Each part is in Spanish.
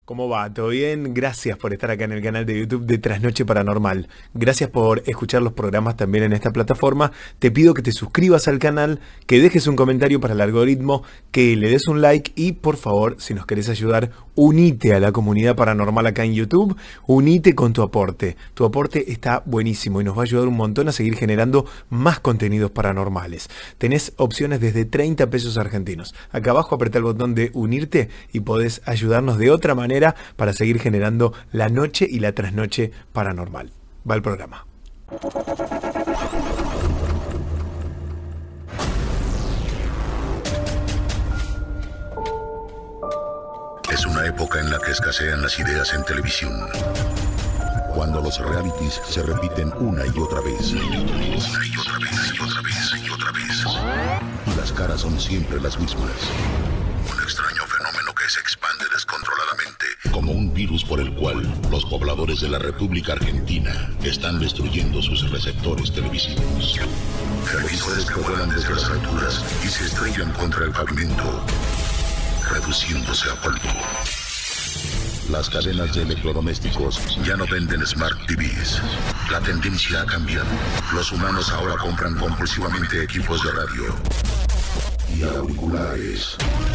¿Cómo va? ¿Todo bien? Gracias por estar acá en el canal de YouTube de Trasnoche Paranormal. Gracias por escuchar los programas también en esta plataforma. Te pido que te suscribas al canal, que dejes un comentario para el algoritmo, que le des un like y por favor, si nos querés ayudar, unite a la comunidad paranormal acá en YouTube. Unite con tu aporte. Tu aporte está buenísimo y nos va a ayudar un montón a seguir generando más contenidos paranormales. Tenés opciones desde 30 pesos argentinos. Acá abajo apretá el botón de unirte y podés ayudarnos de otra manera para seguir generando la noche y la trasnoche paranormal. Va el programa. Es una época en la que escasean las ideas en televisión. Cuando los realities se repiten una y otra vez. Una y otra vez, y otra vez, y otra vez. Y las caras son siempre las mismas. Un extraño fenómeno que se expande descontroladamente, como un virus por el cual los pobladores de la República Argentina están destruyendo sus receptores televisivos. Televisores que vuelan desde las alturas y se estrellan contra el pavimento, reduciéndose a polvo. Las cadenas de electrodomésticos ya no venden Smart TVs. La tendencia ha cambiado. Los humanos ahora compran compulsivamente equipos de radio y auriculares.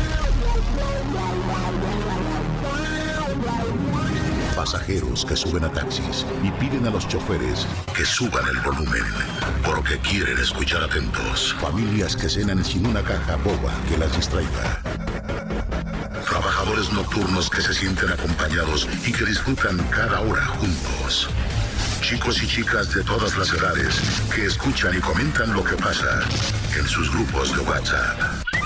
Pasajeros que suben a taxis y piden a los choferes que suban el volumen porque quieren escuchar atentos. Familias que cenan sin una caja boba que las distraiga. Trabajadores nocturnos que se sienten acompañados y que disfrutan cada hora juntos. Chicos y chicas de todas las edades que escuchan y comentan lo que pasa en sus grupos de WhatsApp.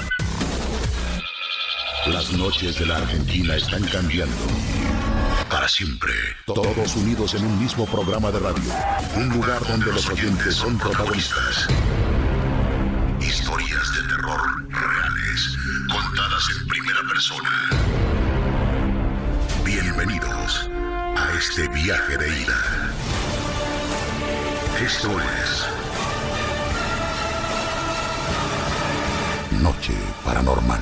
Las noches de la Argentina están cambiando. Para siempre. Todos unidos en un mismo programa de radio. Un lugar donde los oyentes son protagonistas. Historias de terror reales, contadas en primera persona. Bienvenidos a este viaje de ida. Esto es Noche Paranormal.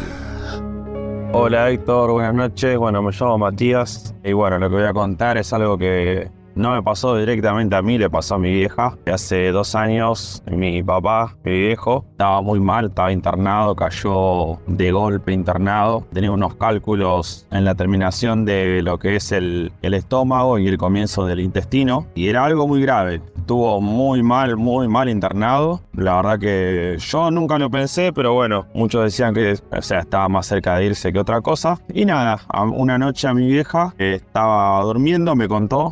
Hola Héctor, buenas noches. Bueno, me llamo Matías y bueno, lo que voy a contar es algo que no me pasó directamente a mí, le pasó a mi vieja. Hace 2 años, mi papá, mi viejo, estaba muy mal, estaba internado, cayó de golpe internado. Tenía unos cálculos en la terminación de lo que es el estómago y el comienzo del intestino. Y era algo muy grave. Estuvo muy mal internado. La verdad que yo nunca lo pensé, pero bueno, muchos decían que estaba más cerca de irse que otra cosa. Y nada, una noche a mi vieja estaba durmiendo, me contó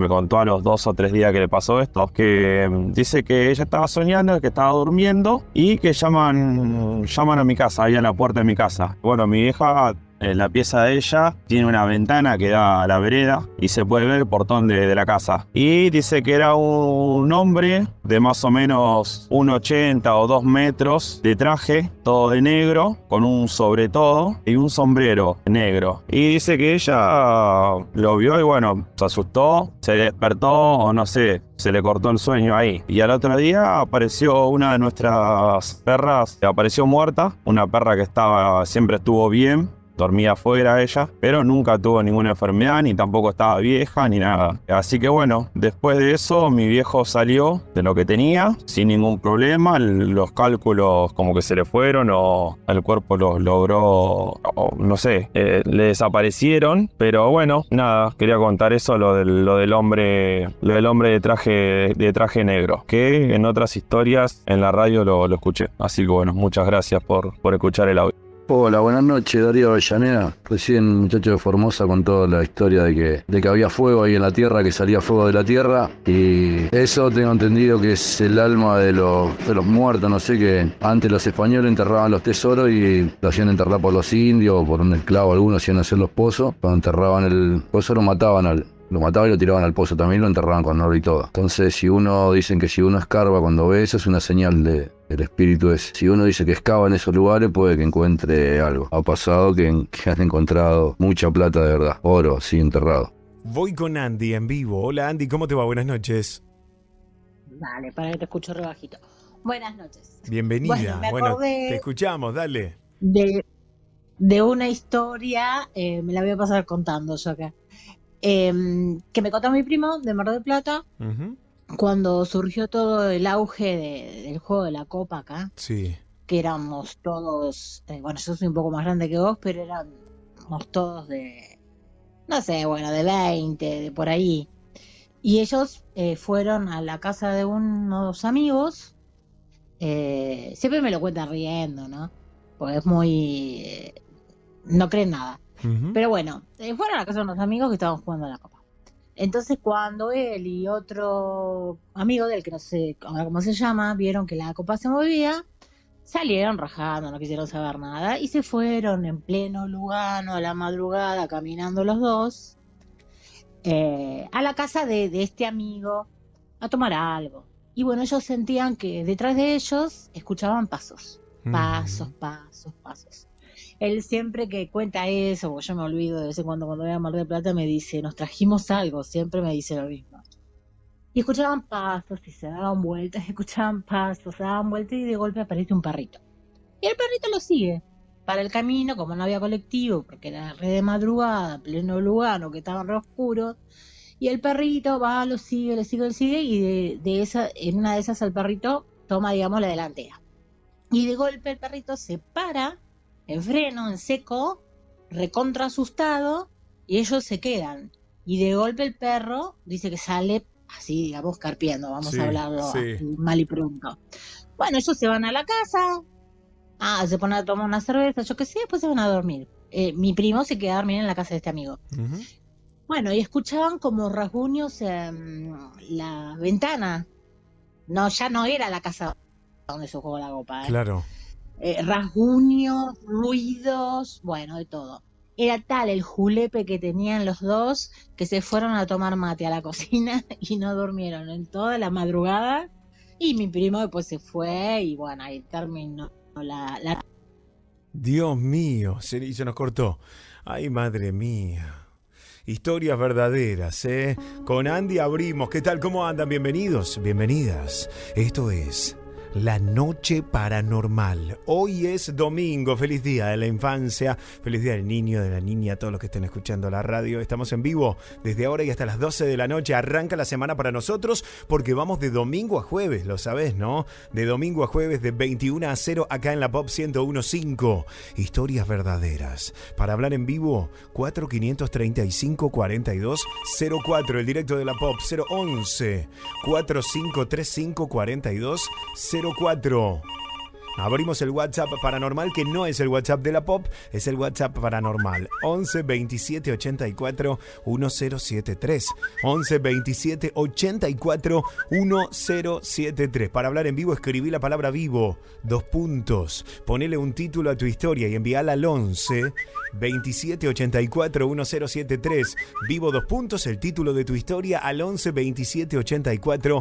a los 2 o 3 días que le pasó esto, que dice que ella estaba soñando, que estaba durmiendo y que llaman a mi casa, ahí a la puerta de mi casa. Bueno, mi vieja, en la pieza de ella, tiene una ventana que da a la vereda y se puede ver el portón de la casa. Y dice que era un hombre de más o menos 1,80 o 2 metros de traje, todo de negro, con un sobre todo y un sombrero negro. Y dice que ella lo vio y bueno, se asustó, se despertó o no sé, se le cortó el sueño ahí. Y al otro día apareció una de nuestras perras, apareció muerta, una perra que siempre estuvo bien. Dormía afuera ella, pero nunca tuvo ninguna enfermedad, ni tampoco estaba vieja, ni nada. Así que bueno, después de eso, mi viejo salió de lo que tenía, sin ningún problema. Los cálculos como que se le fueron, o el cuerpo los logró, o no sé, le desaparecieron. Pero bueno, nada, quería contar eso, lo del hombre de traje negro, que en otras historias en la radio lo escuché. Así que bueno, muchas gracias por escuchar el audio. Hola, buenas noches, Darío Avellaneda. Recién un muchacho de Formosa contó la historia de que había fuego ahí en la tierra, que salía fuego de la tierra. Y eso tengo entendido que es el alma de los muertos, no sé, que antes los españoles enterraban los tesoros y lo hacían enterrar por los indios o por un esclavo, algunos hacían hacer los pozos. Cuando enterraban el pozo lo mataban y lo tiraban al pozo también, lo enterraban con oro y todo. Entonces, dicen que si uno escarba cuando ve eso, es una señal del espíritu ese. Si uno dice que excava en esos lugares, puede que encuentre algo. Ha pasado que han encontrado mucha plata de verdad, oro, sí, enterrado. Voy con Andy en vivo. Hola Andy, ¿cómo te va? Buenas noches. Dale, para que te escucho re bajito. Buenas noches. Bienvenida. Bueno, te escuchamos, dale. de una historia, me la voy a pasar contando yo acá, que me contó mi primo de Mar del Plata, Ujú. cuando surgió todo el auge del juego de la Copa acá, Sí. que éramos todos, bueno, yo soy un poco más grande que vos, pero éramos todos de, no sé, bueno, de 20, de por ahí. Y ellos fueron a la casa de unos amigos, siempre me lo cuentan riendo, ¿no? Porque es muy... no creen nada. Ujú. Pero bueno, fueron a la casa de unos amigos que estaban jugando a la Copa. Entonces cuando él y otro amigo del que no sé ahora cómo se llama, vieron que la copa se movía, salieron rajando, no quisieron saber nada y se fueron en pleno Lugano a la madrugada caminando los dos a la casa de este amigo a tomar algo. Y bueno, ellos sentían que detrás de ellos escuchaban pasos, pasos, pasos, pasos. Él siempre que cuenta eso, porque yo me olvido de vez en cuando voy a Mar del Plata, me dice, nos trajimos algo, siempre me dice lo mismo. Y escuchaban pasos y se daban vueltas, escuchaban pasos, se daban vueltas y de golpe aparece un perrito. Y el perrito lo sigue para el camino, como no había colectivo, porque era re de madrugada, pleno Lugano, que estaba re oscuro. Y el perrito va, lo sigue, y en una de esas el perrito toma, digamos, la delantera. Y de golpe el perrito se para en freno, en seco, recontra asustado, y ellos se quedan. Y de golpe el perro dice que sale así, digamos, carpiendo, vamos Sí, a hablarlo sí. así, mal y pronto. Bueno, ellos se van a la casa, se ponen a tomar una cerveza, yo qué sé, después se van a dormir. Mi primo se queda a dormir en la casa de este amigo. Ujú. Bueno, y escuchaban como rasguños en la ventana. No, ya no era la casa donde se jugó la copa, Claro. Rasguños, ruidos, bueno, de todo. Era tal el julepe que tenían los dos que se fueron a tomar mate a la cocina y no durmieron en toda la madrugada. Y mi primo después se fue y bueno, ahí terminó la... Dios mío, y se nos cortó. Ay, madre mía. Historias verdaderas, ¿eh? Con Andy abrimos. ¿Qué tal? ¿Cómo andan? Bienvenidos, bienvenidas. Esto es La Noche Paranormal. Hoy es domingo. Feliz día de la infancia. Feliz día del niño, de la niña, todos los que estén escuchando la radio. Estamos en vivo desde ahora y hasta las 12 de la noche. Arranca la semana para nosotros porque vamos de domingo a jueves, lo sabés, ¿no? De domingo a jueves de 21 a 0 acá en la Pop 101.5. Historias verdaderas. Para hablar en vivo, 4535-4204. El directo de la Pop 011 4535-4204. Abrimos el WhatsApp paranormal, que no es el WhatsApp de la Pop, es el WhatsApp paranormal. 11 27 84 1073. 11 27 84 1073. Para hablar en vivo, escribí la palabra vivo, 2 puntos. Ponele un título a tu historia y envíala al 11 27 84 1073. Vivo, 2 puntos, el título de tu historia al 11 27 84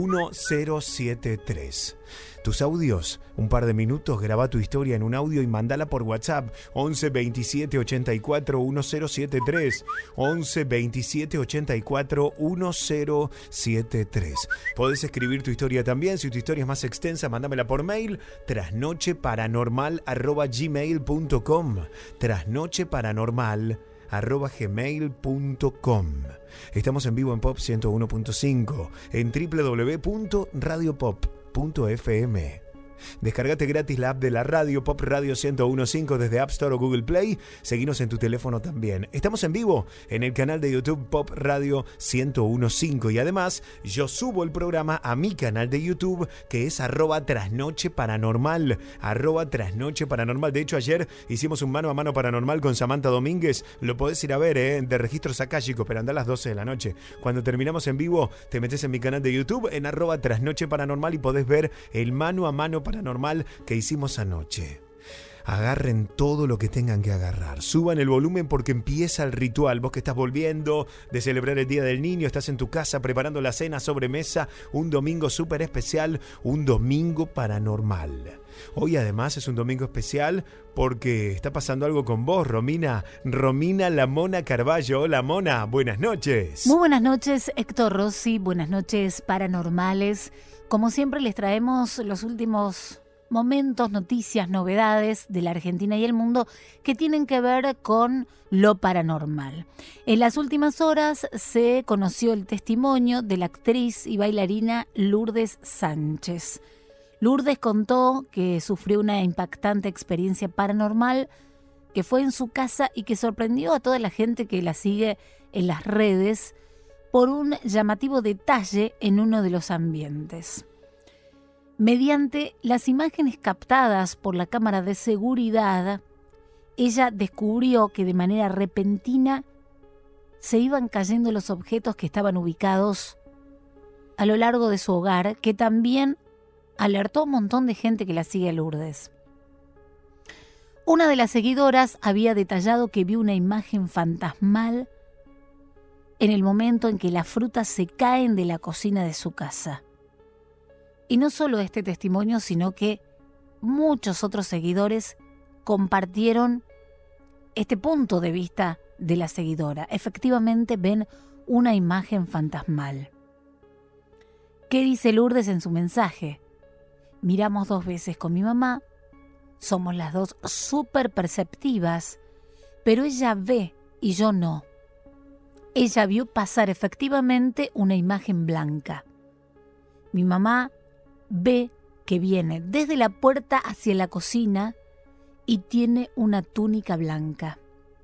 1073. Tus audios, un par de minutos, graba tu historia en un audio y mandala por WhatsApp 11 27 84 1073. 11 27 84 1073. Podés escribir tu historia también. Si tu historia es más extensa, mándamela por mail, trasnocheparanormal@gmail.com. trasnocheparanormal@gmail.com. Estamos en vivo en Pop 101.5, en www.radiopop.fm. Descargate gratis la app de la radio, Pop Radio 101.5 desde App Store o Google Play. Seguinos en tu teléfono también. Estamos en vivo en el canal de YouTube Pop Radio 101.5 y además yo subo el programa a mi canal de YouTube que es @trasnocheparanormal. @trasnocheparanormal. De hecho, ayer hicimos un mano a mano paranormal con Samantha Domínguez. Lo podés ir a ver, de registros akáshicos, pero anda a las 12 de la noche. Cuando terminamos en vivo, te metes en mi canal de YouTube en @trasnocheparanormal y podés ver el mano a mano paranormal que hicimos anoche. Agarren todo lo que tengan que agarrar. Suban el volumen porque empieza el ritual. Vos que estás volviendo de celebrar el Día del Niño, estás en tu casa preparando la cena, sobremesa, un domingo súper especial, un domingo paranormal. Hoy además es un domingo especial porque está pasando algo con vos, Romina la Mona Carballo. Hola, Mona, buenas noches. Muy buenas noches, Héctor Rossi, buenas noches paranormales. Como siempre les traemos los últimos momentos, noticias, novedades de la Argentina y el mundo que tienen que ver con lo paranormal. En las últimas horas se conoció el testimonio de la actriz y bailarina Lourdes Sánchez. Lourdes contó que sufrió una impactante experiencia paranormal que fue en su casa y que sorprendió a toda la gente que la sigue en las redes por un llamativo detalle en uno de los ambientes. Mediante las imágenes captadas por la cámara de seguridad, ella descubrió que de manera repentina se iban cayendo los objetos que estaban ubicados a lo largo de su hogar, que también alertó a un montón de gente que la sigue a Lourdes. Una de las seguidoras había detallado que vio una imagen fantasmal en el momento en que las frutas se caen de la cocina de su casa. Y no solo este testimonio, sino que muchos otros seguidores compartieron este punto de vista de la seguidora. Efectivamente ven una imagen fantasmal. ¿Qué dice Lourdes en su mensaje? Miramos 2 veces con mi mamá, somos las 2 súper perceptivas, pero ella ve y yo no. Ella vio pasar efectivamente una imagen blanca. Mi mamá ve que viene desde la puerta hacia la cocina y tiene una túnica blanca.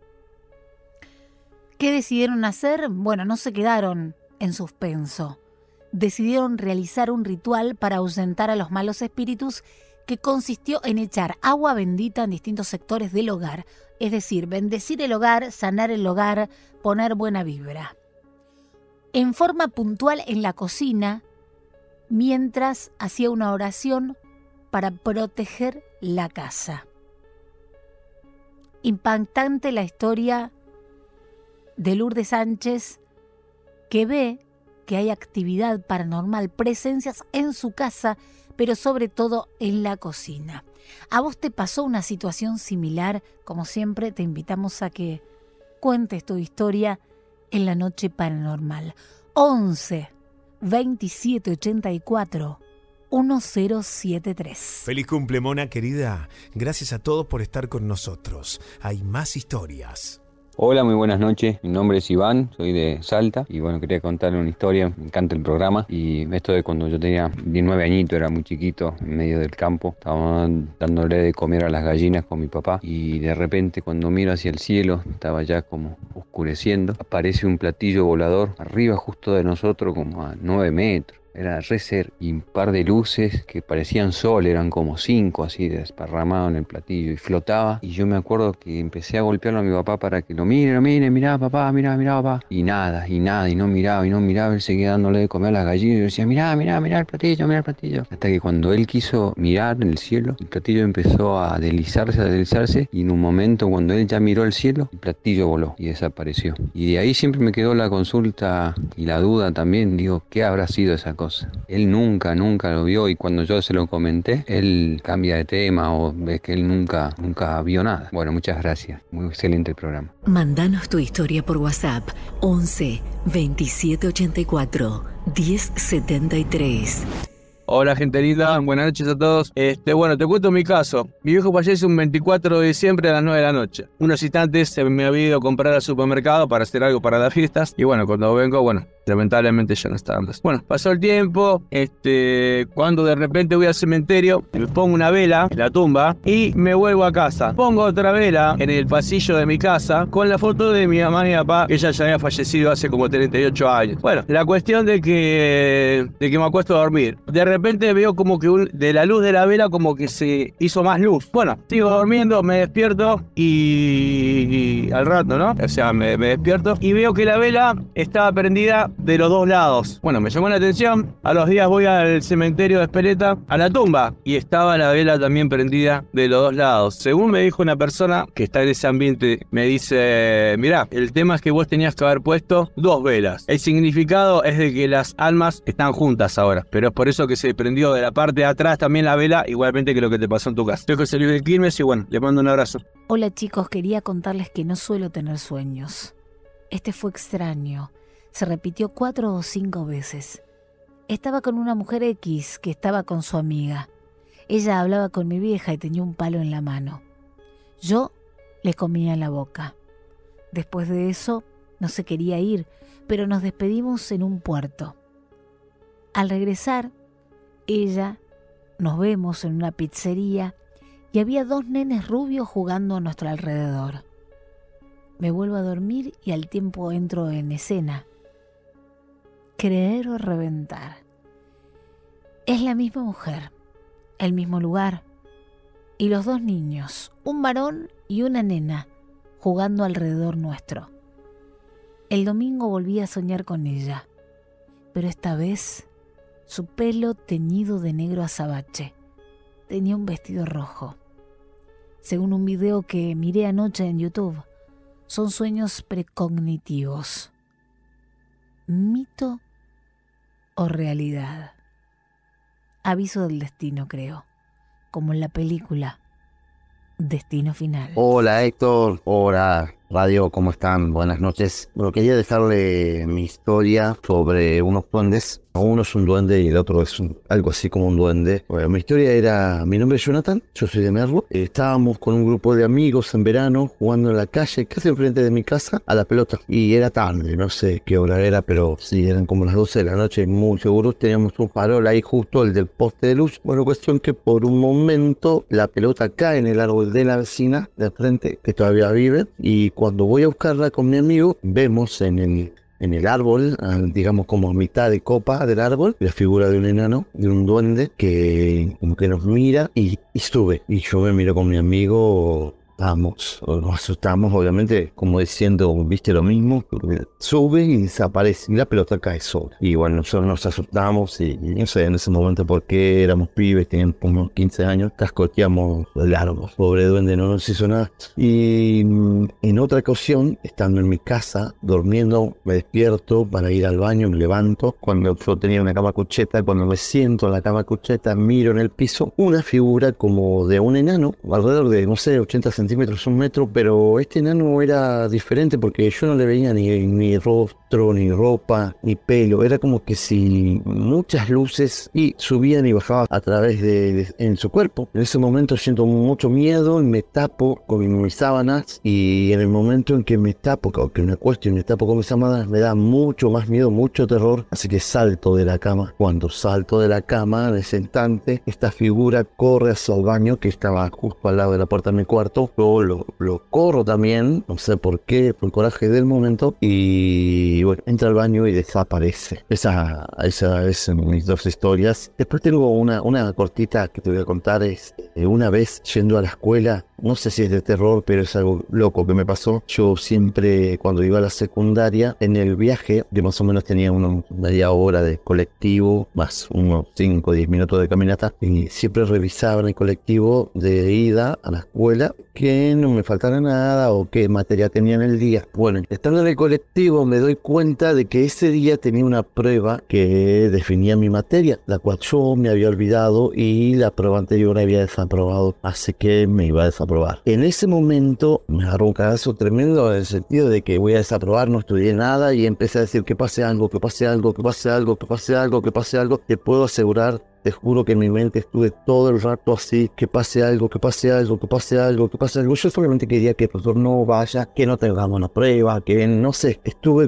¿Qué decidieron hacer? Bueno, no se quedaron en suspenso. Decidieron realizar un ritual para ahuyentar a los malos espíritus que consistió en echar agua bendita en distintos sectores del hogar, es decir, bendecir el hogar, sanar el hogar, poner buena vibra. En forma puntual en la cocina, mientras hacía una oración para proteger la casa. Impactante la historia de Lourdes Sánchez, que ve que hay actividad paranormal, presencias en su casa, pero sobre todo en la cocina. ¿A vos te pasó una situación similar? Como siempre, te invitamos a que cuentes tu historia en la noche paranormal. 11 27 84 1073. Feliz cumple, Mona querida. Gracias a todos por estar con nosotros. Hay más historias. Hola, muy buenas noches. Mi nombre es Iván, soy de Salta y bueno, quería contarle una historia. Me encanta el programa y esto de cuando yo tenía 19 añitos, era muy chiquito, en medio del campo. Estábamos dándole de comer a las gallinas con mi papá y de repente cuando miro hacia el cielo, estaba ya como oscureciendo, aparece un platillo volador arriba justo de nosotros como a 9 metros. Era re cerca, y un par de luces que parecían sol, eran como 5 así desparramados en el platillo y flotaba. Y yo me acuerdo que empecé a golpearlo a mi papá para que lo mire, mirá papá, mirá papá. Y nada, y no miraba, él seguía dándole de comer a las gallinas y yo decía, mirá el platillo. Hasta que cuando él quiso mirar en el cielo, el platillo empezó a deslizarse y en un momento cuando él ya miró el cielo, el platillo voló y desapareció. Y de ahí siempre me quedó la consulta y la duda también, digo, ¿qué habrá sido esa cosa? Él nunca lo vio y cuando yo se lo comenté, él cambia de tema o ves que él nunca vio nada. Bueno, muchas gracias. Muy excelente el programa. Mándanos tu historia por WhatsApp 11 27 84 1073. Hola, gente linda, buenas noches a todos. Bueno, te cuento mi caso. Mi viejo fallece un 24 de diciembre a las 9 de la noche. Unos instantes se me había ido a comprar al supermercado para hacer algo para las fiestas. Y bueno, cuando vengo, lamentablemente ya no está. Bueno, pasó el tiempo, cuando de repente voy al cementerio, me pongo una vela en la tumba y me vuelvo a casa. Pongo otra vela en el pasillo de mi casa con la foto de mi mamá y mi papá, que ella ya había fallecido hace como 38 años. Bueno, la cuestión de que me acuesto a dormir. De repente veo como que de la luz de la vela como que se hizo más luz. Bueno, sigo durmiendo, me despierto y al rato, ¿no? O sea, me despierto y veo que la vela estaba prendida de los 2 lados. Bueno, me llamó la atención. A los días voy al cementerio de Espeleta, a la tumba, y estaba la vela también prendida de los 2 lados. Según me dijo una persona que está en ese ambiente, me dice, mirá, el tema es que vos tenías que haber puesto 2 velas. El significado es de que las almas están juntas ahora, pero es por eso que se prendió de la parte de atrás también la vela, igualmente que lo que te pasó en tu casa. Soy José Luis del Quilmes y bueno, le mando un abrazo. Hola chicos, quería contarles que no suelo tener sueños. Este fue extraño. Se repitió 4 o 5 veces. Estaba con una mujer X que estaba con su amiga. Ella hablaba con mi vieja y tenía un palo en la mano. Yo le comía en la boca. Después de eso no se quería ir, pero nos despedimos en un puerto. Al regresar, nos vemos en una pizzería y había 2 nenes rubios jugando a nuestro alrededor. Me vuelvo a dormir y al tiempo entro en escena. Creer o reventar. Es la misma mujer, el mismo lugar y los 2 niños, un varón y una nena, jugando alrededor nuestro. El domingo volví a soñar con ella, pero esta vez su pelo teñido de negro azabache. Tenía un vestido rojo. Según un video que miré anoche en YouTube, son sueños precognitivos. ¿Mito o realidad? Aviso del destino, creo, como en la película Destino Final. Hola Héctor, hola Radio, ¿cómo están? Buenas noches. Bueno, quería dejarle mi historia sobre unos duendes. Uno es un duende y el otro es algo así como un duende. Bueno, mi historia era, mi nombre es Jonathan, yo soy de Merlo. Estábamos con un grupo de amigos en verano jugando en la calle, casi enfrente de mi casa, a la pelota. Y era tarde, no sé qué hora era, pero sí, eran como las 12 de la noche, muy seguros. Teníamos un farol ahí justo, el del poste de luz. Bueno, cuestión que por un momento la pelota cae en el árbol de la vecina de frente, que todavía vive, y cuando voy a buscarla con mi amigo, vemos en el árbol, digamos como a mitad de copa del árbol, la figura de un enano, de un duende que como que nos mira y sube. Y yo me miro con mi amigo, nos asustamos, obviamente, como diciendo, viste lo mismo, sube y desaparece y la pelota cae sola. Y bueno, nosotros nos asustamos y no sé en ese momento por qué, éramos pibes, teníamos unos 15 años, cascoteamos el árbol. Pobre duende, no nos hizo nada. Y en otra ocasión, estando en mi casa, durmiendo, me despierto para ir al baño, me levanto, cuando yo tenía una cama cucheta, cuando me siento en la cama cucheta, miro en el piso una figura como de un enano, alrededor de, no sé, 80 centímetros, 1 metro, pero este enano era diferente porque yo no le veía ni rostro, ni ropa, ni pelo. Era como que si muchas luces y subían y bajaban a través en su cuerpo. En ese momento siento mucho miedo y me tapo con mis sábanas, y en el momento en que me tapo, que me acuesto y me tapo con mis sábanas, me da mucho más miedo, mucho terror, así que salto de la cama. Cuando salto de la cama, en ese instante, esta figura corre hacia el baño que estaba justo al lado de la puerta de mi cuarto. Yo lo corro también, no sé por qué, por el coraje del momento, y bueno, entra al baño y desaparece. Esa es mis 2 historias. Después tengo una cortita que te voy a contar. Es una vez yendo a la escuela, no sé si es de terror, pero es algo loco que me pasó. Yo siempre, cuando iba a la secundaria, en el viaje, que más o menos tenía una media hora de colectivo, más unos 5 o 10 minutos de caminata, y siempre revisaba en el colectivo de ida a la escuela que no me faltara nada o qué materia tenía en el día. Bueno, estando en el colectivo me doy cuenta de que ese día tenía una prueba que definía mi materia, la cual yo me había olvidado y la prueba anterior había desaprobado, así que me iba a desaprobar. En ese momento me agarró un cagazo tremendo, en el sentido de que voy a desaprobar, no estudié nada, y empecé a decir que pase algo, que pase algo, que pase algo, que pase algo, que pase algo. Te puedo asegurar, te juro que en mi mente estuve todo el rato así, que pase algo, que pase algo, que pase algo, que pase algo. Yo solamente quería que el profesor no vaya, que no tengamos la prueba, que no sé.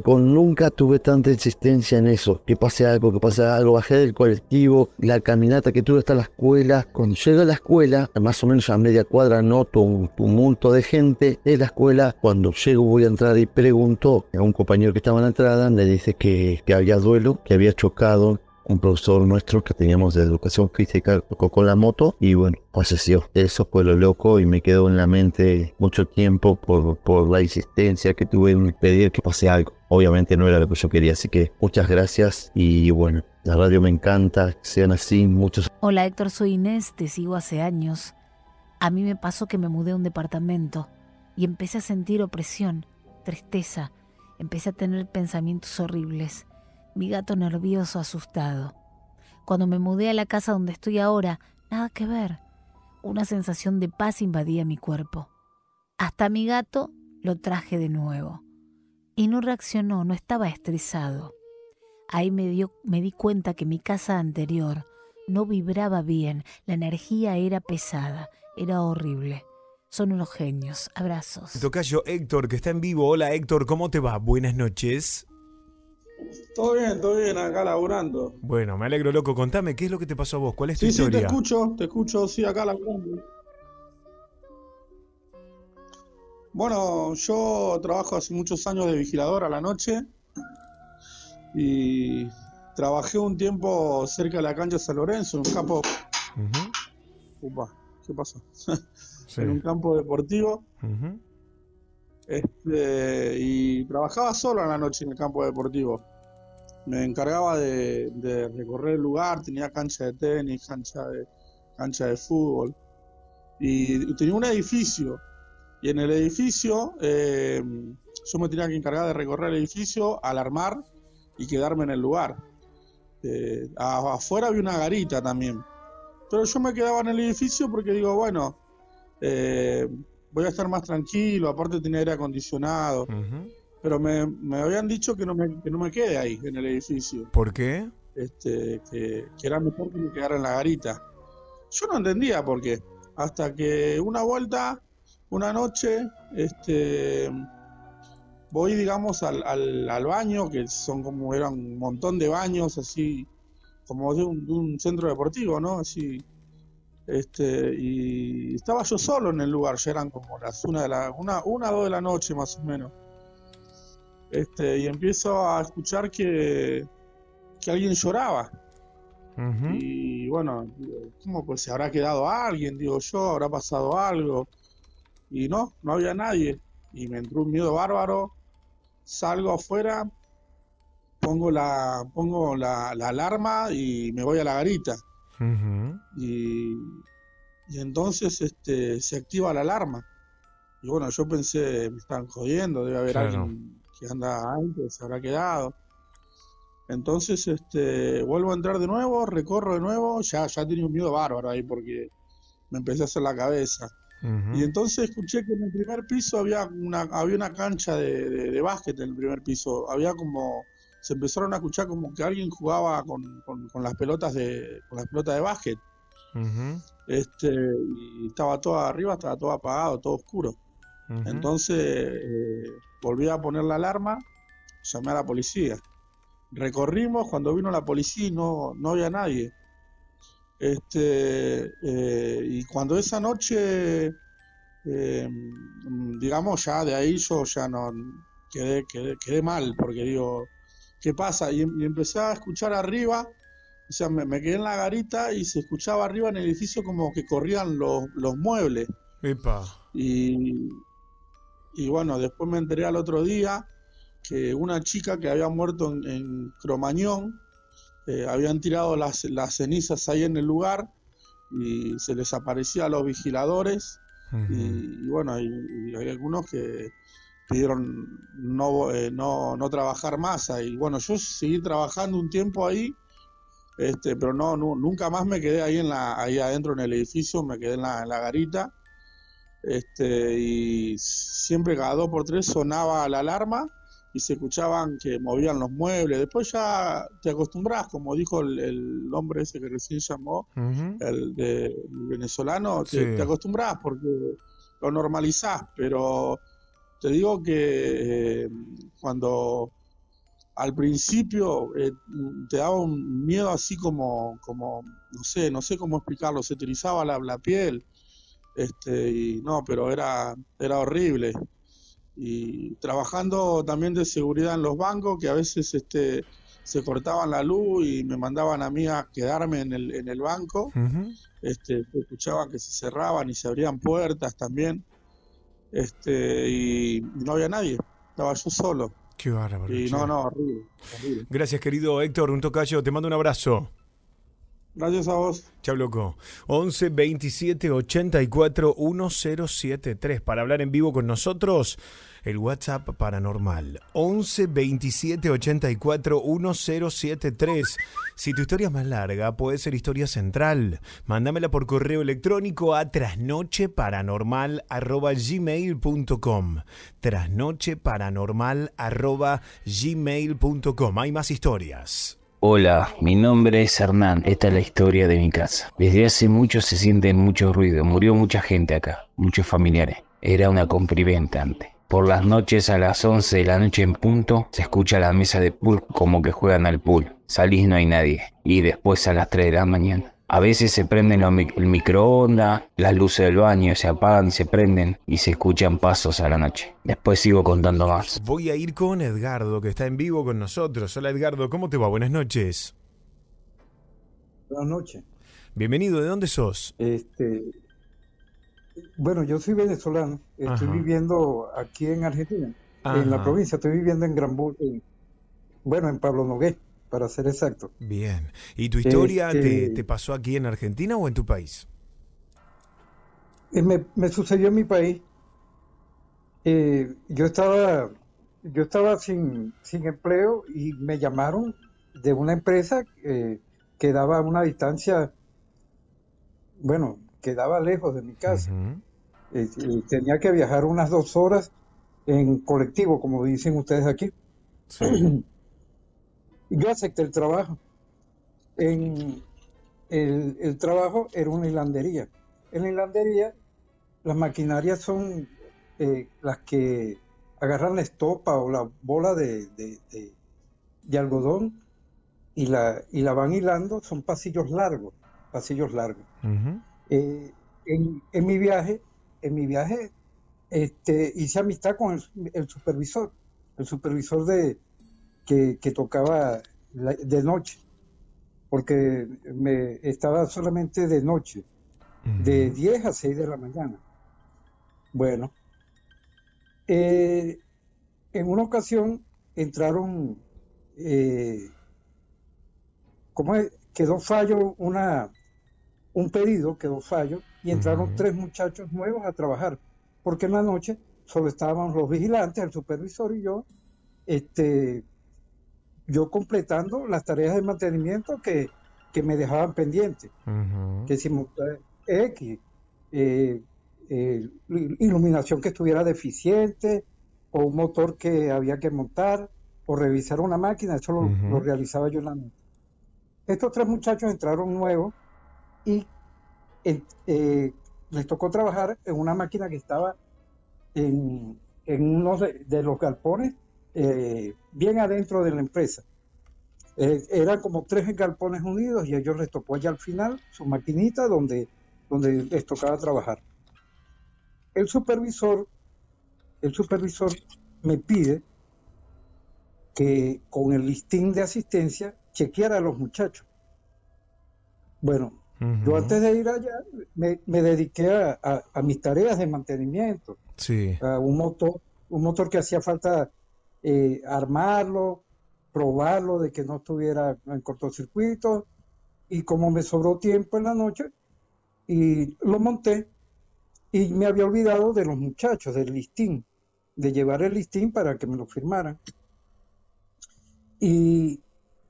Nunca tuve tanta insistencia en eso, que pase algo, que pase algo. Bajé del colectivo, la caminata que tuve hasta la escuela. Cuando llego a la escuela, más o menos a media cuadra, noto un tumulto de gente en la escuela. Cuando llego voy a entrar y pregunto a un compañero que estaba en la entrada, me dice que había duelo, que había chocado un profesor nuestro que teníamos de educación física, tocó con la moto y bueno, falleció. Eso fue lo loco y me quedó en la mente mucho tiempo por la insistencia que tuve en pedir que pase algo. Obviamente no era lo que yo quería, así que muchas gracias y bueno, la radio me encanta, que sean así muchos. Hola Héctor, soy Inés, te sigo hace años. A mí me pasó que me mudé a un departamento y empecé a sentir opresión, tristeza, empecé a tener pensamientos horribles. Mi gato nervioso, asustado. Cuando me mudé a la casa donde estoy ahora, nada que ver. Una sensación de paz invadía mi cuerpo. Hasta mi gato lo traje de nuevo. Y no reaccionó, no estaba estresado. Ahí me di cuenta que mi casa anterior no vibraba bien, la energía era pesada, era horrible. Son unos genios. Abrazos. Tocayo Héctor, que está en vivo. Hola Héctor, ¿cómo te va? Buenas noches. Todo bien, acá laburando. Bueno, me alegro, loco. Contame, ¿qué es lo que te pasó a vos? ¿Cuál es tu Sí, historia? te escucho, sí, acá laburando. Bueno, yo trabajo hace muchos años de vigilador a la noche y trabajé un tiempo cerca de la cancha de San Lorenzo, en un campo... Upa, ¿qué pasó? Sí. En un campo deportivo. Y trabajaba solo a la noche en el campo deportivo. Me encargaba de recorrer el lugar, tenía cancha de tenis, cancha de fútbol. Y tenía un edificio. Y en el edificio yo me tenía que encargar de recorrer el edificio, alarmar y quedarme en el lugar. Afuera había una garita también. Pero yo me quedaba en el edificio porque digo, bueno, voy a estar más tranquilo, aparte tenía aire acondicionado. Pero me habían dicho que no me quede ahí en el edificio. ¿Por qué? Que era mejor que me quedara en la garita. Yo no entendía por qué. Hasta que una noche, voy, digamos, al baño, que eran un montón de baños, así, como de un centro deportivo, ¿no? Así. Y estaba yo solo en el lugar, ya eran como las 2 de la noche más o menos. Y empiezo a escuchar que alguien lloraba. Y bueno, ¿cómo pues se habrá quedado alguien? Digo yo, habrá pasado algo. Y no había nadie. Y me entró un miedo bárbaro. Salgo afuera, pongo la alarma y me voy a la garita. Y entonces se activa la alarma. Y bueno, yo pensé, me están jodiendo, debe haber alguien que anda antes, se habrá quedado. Entonces vuelvo a entrar de nuevo, recorro de nuevo, ya tenía un miedo bárbaro ahí porque me empecé a hacer la cabeza. Y entonces escuché que en el primer piso había una cancha de básquet en el primer piso. Se empezaron a escuchar como que alguien jugaba con las pelotas de básquet. Y estaba todo arriba, estaba todo apagado, todo oscuro. Entonces volví a poner la alarma, llamé a la policía. Recorrimos, cuando vino la policía no había nadie. Y cuando esa noche, digamos, ya de ahí yo ya no quedé mal, porque digo, ¿qué pasa? Y empecé a escuchar arriba, o sea, me quedé en la garita y se escuchaba arriba en el edificio como que corrían los muebles. Epa. Y bueno, después me enteré al otro día que una chica que había muerto en Cromañón, habían tirado las cenizas ahí en el lugar y se les aparecía a los vigiladores. Y bueno, y hay algunos que pidieron no trabajar más ahí. Bueno, yo seguí trabajando un tiempo ahí, pero nunca más me quedé ahí adentro en el edificio, me quedé en la garita. Y siempre cada 2 por 3 sonaba la alarma y se escuchaban que movían los muebles. Después ya te acostumbras, como dijo el hombre ese que recién llamó, el venezolano, te acostumbras porque lo normalizás, pero te digo que cuando al principio te daba un miedo así como no sé cómo explicarlo, se te erizaba la piel, pero era horrible. Y trabajando también de seguridad en los bancos, que a veces se cortaban la luz y me mandaban a mí a quedarme en el banco. Escuchaba que se cerraban y se abrían puertas también, y no había nadie, estaba yo solo. Qué bárbaro. Y horrible. Gracias, querido Héctor, un tocayo, te mando un abrazo. Gracias a vos. Chau, loco. 11 27 84 1073. Para hablar en vivo con nosotros, el WhatsApp paranormal. 11 27 84 1073. Si tu historia es más larga, puede ser historia central. Mándamela por correo electrónico a trasnocheparanormal@gmail.com. trasnocheparanormal@gmail.com. Hay más historias. Hola, mi nombre es Hernán. Esta es la historia de mi casa. Desde hace mucho se siente mucho ruido. Murió mucha gente acá, muchos familiares. Era una compriventa antes. Por las noches a las 11 de la noche en punto se escucha la mesa de pool como que juegan al pool. Salís, no hay nadie. Y después a las 3 de la mañana. A veces se prenden el microondas, las luces del baño se apagan y se prenden y se escuchan pasos a la noche. Después sigo contando más. Voy a ir con Edgardo, que está en vivo con nosotros. Hola Edgardo, ¿cómo te va? Buenas noches. Buenas noches. Bienvenido, ¿de dónde sos? Bueno, yo soy venezolano. Estoy viviendo aquí en Argentina, Ajá. en la provincia. Estoy viviendo en en Pablo Nogué, para ser exacto. Bien. ¿Y tu historia te pasó aquí en Argentina o en tu país? Me sucedió en mi país. Yo estaba sin empleo y me llamaron de una empresa que daba una distancia, quedaba lejos de mi casa. Tenía que viajar unas 2 horas en colectivo, como dicen ustedes aquí. Sí. Yo acepté el trabajo. El trabajo era una hilandería. En la hilandería, las maquinarias son las que agarran la estopa o la bola de algodón y la van hilando. Son pasillos largos. En mi viaje hice amistad con el supervisor que tocaba de noche, porque estaba solamente de noche, de 10 a 6 de la mañana. Bueno, en una ocasión entraron, quedó fallo un pedido, quedó fallo, y entraron 3 muchachos nuevos a trabajar, porque en la noche solo estábamos los vigilantes, el supervisor y yo, yo completando las tareas de mantenimiento que me dejaban pendientes. Que si iluminación que estuviera deficiente, o un motor que había que montar, o revisar una máquina, eso lo realizaba yo en la noche. Estos 3 muchachos entraron nuevos y les tocó trabajar en una máquina que estaba en uno de los galpones, bien adentro de la empresa. Eran como 3 galpones unidos y a ellos les tocó allá al final su maquinita donde les tocaba trabajar. El supervisor me pide que con el listín de asistencia chequeara a los muchachos. Bueno, yo antes de ir allá me dediqué a mis tareas de mantenimiento. Sí. A un motor que hacía falta armarlo, probarlo de que no estuviera en cortocircuito, y como me sobró tiempo en la noche y lo monté, y me había olvidado de los muchachos, del listín, de llevar el listín para que me lo firmaran. Y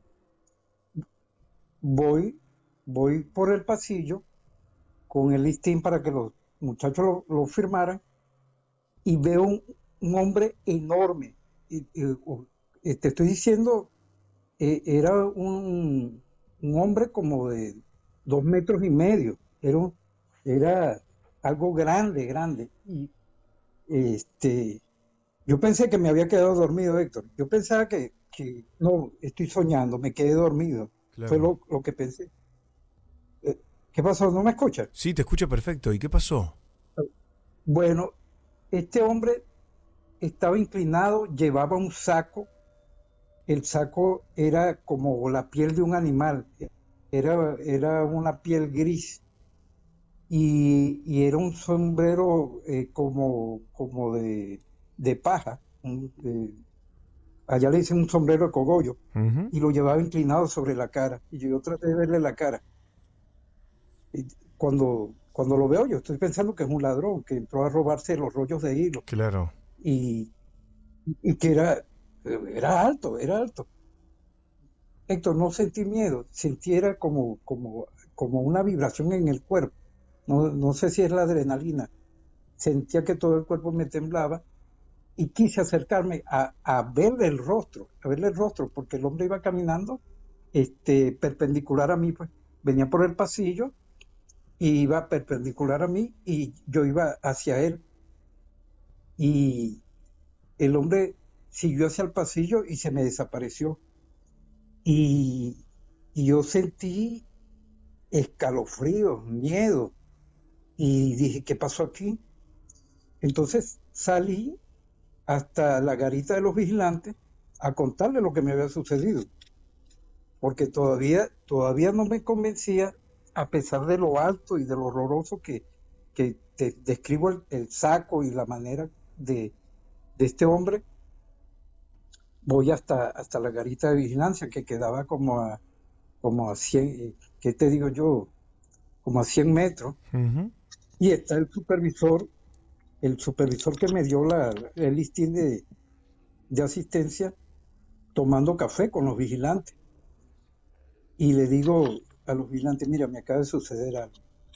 voy por el pasillo con el listín para que los muchachos lo firmaran, y veo un hombre enorme. Te estoy diciendo, era un hombre como de 2,5 metros. Era algo grande. Y yo pensé que me había quedado dormido, Héctor. Yo pensaba que no, estoy soñando, me quedé dormido. Claro. Fue lo que pensé. ¿Qué pasó? ¿No me escuchas? Sí, te escucho perfecto. ¿Y qué pasó? Bueno, este hombre estaba inclinado, llevaba un saco. El saco era como la piel de un animal, era una piel gris, y era un sombrero como de paja, allá le dicen un sombrero de cogollo, y lo llevaba inclinado sobre la cara, y yo traté de verle la cara. Y cuando lo veo, yo estoy pensando que es un ladrón, que entró a robarse los rollos de hilo. Claro. Y que era alto. Héctor, no sentí miedo, sentí era como una vibración en el cuerpo. No sé si es la adrenalina. Sentía que todo el cuerpo me temblaba, y quise acercarme a verle el rostro, porque el hombre iba caminando perpendicular a mí, pues venía por el pasillo y iba perpendicular a mí y yo iba hacia él. Y el hombre siguió hacia el pasillo y se me desapareció. Y yo sentí escalofríos, miedo. Y dije, ¿qué pasó aquí? Entonces salí hasta la garita de los vigilantes a contarle lo que me había sucedido. Porque todavía no me convencía, a pesar de lo alto y de lo horroroso que te describo el saco y la manera de este hombre. Voy hasta la garita de vigilancia, que quedaba como a 100, ¿qué te digo yo? Como a 100 metros. Ujú. Y está el supervisor que me dio el listín de asistencia, tomando café con los vigilantes. Y le digo a los vigilantes, mira, me acaba de suceder algo.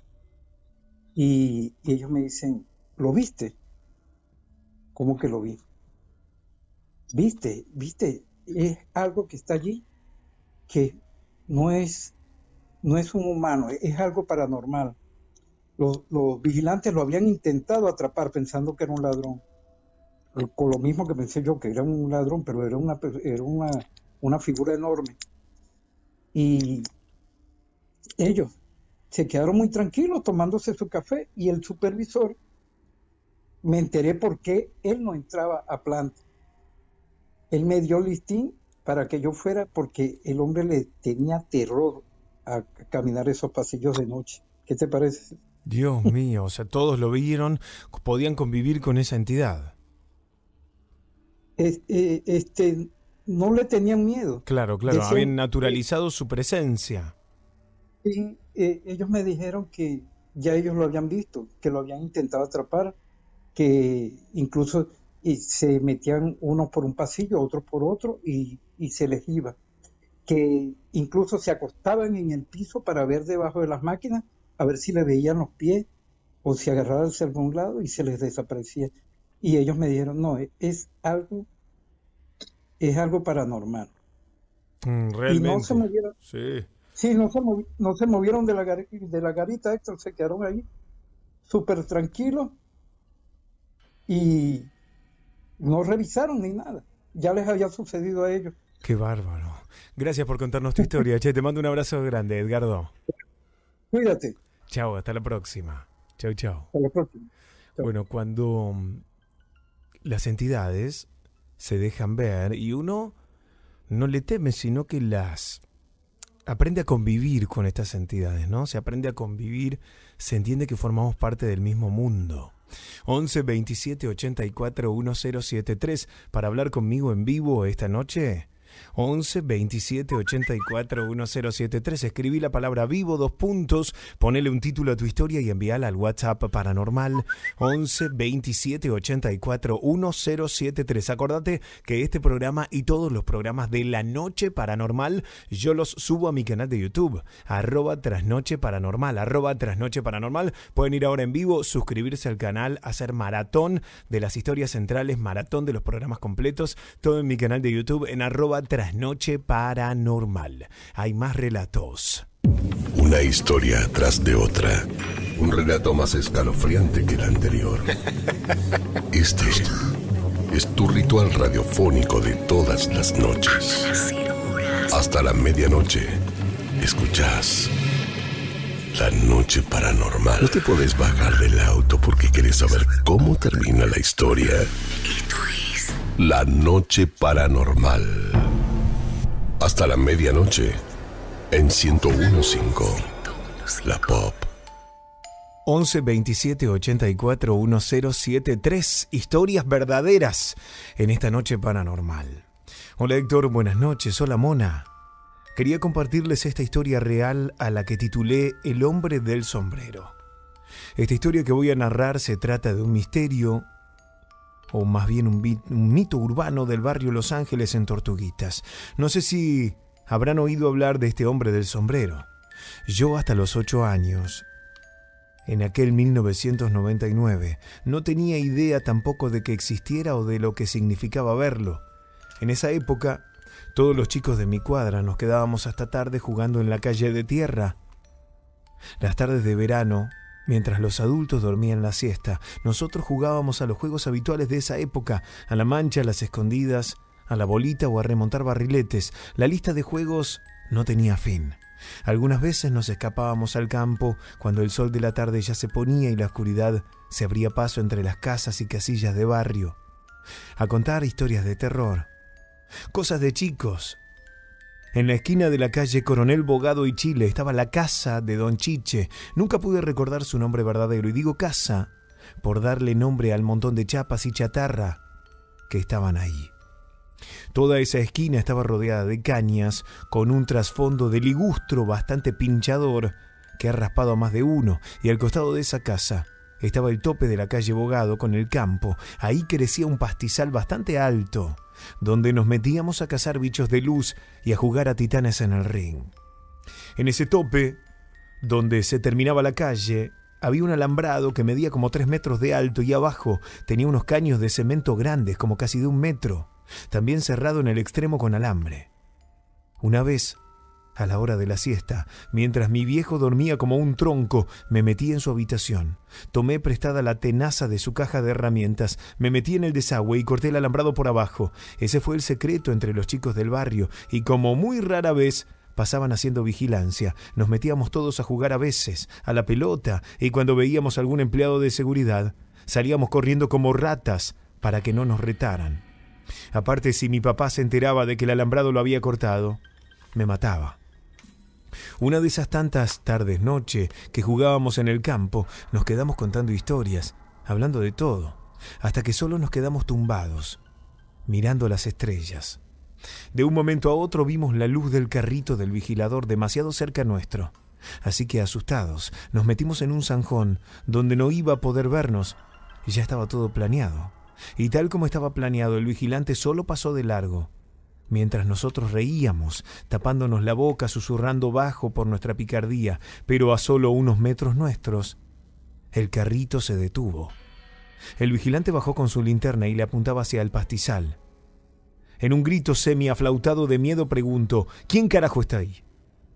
Y ellos me dicen, ¿lo viste? ¿Cómo que lo vi? ¿Viste? Es algo que está allí que no es un humano, es algo paranormal. Los vigilantes lo habían intentado atrapar pensando que era un ladrón. Con lo mismo que pensé yo, que era un ladrón, pero era una figura enorme. Y ellos se quedaron muy tranquilos tomándose su café, y el supervisor, me enteré por qué él no entraba a planta. Él me dio listín para que yo fuera, porque el hombre le tenía terror a caminar esos pasillos de noche. ¿Qué te parece? Dios mío, o sea, todos lo vieron, podían convivir con esa entidad. No le tenían miedo. Claro, Decían, habían naturalizado su presencia. Sí, ellos me dijeron que ya ellos lo habían visto, que lo habían intentado atrapar, que incluso se metían unos por un pasillo, otros por otro, y se les iba. Que incluso se acostaban en el piso para ver debajo de las máquinas, a ver si le veían los pies o si agarraban hacia algún lado, y se les desaparecía. Y ellos me dijeron, no, es algo paranormal. Realmente. Y no se movieron. Sí. Sí, no se movieron de la garita, Héctor, se quedaron ahí súper tranquilos y no revisaron ni nada. Ya les había sucedido a ellos. Qué bárbaro. Gracias por contarnos tu historia. Che, te mando un abrazo grande, Edgardo. Cuídate. Chao, hasta la próxima. Chao. Hasta la próxima. Chau. Bueno, cuando las entidades se dejan ver y uno no le teme, sino que las aprende a convivir con estas entidades, ¿no? Se aprende a convivir, se entiende que formamos parte del mismo mundo. 11 27 84 1073 para hablar conmigo en vivo esta noche. 11 27 84 1073. Escribí la palabra vivo, 2 puntos, ponele un título a tu historia y envíala al WhatsApp paranormal 11 27 84 1073. Acordate que este programa y todos los programas de La Noche Paranormal yo los subo a mi canal de YouTube, @trasnoche paranormal. Pueden ir ahora en vivo, suscribirse al canal, hacer maratón de las historias centrales, maratón de los programas completos, todo en mi canal de YouTube en @trasnoche paranormal. Hay más relatos. Una historia tras de otra. Un relato más escalofriante que el anterior. Este es tu ritual radiofónico de todas las noches. Hasta la medianoche. Escuchás La Noche Paranormal. No te puedes bajar del auto porque quieres saber cómo termina la historia. Esto es La Noche Paranormal. Hasta la medianoche en 101.5 La Pop. 11 27 84 1073. Historias verdaderas en esta noche paranormal. Hola Héctor, buenas noches. Hola Mona. Quería compartirles esta historia real a la que titulé El hombre del sombrero. Esta historia que voy a narrar se trata de un misterio, o más bien un mito urbano del barrio Los Ángeles en Tortuguitas. No sé si habrán oído hablar de este hombre del sombrero. Yo hasta los 8 años, en aquel 1999, no tenía idea tampoco de que existiera o de lo que significaba verlo. En esa época, Todos los chicos de mi cuadra nos quedábamos hasta tarde jugando en la calle de tierra. Las tardes de verano, mientras los adultos dormían la siesta, nosotros jugábamos a los juegos habituales de esa época, a la mancha, a las escondidas, a la bolita o a remontar barriletes. La lista de juegos no tenía fin. Algunas veces nos escapábamos al campo cuando el sol de la tarde ya se ponía y la oscuridad se abría paso entre las casas y casillas de barrio, a contar historias de terror, cosas de chicos. En la esquina de la calle Coronel Bogado y Chile estaba la casa de Don Chiche. Nunca pude recordar su nombre verdadero, y digo casa por darle nombre al montón de chapas y chatarra que estaban ahí. Toda esa esquina estaba rodeada de cañas, con un trasfondo de ligustro bastante pinchador que ha raspado a más de uno, y al costado de esa casa estaba el tope de la calle Bogado con el campo. Ahí crecía un pastizal bastante alto, donde nos metíamos a cazar bichos de luz y a jugar a titanes en el ring. En ese tope, donde se terminaba la calle, había un alambrado que medía como 3 metros de alto, y abajo tenía unos caños de cemento grandes, como casi de 1 metro, también cerrado en el extremo con alambre. Una vez, a la hora de la siesta, mientras mi viejo dormía como un tronco, me metí en su habitación. Tomé prestada la tenaza de su caja de herramientas, me metí en el desagüe y corté el alambrado por abajo. Ese fue el secreto entre los chicos del barrio, y como muy rara vez pasaban haciendo vigilancia, nos metíamos todos a jugar a veces, a la pelota, y cuando veíamos algún empleado de seguridad, salíamos corriendo como ratas para que no nos retaran. Aparte, si mi papá se enteraba de que el alambrado lo había cortado, me mataba. Una de esas tantas tardes-noche que jugábamos en el campo, nos quedamos contando historias, hablando de todo, hasta que solo nos quedamos tumbados, mirando las estrellas. De un momento a otro vimos la luz del carrito del vigilador demasiado cerca nuestro, así que asustados nos metimos en un zanjón donde no iba a poder vernos, y ya estaba todo planeado. Y tal como estaba planeado, el vigilante solo pasó de largo, mientras nosotros reíamos, tapándonos la boca, susurrando bajo por nuestra picardía, pero a solo unos metros nuestros, el carrito se detuvo. El vigilante bajó con su linterna y le apuntaba hacia el pastizal. En un grito semi-aflautado de miedo preguntó: ¿quién carajo está ahí?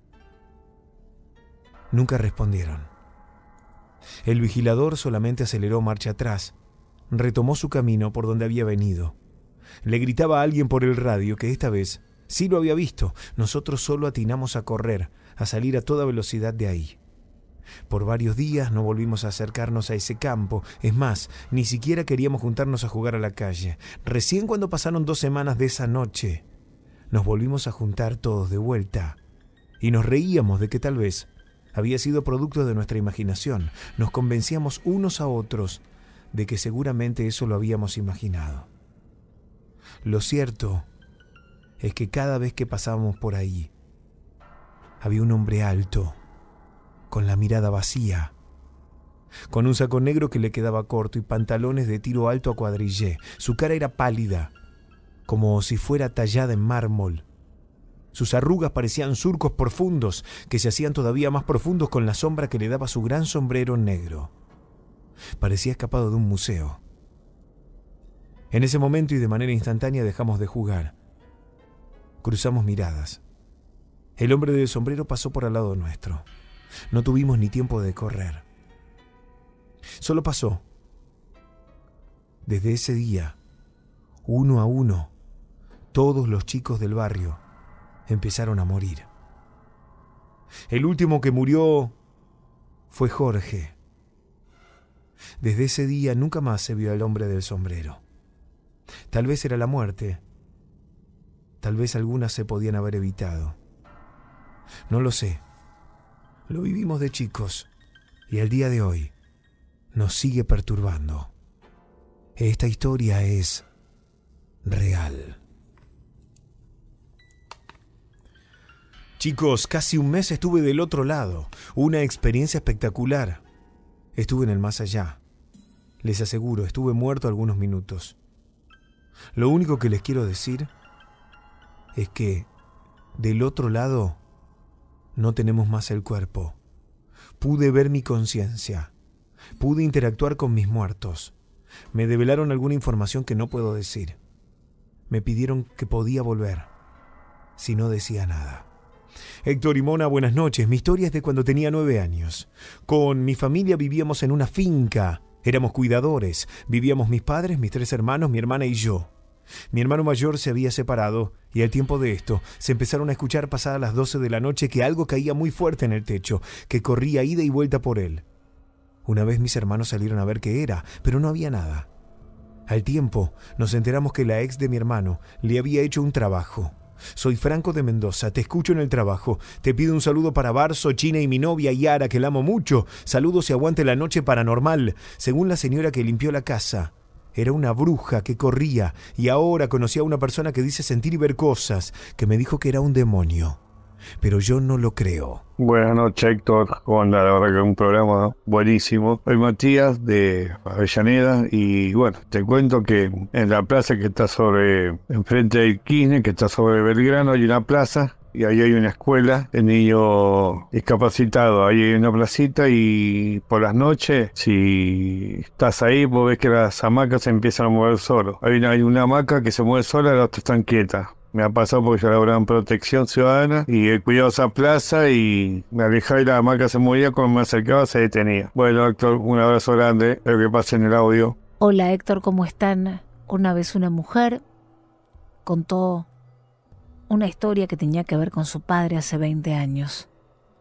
Nunca respondieron. El vigilador solamente aceleró marcha atrás, retomó su camino por donde había venido. Le gritaba a alguien por el radio que esta vez sí lo había visto. Nosotros solo atinamos a correr, a salir a toda velocidad de ahí. Por varios días no volvimos a acercarnos a ese campo. Es más, ni siquiera queríamos juntarnos a jugar a la calle. Recién cuando pasaron 2 semanas de esa noche, nos volvimos a juntar todos de vuelta. Y nos reíamos de que tal vez había sido producto de nuestra imaginación. Nos convencíamos unos a otros de que seguramente eso lo habíamos imaginado. Lo cierto es que cada vez que pasábamos por ahí, había un hombre alto, con la mirada vacía, con un saco negro que le quedaba corto y pantalones de tiro alto a cuadrillé. Su cara era pálida, como si fuera tallada en mármol. Sus arrugas parecían surcos profundos, que se hacían todavía más profundos con la sombra que le daba su gran sombrero negro. Parecía escapado de un museo. En ese momento y de manera instantánea dejamos de jugar. Cruzamos miradas. El hombre del sombrero pasó por al lado nuestro. No tuvimos ni tiempo de correr. Solo pasó. Desde ese día, uno a uno, todos los chicos del barrio empezaron a morir. El último que murió fue Jorge. Desde ese día nunca más se vio al hombre del sombrero. Tal vez era la muerte. Tal vez algunas se podían haber evitado. No lo sé. Lo vivimos de chicos y al día de hoy nos sigue perturbando. Esta historia es real. Chicos, casi un mes estuve del otro lado. Una experiencia espectacular. Estuve en el más allá. Les aseguro, estuve muerto algunos minutos. Lo único que les quiero decir es que del otro lado no tenemos más el cuerpo. Pude ver mi conciencia. Pude interactuar con mis muertos. Me develaron alguna información que no puedo decir. Me pidieron que podía volver. si no decía nada. Héctor y Mona, buenas noches. Mi historia es de cuando tenía 9 años. Con mi familia vivíamos en una finca. Éramos cuidadores. Vivíamos mis padres, mis 3 hermanos, mi hermana y yo. Mi hermano mayor se había separado y al tiempo de esto se empezaron a escuchar pasadas las 12 de la noche que algo caía muy fuerte en el techo, que corría ida y vuelta por él. Una vez mis hermanos salieron a ver qué era, pero no había nada. Al tiempo nos enteramos que la ex de mi hermano le había hecho un trabajo. Soy Franco de Mendoza, te escucho en el trabajo. Te pido un saludo para Barzo, China y mi novia Yara, que la amo mucho. Saludos y aguante la noche paranormal. Según la señora que limpió la casa, era una bruja que corría y ahora conocí a una persona que dice sentir y ver cosas, que me dijo que era un demonio. Pero yo no lo creo. Buenas noches, Héctor. ¿Cómo anda? La verdad que es un programa buenísimo. Soy Matías de Avellaneda y bueno, te cuento que en la plaza que está enfrente del Kirchner, que está sobre Belgrano, hay una plaza y ahí hay una escuela de niños discapacitados. Ahí hay una placita y por las noches, si estás ahí, vos ves que las hamacas se empiezan a mover solo. Hay una hamaca que se mueve sola, las otras están quietas. Me ha pasado porque yo laboraba en Protección Ciudadana y he cuidado esa plaza y me alejaba y la hamaca se movía, cuando me acercaba se detenía. Bueno, Héctor, un abrazo grande, espero que pase en el audio. Hola Héctor, ¿cómo están? Una vez una mujer contó una historia que tenía que ver con su padre hace 20 años.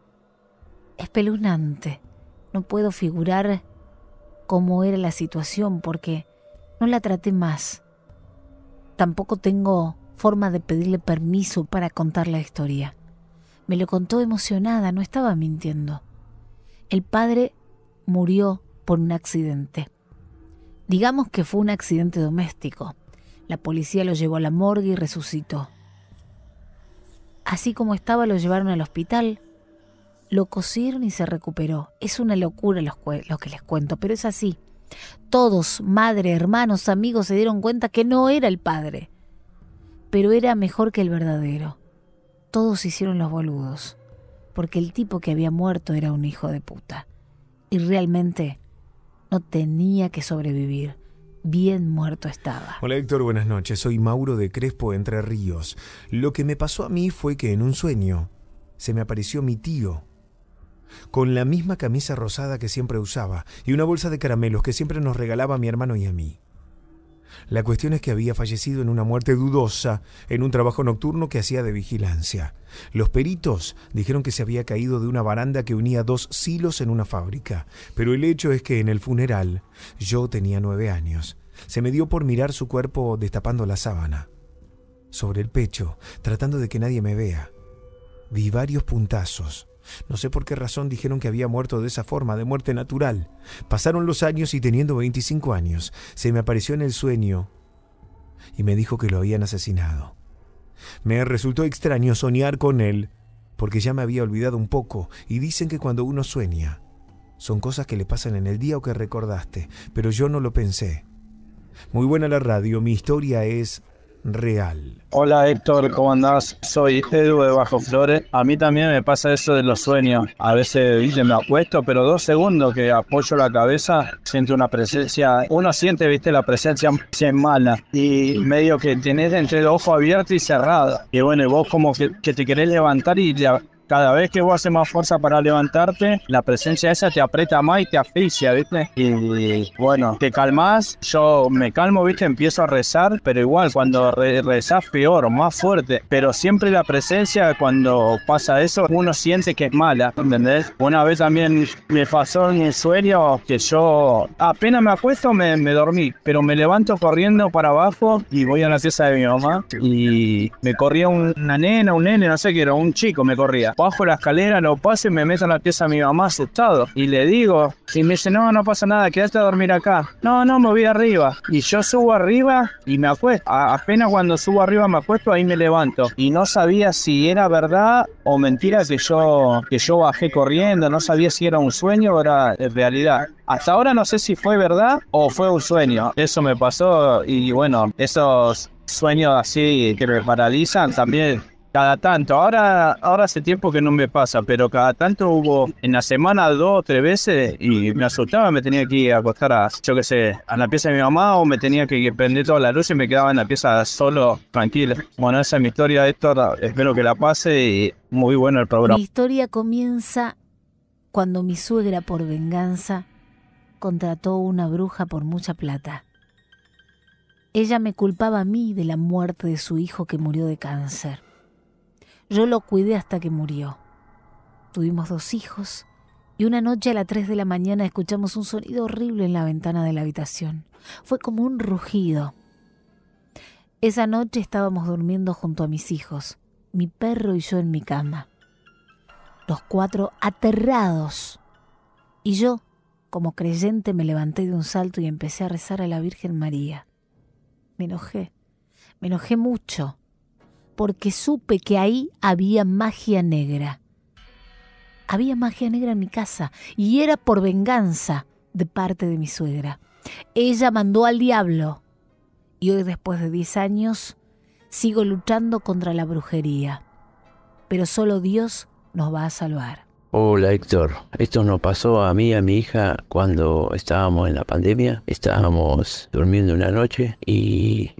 Espeluznante. No puedo figurar cómo era la situación porque no la traté más. Tampoco tengo forma de pedirle permiso para contar la historia. Me lo contó emocionada, no estaba mintiendo. El padre murió por un accidente. Digamos que fue un accidente doméstico. La policía lo llevó a la morgue y resucitó. Así como estaba, lo llevaron al hospital, lo cosieron y se recuperó. Es una locura lo que les cuento, pero es así. Todos, madre, hermanos, amigos, se dieron cuenta que no era el padre, pero era mejor que el verdadero. Todos hicieron los boludos, porque el tipo que había muerto era un hijo de puta. Y realmente no tenía que sobrevivir. Bien muerto estaba. Hola Héctor, buenas noches. Soy Mauro de Crespo, Entre Ríos. Lo que me pasó a mí fue que en un sueño se me apareció mi tío, con la misma camisa rosada que siempre usaba y una bolsa de caramelos que siempre nos regalaba a mi hermano y a mí. La cuestión es que había fallecido en una muerte dudosa en un trabajo nocturno que hacía de vigilancia. Los peritos dijeron que se había caído de una baranda que unía 2 silos en una fábrica, pero el hecho es que en el funeral, yo tenía 9 años, se me dio por mirar su cuerpo destapando la sábana. Sobre el pecho, tratando de que nadie me vea, vi varios puntazos. No sé por qué razón dijeron que había muerto de esa forma, de muerte natural. Pasaron los años y teniendo 25 años, se me apareció en el sueño y me dijo que lo habían asesinado. Me resultó extraño soñar con él, porque ya me había olvidado un poco, y dicen que cuando uno sueña, son cosas que le pasan en el día o que recordaste, pero yo no lo pensé. Muy buena la radio, mi historia es real. Hola Héctor, ¿cómo andás? Soy Edu de Bajo Flores. A mí también me pasa eso de los sueños. A veces, viste, me acuesto, pero 2 segundos que apoyo la cabeza, siento una presencia. Uno siente, viste, la presencia mala. Y medio que tenés entre el ojo abierto y cerrado. Y bueno, y vos como que te querés levantar y cada vez que vos haces más fuerza para levantarte, la presencia esa te aprieta más y te asfixia, ¿viste? Y bueno, te calmás, yo me calmo, ¿viste? Empiezo a rezar, pero igual cuando rezás peor, más fuerte. Pero siempre la presencia, cuando pasa eso, uno siente que es mala, ¿entendés? Una vez también me pasó en el sueño que yo apenas me acuesto, me dormí, pero me levanto corriendo para abajo y voy a la pieza de mi mamá y me corría una nena, un nene, no sé qué era, un chico me corría. Bajo la escalera, lo paso y me meto en la pieza de mi mamá asustado. Y le digo, y me dice, no pasa nada, quédate a dormir acá. No, me voy arriba. Y yo subo arriba y me acuesto. Apenas cuando subo arriba me acuesto, ahí me levanto. Y no sabía si era verdad o mentira que yo bajé corriendo. No sabía si era un sueño o era realidad. Hasta ahora no sé si fue verdad o fue un sueño. Eso me pasó y bueno, esos sueños así que me paralizan también Cada tanto, ahora hace tiempo que no me pasa, pero cada tanto hubo en la semana 2 o 3 veces y me asustaba, me tenía que ir a acostar a, yo qué sé, a la pieza de mi mamá o me tenía que prender toda la luz y me quedaba en la pieza solo, tranquilo. Bueno, esa es mi historia, Héctor, espero que la pase y muy bueno el programa. Mi historia comienza cuando mi suegra, por venganza, contrató una bruja por mucha plata. Ella me culpaba a mí de la muerte de su hijo que murió de cáncer. Yo lo cuidé hasta que murió. Tuvimos 2 hijos y una noche a las 3 de la mañana escuchamos un sonido horrible en la ventana de la habitación. Fue como un rugido. Esa noche estábamos durmiendo junto a mis hijos, mi perro y yo en mi cama. Los 4 aterrados. Y yo, como creyente, me levanté de un salto y empecé a rezar a la Virgen María. Me enojé mucho, porque supe que ahí había magia negra. Había magia negra en mi casa y era por venganza de parte de mi suegra. Ella mandó al diablo y hoy, después de 10 años, sigo luchando contra la brujería. Pero solo Dios nos va a salvar. Hola Héctor, esto nos pasó a mí y a mi hija cuando estábamos en la pandemia. Estábamos durmiendo una noche y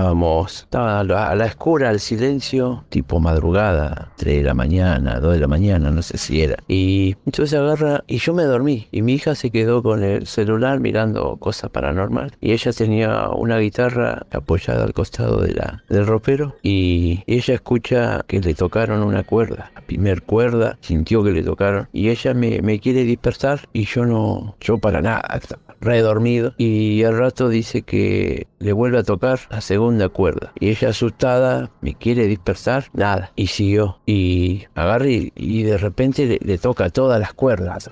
estaba a la oscura, al silencio, tipo madrugada, 3 de la mañana, 2 de la mañana, no sé si era. Y entonces agarra y yo me dormí y mi hija se quedó con el celular mirando cosas paranormales y ella tenía una guitarra apoyada al costado del ropero y ella escucha que le tocaron una cuerda, la primer cuerda, sintió que le tocaron y ella me quiere dispersar y yo para nada, re dormido, y al rato dice que le vuelve a tocar la segunda cuerda y ella asustada me quiere dispersar, nada, y siguió y agarra y de repente le toca todas las cuerdas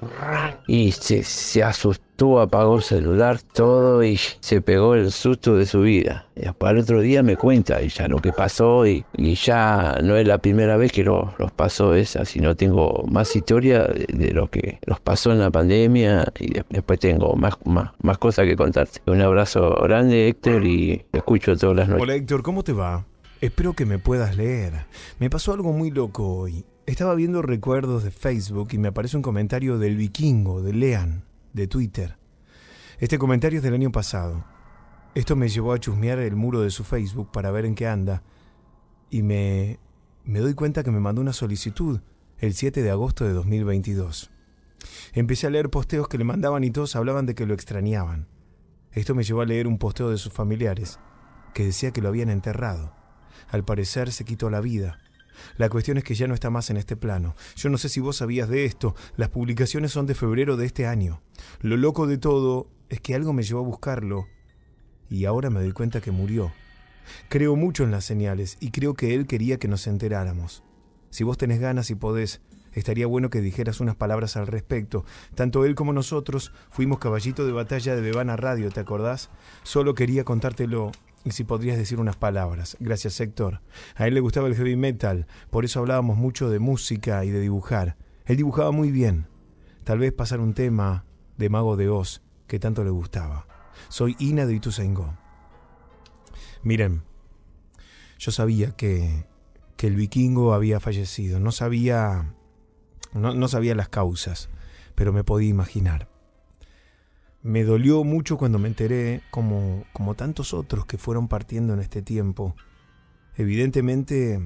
y se asustó, apagó el celular, todo, y se pegó el susto de su vida. Y para el otro día me cuenta ella lo que pasó y ya no es la primera vez que los pasó esa, sino tengo más historia de lo que los pasó en la pandemia y después tengo más cosas que contarte. Un abrazo grande, Héctor, y te escucho todas las noches. Hola Héctor, ¿cómo te va? Espero que me puedas leer. Me pasó algo muy loco hoy. Estaba viendo recuerdos de Facebook y me aparece un comentario del Vikingo, de Lean, de Twitter. Este comentario es del año pasado. Esto me llevó a chusmear el muro de su Facebook para ver en qué anda. Y me doy cuenta que me mandó una solicitud el 7 de agosto de 2022. Empecé a leer posteos que le mandaban y todos hablaban de que lo extrañaban. Esto me llevó a leer un posteo de sus familiares que decía que lo habían enterrado. Al parecer se quitó la vida. La cuestión es que ya no está más en este plano. Yo no sé si vos sabías de esto. Las publicaciones son de febrero de este año. Lo loco de todo es que algo me llevó a buscarlo y ahora me doy cuenta que murió. Creo mucho en las señales y creo que él quería que nos enteráramos. Si vos tenés ganas y podés, estaría bueno que dijeras unas palabras al respecto. Tanto él como nosotros fuimos caballito de batalla de Bebana Radio, ¿te acordás? Solo quería contártelo y si podrías decir unas palabras. Gracias, Héctor. A él le gustaba el heavy metal, por eso hablábamos mucho de música y de dibujar. Él dibujaba muy bien. Tal vez pasar un tema de Mago de Oz que tanto le gustaba. Soy Ina de Ituzaingó. Miren, yo sabía que el Vikingo había fallecido. No sabía las causas, pero me podía imaginar. Me dolió mucho cuando me enteré, como tantos otros que fueron partiendo en este tiempo. Evidentemente,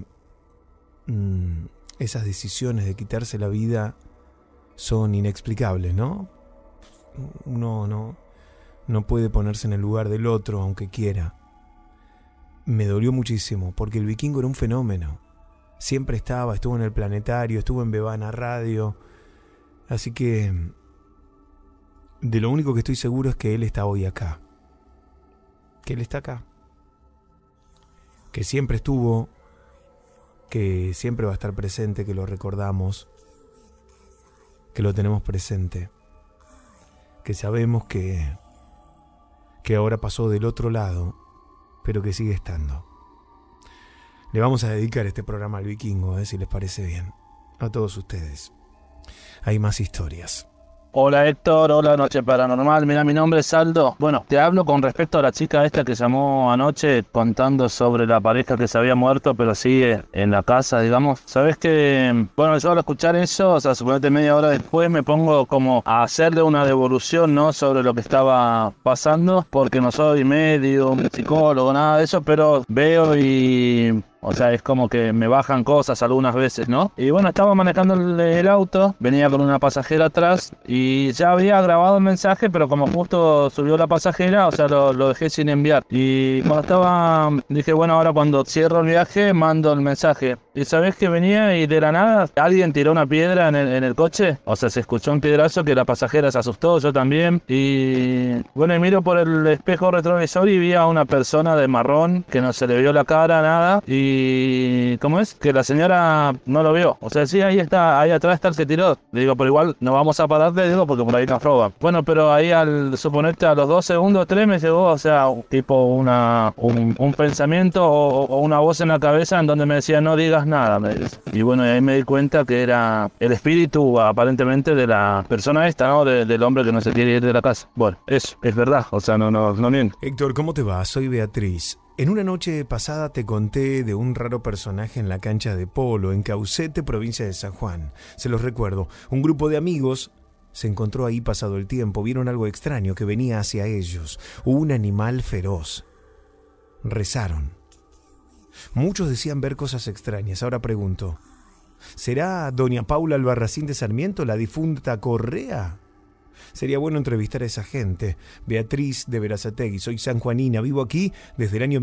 esas decisiones de quitarse la vida son inexplicables, ¿no? Uno no puede ponerse en el lugar del otro, aunque quiera. Me dolió muchísimo, porque el Vikingo era un fenómeno. Siempre estuvo en el Planetario, estuvo en Bebana Radio. Así que de lo único que estoy seguro es que él está hoy acá. Que él está acá. Que siempre estuvo, que siempre va a estar presente, que lo recordamos, que lo tenemos presente, que sabemos que ahora pasó del otro lado, pero que sigue estando. Le vamos a dedicar este programa al Vikingo, si les parece bien, a todos ustedes. Hay más historias. Hola Héctor, hola Noche Paranormal, mira mi nombre es Aldo. Bueno, te hablo con respecto a la chica esta que llamó anoche contando sobre la pareja que se había muerto pero sigue en la casa, digamos. Sabes que, bueno, yo al escuchar eso, o sea, suponete media hora después me pongo como a hacerle una devolución, ¿no? Sobre lo que estaba pasando, porque no soy médico, psicólogo, nada de eso, pero veo y... O sea, es como que me bajan cosas algunas veces, ¿no? Y bueno, estaba manejando el auto, venía con una pasajera atrás y ya había grabado el mensaje, pero como justo subió la pasajera, o sea, lo dejé sin enviar. Y cuando estaba, dije, bueno, ahora cuando cierro el viaje, mando el mensaje. Y sabés que venía y de la nada alguien tiró una piedra en el coche. O sea, se escuchó un piedrazo que la pasajera se asustó, yo también. Y bueno, y miro por el espejo retrovisor y vi a una persona de marrón que no se le vio la cara, nada. Y ¿cómo es? Que la señora no lo vio. O sea, sí, ahí está, ahí atrás está el que tiró. Le digo, pero igual no vamos a parar, le digo, porque por ahí nos roban. Bueno, pero ahí al suponerte a los 2 segundos, 3 me llegó, o sea, tipo un pensamiento o una voz en la cabeza en donde me decía, no digas nada, me dice. Y bueno, ahí me di cuenta que era el espíritu aparentemente de la persona esta, ¿no? Del hombre que no se quiere ir de la casa. Bueno, eso, es verdad, o sea, no miento. Héctor, ¿cómo te va? Soy Beatriz. En una noche pasada te conté de un raro personaje en la cancha de polo en Caucete, provincia de San Juan. Se los recuerdo, un grupo de amigos se encontró ahí pasado el tiempo, vieron algo extraño que venía hacia ellos, un animal feroz. Rezaron. Muchos decían ver cosas extrañas. Ahora pregunto, ¿será doña Paula Albarracín de Sarmiento, la difunta Correa? Sería bueno entrevistar a esa gente. Beatriz de Berazategui, soy sanjuanina, vivo aquí desde el año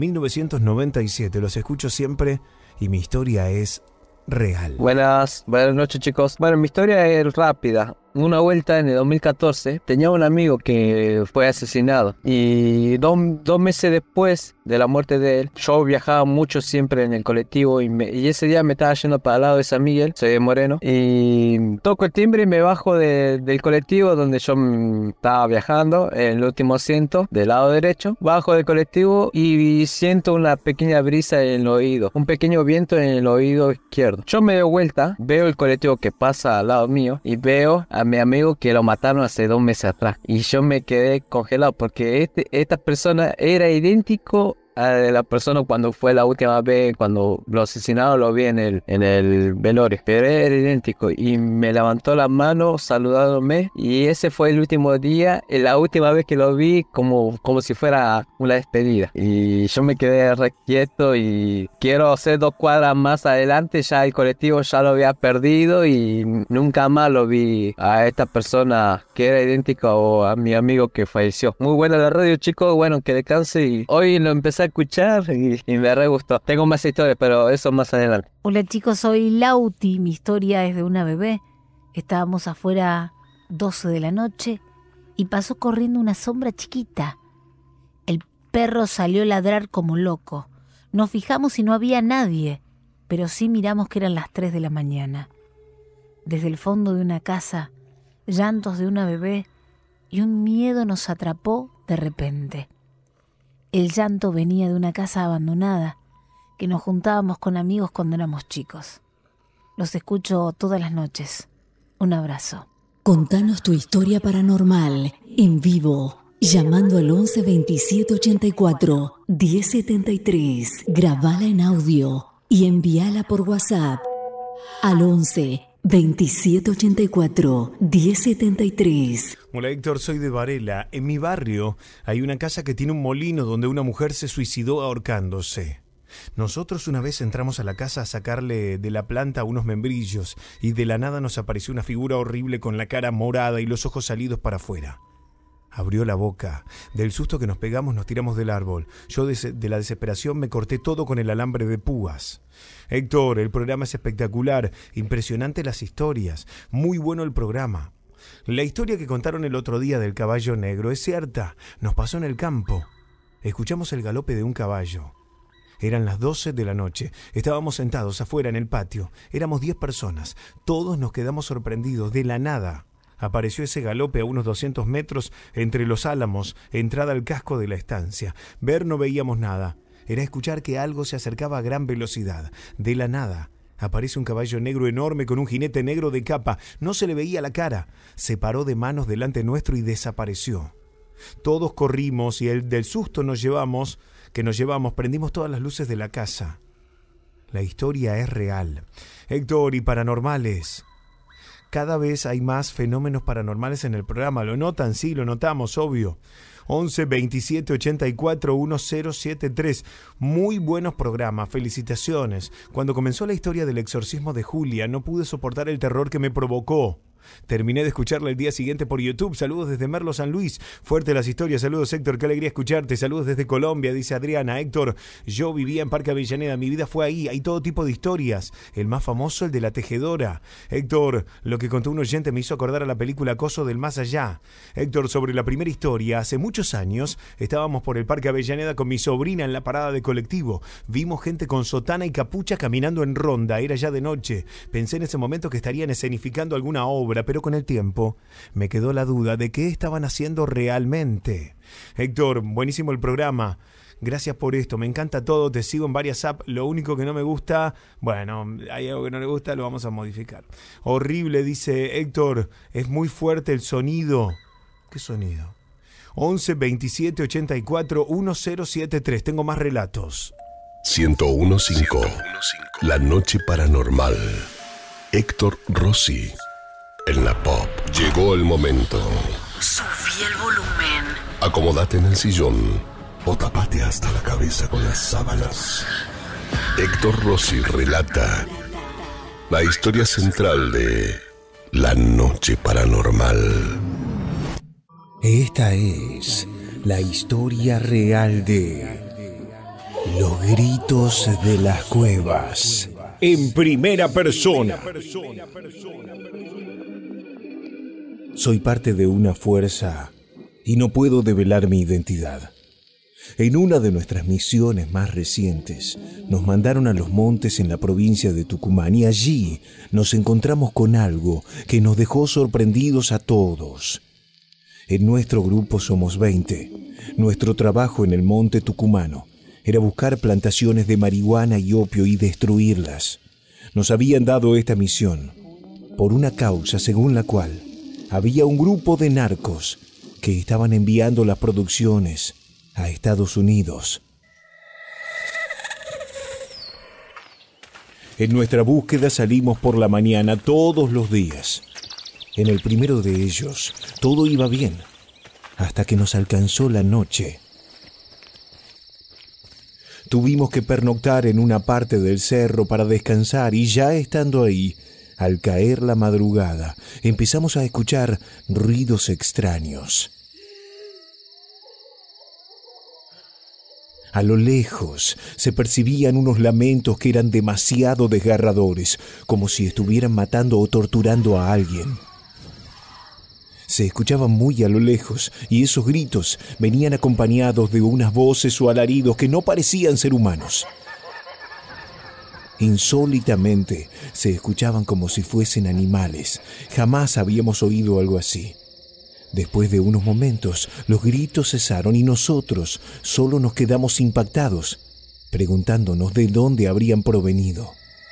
1997. Los escucho siempre y mi historia es real. Buenas noches, chicos. Bueno, mi historia es rápida. Una vuelta en el 2014 tenía un amigo que fue asesinado y dos meses después de la muerte de él, yo viajaba mucho siempre en el colectivo y ese día me estaba yendo para el lado de San Miguel, soy de Moreno, y toco el timbre y me bajo del colectivo donde yo estaba viajando, en el último asiento del lado derecho. Bajo del colectivo y siento una pequeña brisa en el oído, un pequeño viento en el oído izquierdo. Yo me doy vuelta, veo el colectivo que pasa al lado mío y veo a mi amigo que lo mataron hace 2 meses atrás. Y yo me quedé congelado porque esta persona era idéntico a la persona cuando fue la última vez, cuando lo asesinaron, lo vi en el velorio, pero era idéntico y me levantó la mano saludándome y ese fue el último día, la última vez que lo vi como si fuera una despedida y yo me quedé re quieto y quiero hacer 2 cuadras más adelante, ya el colectivo ya lo había perdido y nunca más lo vi a esta persona que era idéntica o a mi amigo que falleció. Muy buena la radio, chicos, bueno, que descanse y hoy lo empecé a escuchar y me re gustó. Tengo más historias, pero eso más adelante. Hola chicos, soy Lauti, mi historia es de una bebé. Estábamos afuera 12 de la noche y pasó corriendo una sombra chiquita. El perro salió a ladrar como loco. Nos fijamos y no había nadie, pero sí miramos que eran las 3 de la mañana. Desde el fondo de una casa, llantos de una bebé y un miedo nos atrapó de repente. El llanto venía de una casa abandonada, que nos juntábamos con amigos cuando éramos chicos. Los escucho todas las noches. Un abrazo. Contanos tu historia paranormal en vivo, llamando al 11 27 84 1073. Grabala en audio y envíala por WhatsApp al 11 2784 1073. Hola Héctor, soy de Varela. En mi barrio hay una casa que tiene un molino donde una mujer se suicidó ahorcándose. Nosotros una vez entramos a la casa a sacarle de la planta unos membrillos y de la nada nos apareció una figura horrible con la cara morada y los ojos salidos para afuera. Abrió la boca. Del susto que nos pegamos nos tiramos del árbol. Yo de la desesperación me corté todo con el alambre de púas. Héctor, el programa es espectacular. Impresionante las historias. Muy bueno el programa. La historia que contaron el otro día del caballo negro es cierta. Nos pasó en el campo. Escuchamos el galope de un caballo. Eran las 12 de la noche. Estábamos sentados afuera en el patio. Éramos 10 personas. Todos nos quedamos sorprendidos. De la nada apareció ese galope a unos 200 metros entre los álamos, entrada al casco de la estancia. Ver no veíamos nada. Era escuchar que algo se acercaba a gran velocidad. De la nada Aparece un caballo negro enorme con un jinete negro de capa. No se le veía la cara. Se paró de manos delante nuestro y desapareció. Todos corrimos y del susto nos llevamos, prendimos todas las luces de la casa. La historia es real. Héctor, y paranormales. Cada vez hay más fenómenos paranormales en el programa. ¿Lo notan? Sí, lo notamos, obvio. 11 27 84 1073. Muy buenos programas, felicitaciones. Cuando comenzó la historia del exorcismo de Julia, no pude soportar el terror que me provocó. Terminé de escucharla el día siguiente por YouTube. Saludos desde Merlo, San Luis. Fuerte las historias. Saludos, Héctor. Qué alegría escucharte. Saludos desde Colombia, dice Adriana. Héctor, yo vivía en Parque Avellaneda. Mi vida fue ahí. Hay todo tipo de historias. El más famoso, el de la tejedora. Héctor, lo que contó un oyente me hizo acordar a la película Coso del Más Allá. Héctor, sobre la primera historia. Hace muchos años estábamos por el Parque Avellaneda con mi sobrina en la parada de colectivo. Vimos gente con sotana y capucha caminando en ronda. Era ya de noche. Pensé en ese momento que estarían escenificando alguna obra, pero con el tiempo me quedó la duda de qué estaban haciendo realmente. Héctor, buenísimo el programa. Gracias por esto, me encanta todo, te sigo en varias apps. Lo único que no me gusta, bueno, hay algo que no le gusta, lo vamos a modificar. Horrible, dice Héctor, es muy fuerte el sonido. ¿Qué sonido? 11 27 84 1073. Tengo más relatos. 1015. La noche paranormal. Héctor Rossi. En la Pop. Llegó el momento. Subí el volumen. Acomódate en el sillón o tapate hasta la cabeza con las sábanas. Héctor Rossi relata la historia central de La Noche Paranormal. Esta es la historia real de Los Gritos de las Cuevas. En primera persona. Soy parte de una fuerza y no puedo develar mi identidad. En una de nuestras misiones más recientes, nos mandaron a los montes en la provincia de Tucumán y allí nos encontramos con algo que nos dejó sorprendidos a todos. En nuestro grupo somos 20. Nuestro trabajo en el monte tucumano era buscar plantaciones de marihuana y opio y destruirlas. Nos habían dado esta misión por una causa según la cual había un grupo de narcos que estaban enviando las producciones a Estados Unidos. En nuestra búsqueda salimos por la mañana todos los días. En el primero de ellos todo iba bien, hasta que nos alcanzó la noche. Tuvimos que pernoctar en una parte del cerro para descansar y ya estando ahí, al caer la madrugada, empezamos a escuchar ruidos extraños. A lo lejos se percibían unos lamentos que eran demasiado desgarradores, como si estuvieran matando o torturando a alguien. Se escuchaban muy a lo lejos y esos gritos venían acompañados de unas voces o alaridos que no parecían ser humanos. Insólitamente se escuchaban como si fuesen animales. Jamás habíamos oído algo así. Después de unos momentos, los gritos cesaron y nosotros solo nos quedamos impactados, preguntándonos de dónde habrían provenido.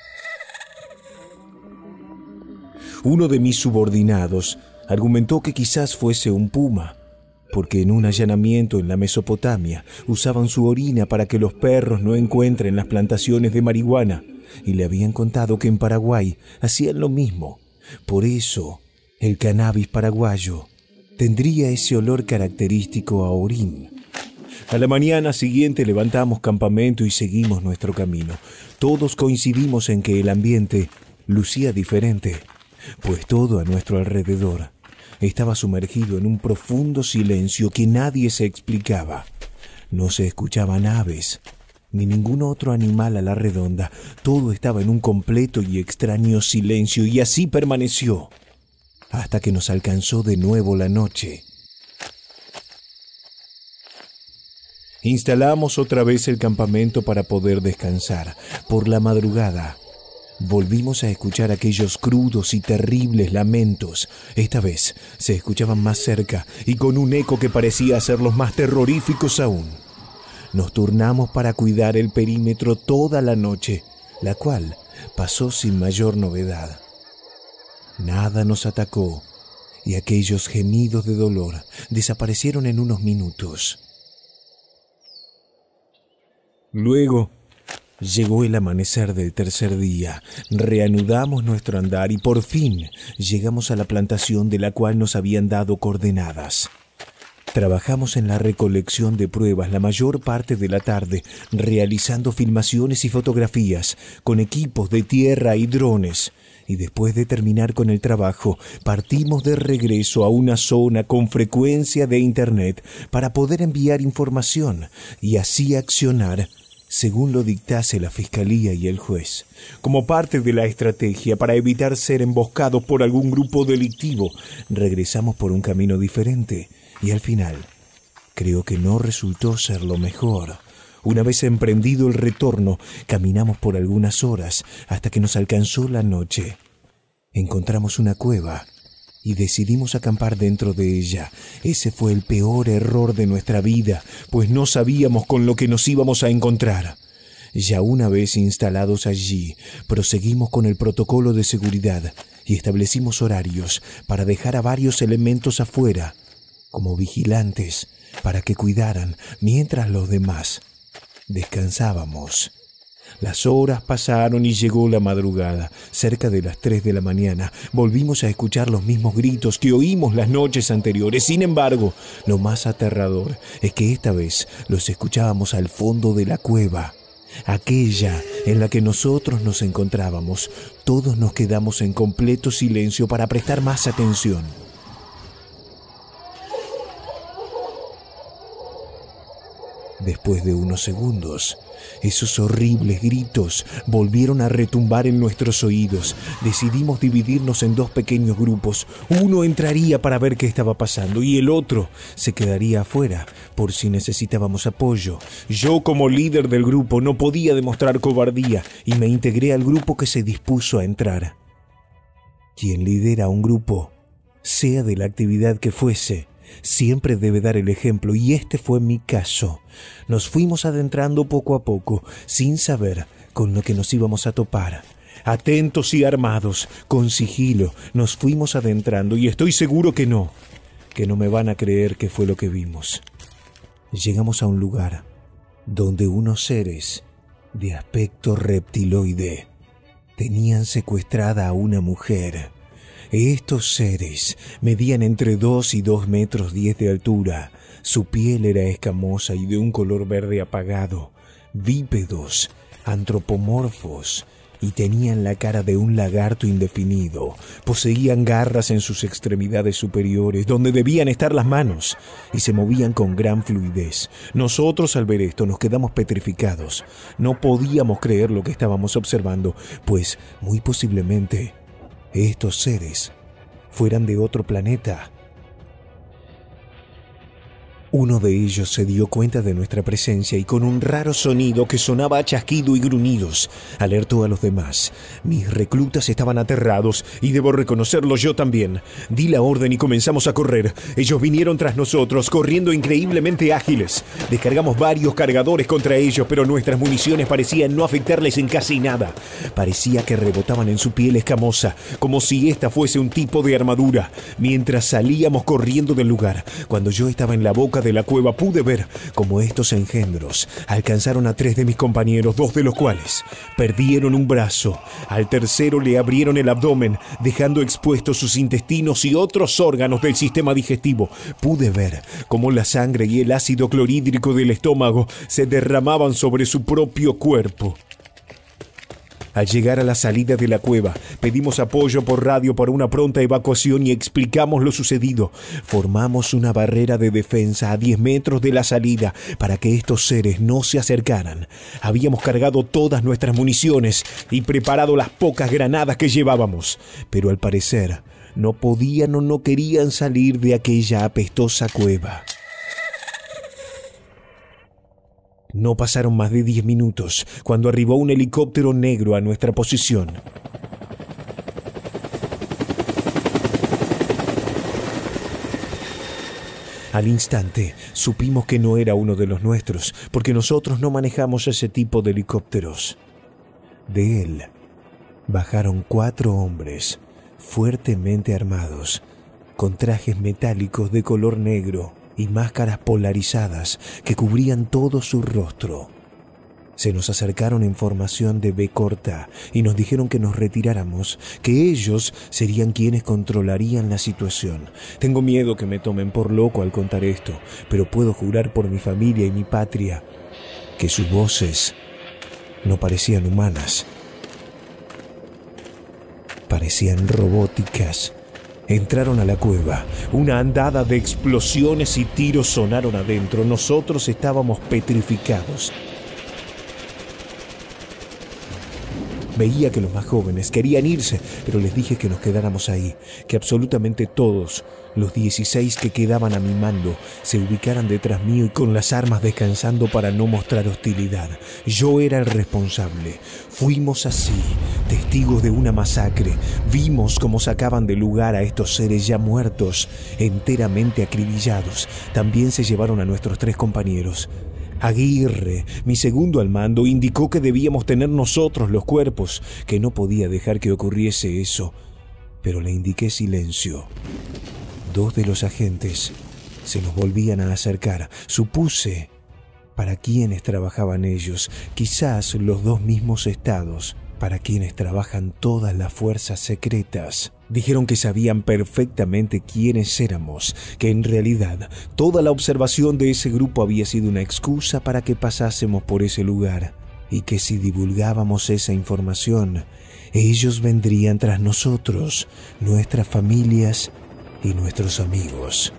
Uno de mis subordinados argumentó que quizás fuese un puma, porque en un allanamiento en la Mesopotamia usaban su orina para que los perros no encuentren las plantaciones de marihuana, y le habían contado que en Paraguay hacían lo mismo. Por eso, el cannabis paraguayo tendría ese olor característico a orín. A la mañana siguiente levantamos campamento y seguimos nuestro camino. Todos coincidimos en que el ambiente lucía diferente, pues todo a nuestro alrededor estaba sumergido en un profundo silencio que nadie se explicaba. No se escuchaban aves ni ningún otro animal a la redonda. Todo estaba en un completo y extraño silencio, y así permaneció hasta que nos alcanzó de nuevo la noche. Instalamos otra vez el campamento para poder descansar. Por la madrugada volvimos a escuchar aquellos crudos y terribles lamentos. Esta vez se escuchaban más cerca y con un eco que parecía hacerlos más terroríficos aún. Nos turnamos para cuidar el perímetro toda la noche, la cual pasó sin mayor novedad. Nada nos atacó y aquellos gemidos de dolor desaparecieron en unos minutos. Luego llegó el amanecer del tercer día, reanudamos nuestro andar y por fin llegamos a la plantación de la cual nos habían dado coordenadas. Trabajamos en la recolección de pruebas la mayor parte de la tarde, realizando filmaciones y fotografías con equipos de tierra y drones. Y después de terminar con el trabajo, partimos de regreso a una zona con frecuencia de internet para poder enviar información y así accionar según lo dictase la fiscalía y el juez, como parte de la estrategia para evitar ser emboscados por algún grupo delictivo. Regresamos por un camino diferente y al final creo que no resultó ser lo mejor. Una vez emprendido el retorno, caminamos por algunas horas hasta que nos alcanzó la noche. Encontramos una cueva y decidimos acampar dentro de ella. Ese fue el peor error de nuestra vida, pues no sabíamos con lo que nos íbamos a encontrar. Ya una vez instalados allí, proseguimos con el protocolo de seguridad y establecimos horarios para dejar a varios elementos afuera, como vigilantes, para que cuidaran mientras los demás descansábamos. Las horas pasaron y llegó la madrugada. Cerca de las 3 de la mañana volvimos a escuchar los mismos gritos que oímos las noches anteriores. Sin embargo, lo más aterrador es que esta vez los escuchábamos al fondo de la cueva, aquella en la que nosotros nos encontrábamos. Todos nos quedamos en completo silencio para prestar más atención. Después de unos segundos, esos horribles gritos volvieron a retumbar en nuestros oídos. Decidimos dividirnos en 2 pequeños grupos. Uno entraría para ver qué estaba pasando y el otro se quedaría afuera por si necesitábamos apoyo. Yo, como líder del grupo, no podía demostrar cobardía y me integré al grupo que se dispuso a entrar. Quien lidera un grupo, sea de la actividad que fuese, siempre debe dar el ejemplo, y este fue mi caso. Nos fuimos adentrando poco a poco, sin saber con lo que nos íbamos a topar. Atentos y armados, con sigilo, nos fuimos adentrando, y estoy seguro que no me van a creer qué fue lo que vimos. Llegamos a un lugar donde unos seres de aspecto reptiloide tenían secuestrada a una mujer. Estos seres medían entre 2 y 2,10 metros de altura. Su piel era escamosa y de un color verde apagado, bípedos, antropomorfos, y tenían la cara de un lagarto indefinido. Poseían garras en sus extremidades superiores, donde debían estar las manos, y se movían con gran fluidez. Nosotros, al ver esto, nos quedamos petrificados. No podíamos creer lo que estábamos observando, pues muy posiblemente estos seres fueran de otro planeta. Uno de ellos se dio cuenta de nuestra presencia y con un raro sonido que sonaba a chasquido y gruñidos, alertó a los demás. Mis reclutas estaban aterrados y debo reconocerlo, yo también. Di la orden y comenzamos a correr. Ellos vinieron tras nosotros, corriendo increíblemente ágiles. Descargamos varios cargadores contra ellos, pero nuestras municiones parecían no afectarles en casi nada. Parecía que rebotaban en su piel escamosa, como si esta fuese un tipo de armadura. Mientras salíamos corriendo del lugar, cuando yo estaba en la boca de la cueva, pude ver cómo estos engendros alcanzaron a 3 de mis compañeros, 2 de los cuales perdieron un brazo. Al tercero le abrieron el abdomen, dejando expuestos sus intestinos y otros órganos del sistema digestivo. Pude ver cómo la sangre y el ácido clorhídrico del estómago se derramaban sobre su propio cuerpo. Al llegar a la salida de la cueva, pedimos apoyo por radio para una pronta evacuación y explicamos lo sucedido. Formamos una barrera de defensa a 10 metros de la salida para que estos seres no se acercaran. Habíamos cargado todas nuestras municiones y preparado las pocas granadas que llevábamos, pero al parecer no podían o no querían salir de aquella apestosa cueva. No pasaron más de 10 minutos cuando arribó un helicóptero negro a nuestra posición. Al instante supimos que no era uno de los nuestros, porque nosotros no manejamos ese tipo de helicópteros. De él bajaron 4 hombres, fuertemente armados, con trajes metálicos de color negro y máscaras polarizadas que cubrían todo su rostro. Se nos acercaron en formación de B corta y nos dijeron que nos retiráramos, que ellos serían quienes controlarían la situación. Tengo miedo que me tomen por loco al contar esto, pero puedo jurar por mi familia y mi patria que sus voces no parecían humanas. Parecían robóticas. Entraron a la cueva. Una andada de explosiones y tiros sonaron adentro. Nosotros estábamos petrificados. Veía que los más jóvenes querían irse, pero les dije que nos quedáramos ahí, que absolutamente todos, los 16 que quedaban a mi mando, se ubicaran detrás mío y con las armas descansando para no mostrar hostilidad. Yo era el responsable. Fuimos así, testigos de una masacre. Vimos cómo sacaban del lugar a estos seres ya muertos, enteramente acribillados. También se llevaron a nuestros 3 compañeros. Aguirre, mi segundo al mando, indicó que debíamos tener nosotros los cuerpos, que no podía dejar que ocurriese eso, pero le indiqué silencio. 2 de los agentes se nos volvían a acercar. Supuse para quiénes trabajaban ellos, quizás los 2 mismos estados para quienes trabajan todas las fuerzas secretas. Dijeron que sabían perfectamente quiénes éramos, que en realidad toda la observación de ese grupo había sido una excusa para que pasásemos por ese lugar, y que si divulgábamos esa información, ellos vendrían tras nosotros, nuestras familias y nuestros amigos.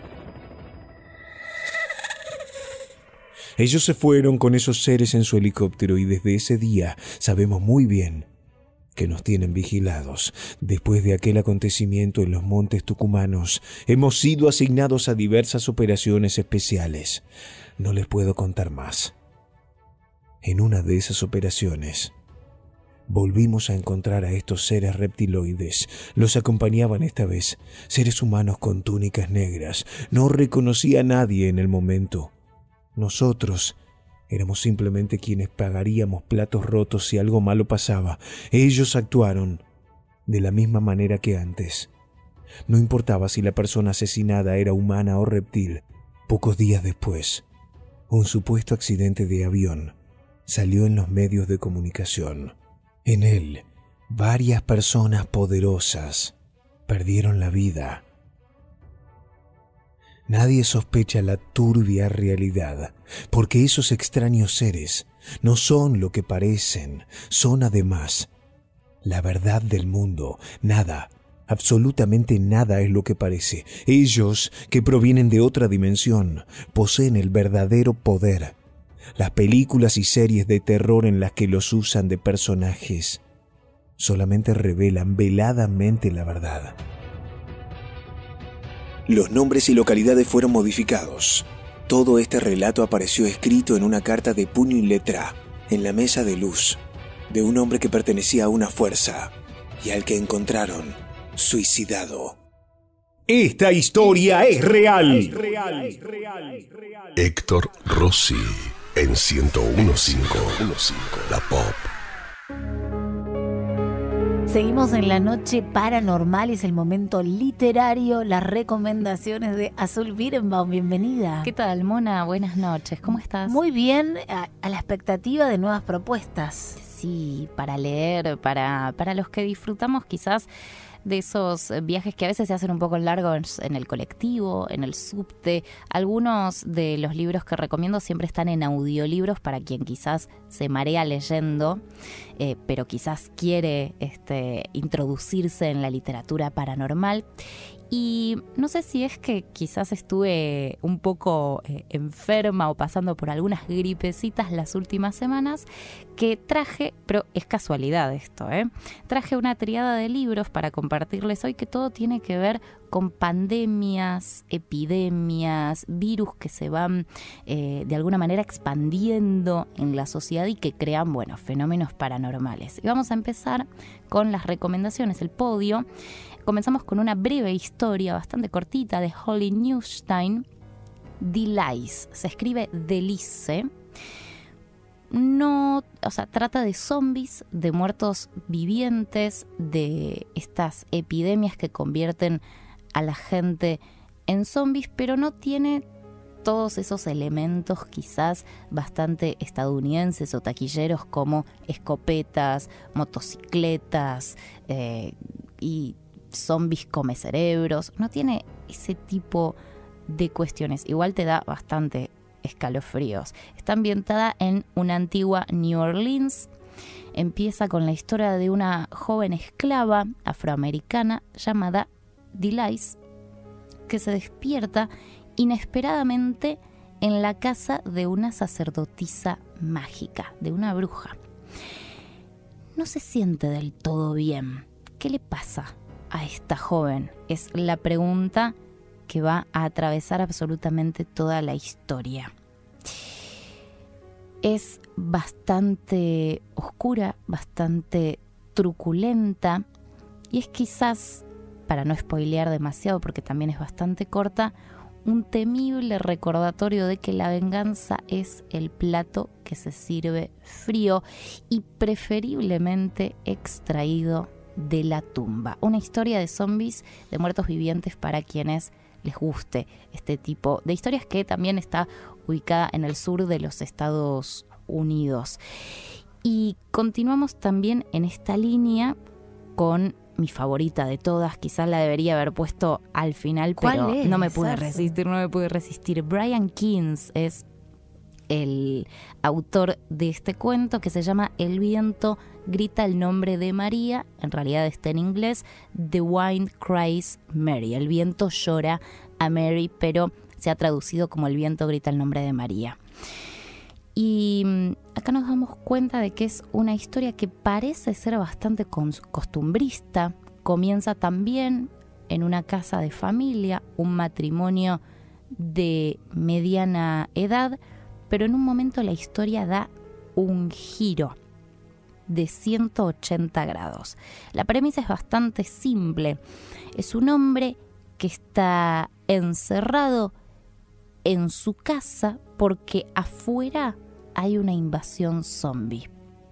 Ellos se fueron con esos seres en su helicóptero y desde ese día sabemos muy bien que nos tienen vigilados. Después de aquel acontecimiento en los montes tucumanos, hemos sido asignados a diversas operaciones especiales. No les puedo contar más. En una de esas operaciones, volvimos a encontrar a estos seres reptiloides. Los acompañaban esta vez seres humanos con túnicas negras. No reconocí a nadie en el momento. Nosotros éramos simplemente quienes pagaríamos platos rotos si algo malo pasaba. Ellos actuaron de la misma manera que antes. No importaba si la persona asesinada era humana o reptil. Pocos días después, un supuesto accidente de avión salió en los medios de comunicación. En él, varias personas poderosas perdieron la vida. Nadie sospecha la turbia realidad, porque esos extraños seres no son lo que parecen, son además la verdad del mundo. Nada, absolutamente nada es lo que parece. Ellos, que provienen de otra dimensión, poseen el verdadero poder. Las películas y series de terror en las que los usan de personajes solamente revelan veladamente la verdad. Los nombres y localidades fueron modificados. Todo este relato apareció escrito en una carta de puño y letra, en la mesa de luz, de un hombre que pertenecía a una fuerza y al que encontraron suicidado. Esta historia es real. Héctor Rossi en 101.5 La Pop. Seguimos en la noche paranormal, es el momento literario, las recomendaciones de Azul Birnbaum. Bienvenida. ¿Qué tal, Mona? Buenas noches, ¿cómo estás? Muy bien, a la expectativa de nuevas propuestas. Sí, para leer, para los que disfrutamos quizás de esos viajes que a veces se hacen un poco largos en el colectivo, en el subte. Algunos de los libros que recomiendo siempre están en audiolibros para quien quizás se marea leyendo, pero quizás quiere introducirse en la literatura paranormal. Y no sé si es que quizás estuve un poco enferma o pasando por algunas gripecitas las últimas semanas, que traje, pero es casualidad esto, traje una triada de libros para compartirles hoy que todo tiene que ver con pandemias, epidemias, virus que se van de alguna manera expandiendo en la sociedad y que crean, fenómenos paranormales. Y vamos a empezar con las recomendaciones, el podio. Comenzamos con una breve historia bastante cortita de Holly Neustein, Delice. Se escribe Delice. no, o sea, trata de zombies, de muertos vivientes, de estas epidemias que convierten a la gente en zombies, pero no tiene todos esos elementos quizás bastante estadounidenses o taquilleros como escopetas, motocicletas y zombies come cerebros. No tiene ese tipo de cuestiones. Igual te da bastante escalofríos. Está ambientada en una antigua New Orleans. Empieza con la historia de una joven esclava afroamericana llamada Delice, que se despierta inesperadamente en la casa de una sacerdotisa mágica, de una bruja. No se siente del todo bien. ¿Qué le pasa a esta joven? Es la pregunta que va a atravesar absolutamente toda la historia. Es bastante oscura, bastante truculenta, y es quizás, para no spoilear demasiado porque también es bastante corta, un temible recordatorio de que la venganza es el plato que se sirve frío y preferiblemente extraído de la tumba. Una historia de zombies, de muertos vivientes para quienes les guste este tipo de historias, que también está ubicada en el sur de los Estados Unidos. Y continuamos también en esta línea con mi favorita de todas, quizás la debería haber puesto al final, pero no me pude resistir. Brian Keynes es el autor de este cuento, que se llama El viento grita el nombre de María. En realidad está en inglés, The Wind Cries Mary. El viento llora a Mary, pero se ha traducido como El viento grita el nombre de María. Y acá nos damos cuenta de que es una historia que parece ser bastante costumbrista. Comienza también en una casa de familia, un matrimonio de mediana edad, pero en un momento la historia da un giro de 180 grados. La premisa es bastante simple. Es un hombre que está encerrado en su casa porque afuera hay una invasión zombie.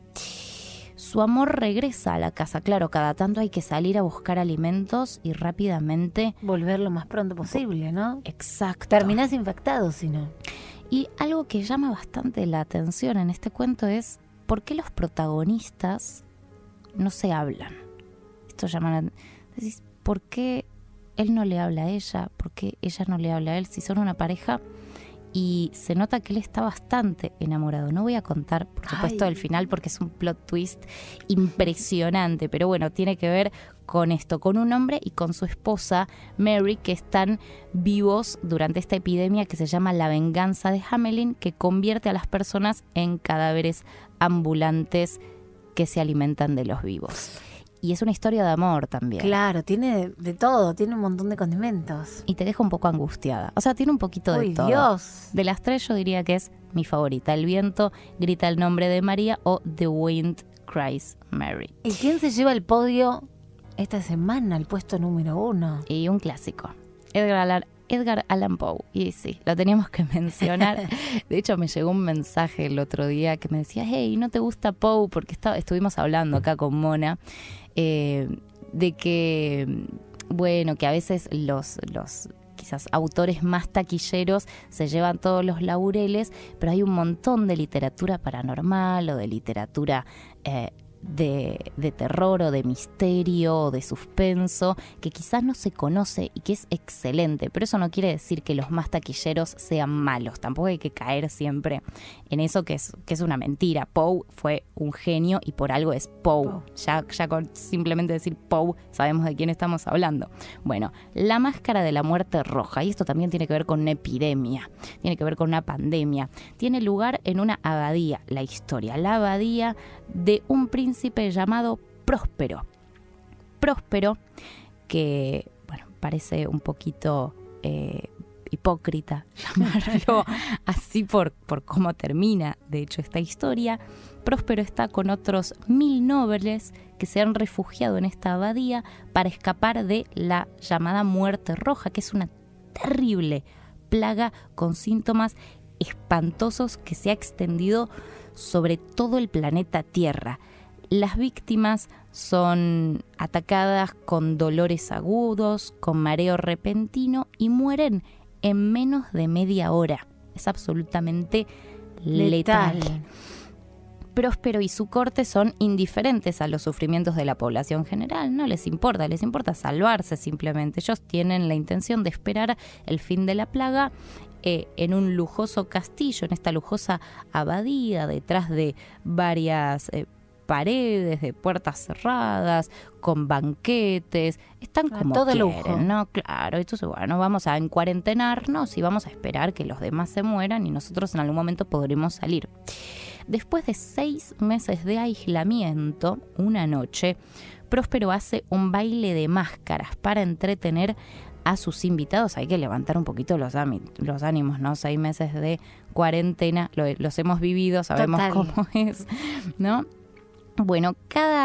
Su amor regresa a la casa. Claro, cada tanto hay que salir a buscar alimentos y rápidamente volver lo más pronto posible, ¿no? Exacto. Terminás infectado, si no. Y algo que llama bastante la atención en este cuento es por qué los protagonistas no se hablan. Esto llama la... Decís, ¿por qué él no le habla a ella? ¿Por qué ella no le habla a él? Si son una pareja... Y se nota que él está bastante enamorado. No voy a contar, por supuesto, el final porque es un plot twist impresionante. Pero bueno, tiene que ver con esto, con un hombre y con su esposa Mary, que están vivos durante esta epidemia que se llama la venganza de Hamelin, que convierte a las personas en cadáveres ambulantes que se alimentan de los vivos. Y es una historia de amor también. Claro, tiene de todo, tiene un montón de condimentos. Y te deja un poco angustiada. O sea, tiene un poquito de todo. Dios. De las tres yo diría que es mi favorita. El viento grita el nombre de María o The Wind Cries Mary. ¿Y quién se lleva el podio esta semana, el puesto número 1? Y un clásico. Edgar Allan Poe. Y sí, lo teníamos que mencionar. De hecho, me llegó un mensaje el otro día que me decía, hey, ¿no te gusta Poe? Porque estuvimos hablando acá con Mona de que, bueno, que a veces los quizás autores más taquilleros se llevan todos los laureles, pero hay un montón de literatura paranormal o de literatura de terror o de misterio o de suspenso que quizás no se conoce y que es excelente, pero eso no quiere decir que los más taquilleros sean malos. Tampoco hay que caer siempre en eso que es una mentira. Poe fue un genio y por algo es Poe. Ya con simplemente decir Poe sabemos de quién estamos hablando. Bueno, La máscara de la muerte roja, y esto también tiene que ver con una epidemia, tiene que ver con una pandemia. Tiene lugar en una abadía, la historia, la abadía de un príncipe llamado Próspero. Próspero, que bueno, parece un poquito hipócrita llamarlo así por cómo termina, de hecho, esta historia. Próspero está con otros 1000 nobles que se han refugiado en esta abadía para escapar de la llamada muerte roja, que es una terrible plaga con síntomas espantosos que se ha extendido sobre todo el planeta Tierra. Las víctimas son atacadas con dolores agudos, con mareo repentino y mueren en menos de media hora. Es absolutamente letal. Próspero y su corte son indiferentes a los sufrimientos de la población general, no les importa salvarse simplemente. Ellos tienen la intención de esperar el fin de la plaga en un lujoso castillo, en esta lujosa abadía, detrás de varias paredes, de puertas cerradas, con banquetes, están como todo quieren, lujo, ¿no? Claro, entonces bueno, vamos a encuarentenarnos y vamos a esperar que los demás se mueran y nosotros en algún momento podremos salir. Después de 6 meses de aislamiento, una noche, Próspero hace un baile de máscaras para entretener a sus invitados. Hay que levantar un poquito los ánimos, ¿no? 6 meses de cuarentena, los hemos vivido, sabemos cómo es, ¿no? Bueno,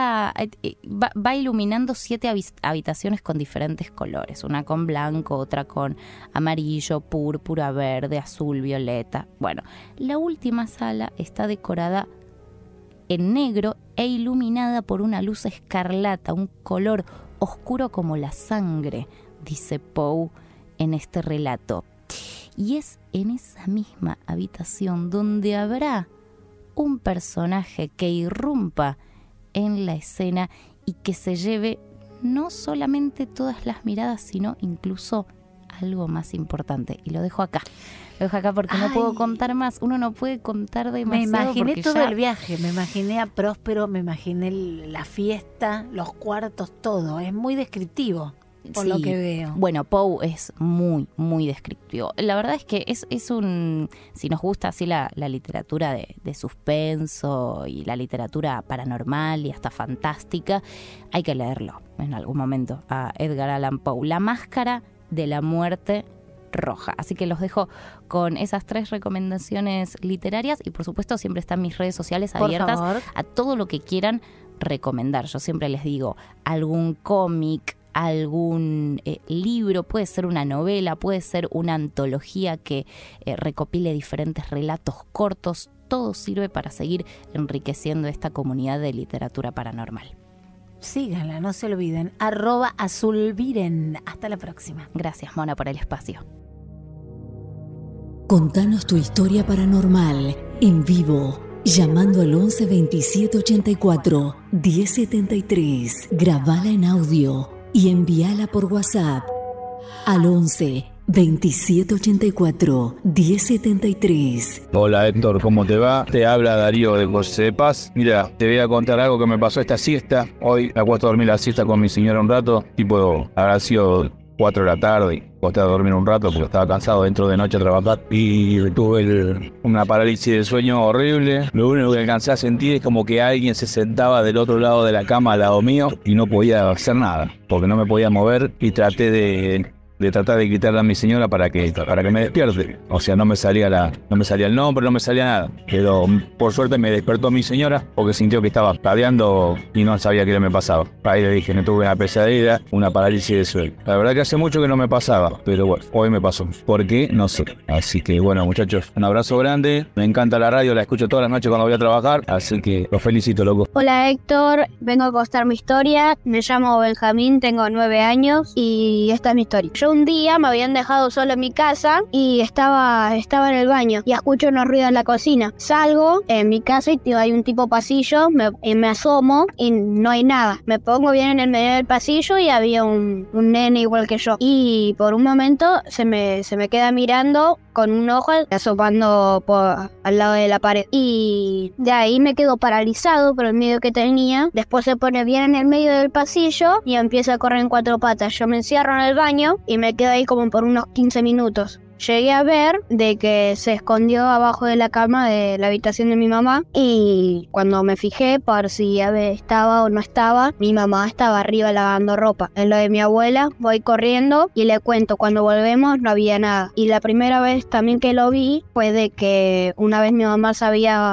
va iluminando 7 habitaciones con diferentes colores, una con blanco, otra con amarillo, púrpura, verde, azul, violeta. Bueno, la última sala está decorada en negro e iluminada por una luz escarlata, un color oscuro como la sangre, dice Poe en este relato. Y es en esa misma habitación donde habrá un personaje que irrumpa en la escena y que se lleve no solamente todas las miradas, sino incluso algo más importante. Y lo dejo acá. Porque no puedo contar más. Uno no puede contar demasiado. Me imaginé todo ya... el viaje, me imaginé a Próspero, me imaginé la fiesta, los cuartos, todo. Es muy descriptivo. Por lo que veo. Bueno, Poe es muy, muy descriptivo. La verdad es que es un... Si nos gusta así la literatura de suspenso y la literatura paranormal y hasta fantástica, hay que leerlo en algún momento a Edgar Allan Poe. La máscara de la muerte roja. Así que los dejo con esas 3 recomendaciones literarias y por supuesto siempre están mis redes sociales abiertas a todo lo que quieran recomendar. Yo siempre les digo algún cómic, algún libro, puede ser una novela, puede ser una antología que recopile diferentes relatos cortos. Todo sirve para seguir enriqueciendo esta comunidad de literatura paranormal. Síganla, no se olviden, @azulviren. Hasta la próxima. Gracias, Mona, por el espacio. Contanos tu historia paranormal en vivo, llamando al 11 27 84 1073. Grabala en audio y envíala por WhatsApp al 11 27 84 1073. Hola Héctor, ¿cómo te va? Te habla Darío de José de Paz. Mira, te voy a contar algo que me pasó esta siesta. Hoy me acuesto a dormir la siesta con mi señora un rato, tipo habrá sido 4 de la tarde y acosté a dormir un rato porque estaba cansado dentro de noche a trabajar y tuve una parálisis de sueño horrible. Lo único que alcancé a sentir es como que alguien se sentaba del otro lado de la cama al lado mío y no podía hacer nada porque no me podía mover y traté de tratar de gritarle a mi señora para que me despierte. O sea, no me salía el nombre, no me salía nada. Pero por suerte me despertó mi señora porque sintió que estaba jadeando y no sabía qué me pasaba. Ahí le dije, no tuve una pesadilla, una parálisis de sueño. La verdad que hace mucho que no me pasaba, pero bueno, hoy me pasó. ¿Por qué? No sé. Así que bueno, muchachos, un abrazo grande. Me encanta la radio, la escucho todas las noches cuando voy a trabajar. Así que los felicito, loco. Hola Héctor, vengo a contar mi historia. Me llamo Benjamín, tengo 9 años y esta es mi historia. Yo un día me habían dejado solo en mi casa y estaba en el baño y escucho unos ruidos en la cocina. Salgo en mi casa y hay un tipo pasillo, me asomo y no hay nada. Me pongo bien en el medio del pasillo y había un nene igual que yo. Y por un momento se me queda mirando con un ojo asomando al lado de la pared. Y de ahí me quedo paralizado por el miedo que tenía. Después se pone bien en el medio del pasillo y empieza a correr en 4 patas. Yo me encierro en el baño y me quedo ahí como por unos 15 minutos. Llegué a ver de que se escondió abajo de la cama de la habitación de mi mamá y cuando me fijé por si estaba o no estaba, mi mamá estaba arriba lavando ropa. En lo de mi abuela voy corriendo y le cuento, cuando volvemos no había nada. Y la primera vez también que lo vi fue de que una vez mi mamá se había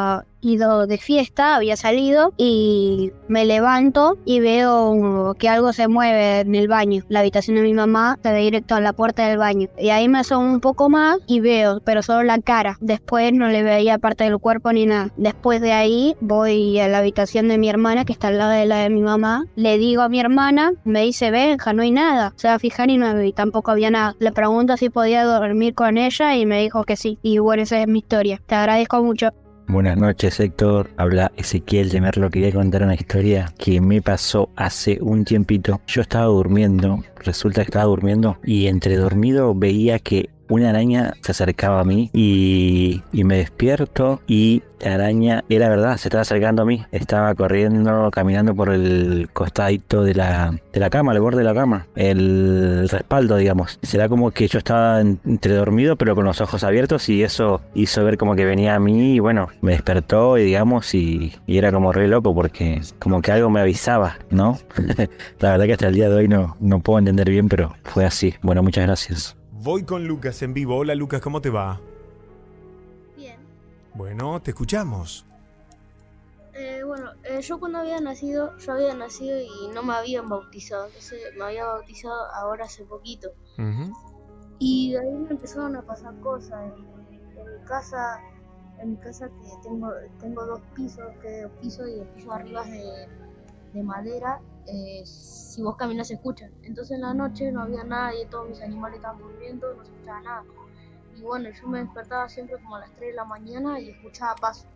ido de fiesta, había salido y me levanto y veo que algo se mueve en el baño. La habitación de mi mamá se ve directo a la puerta del baño. Y ahí me asomo un poco más y veo, pero solo la cara. Después no le veía parte del cuerpo ni nada. Después de ahí voy a la habitación de mi hermana, que está al lado de la de mi mamá. Le digo a mi hermana, me dice, Benja, no hay nada. Se va a fijar y tampoco había nada. Le pregunto si podía dormir con ella y me dijo que sí. Y bueno, esa es mi historia. Te agradezco mucho. Buenas noches, Héctor. Habla Ezequiel de Merlo. Quería contar una historia que me pasó hace un tiempito. Yo estaba durmiendo, resulta que estaba durmiendo y entre dormido veía que una araña se acercaba a mí y me despierto y la araña, era verdad, se estaba acercando a mí. Estaba corriendo, caminando por el costadito de la cama, el borde de la cama, el respaldo, digamos. Será como que yo estaba entre dormido pero con los ojos abiertos y eso hizo ver como que venía a mí y bueno, me despertó y digamos y era como re loco porque como que algo me avisaba, ¿no? La verdad que hasta el día de hoy no puedo entender bien, pero fue así. Bueno, muchas gracias. Voy con Lucas en vivo. Hola Lucas, ¿cómo te va? Bien. Bueno, te escuchamos. Yo cuando había nacido y no me habían bautizado. Entonces me había bautizado ahora hace poquito. Y de ahí me empezaron a pasar cosas. En mi casa que tengo 2 pisos, que el piso y el piso de arriba es de madera. Si vos caminas se escuchan. Entonces en la noche no había nadie, todos mis animales estaban durmiendo, no se escuchaba nada. Y bueno, yo me despertaba siempre como a las 3 de la mañana y escuchaba pasos.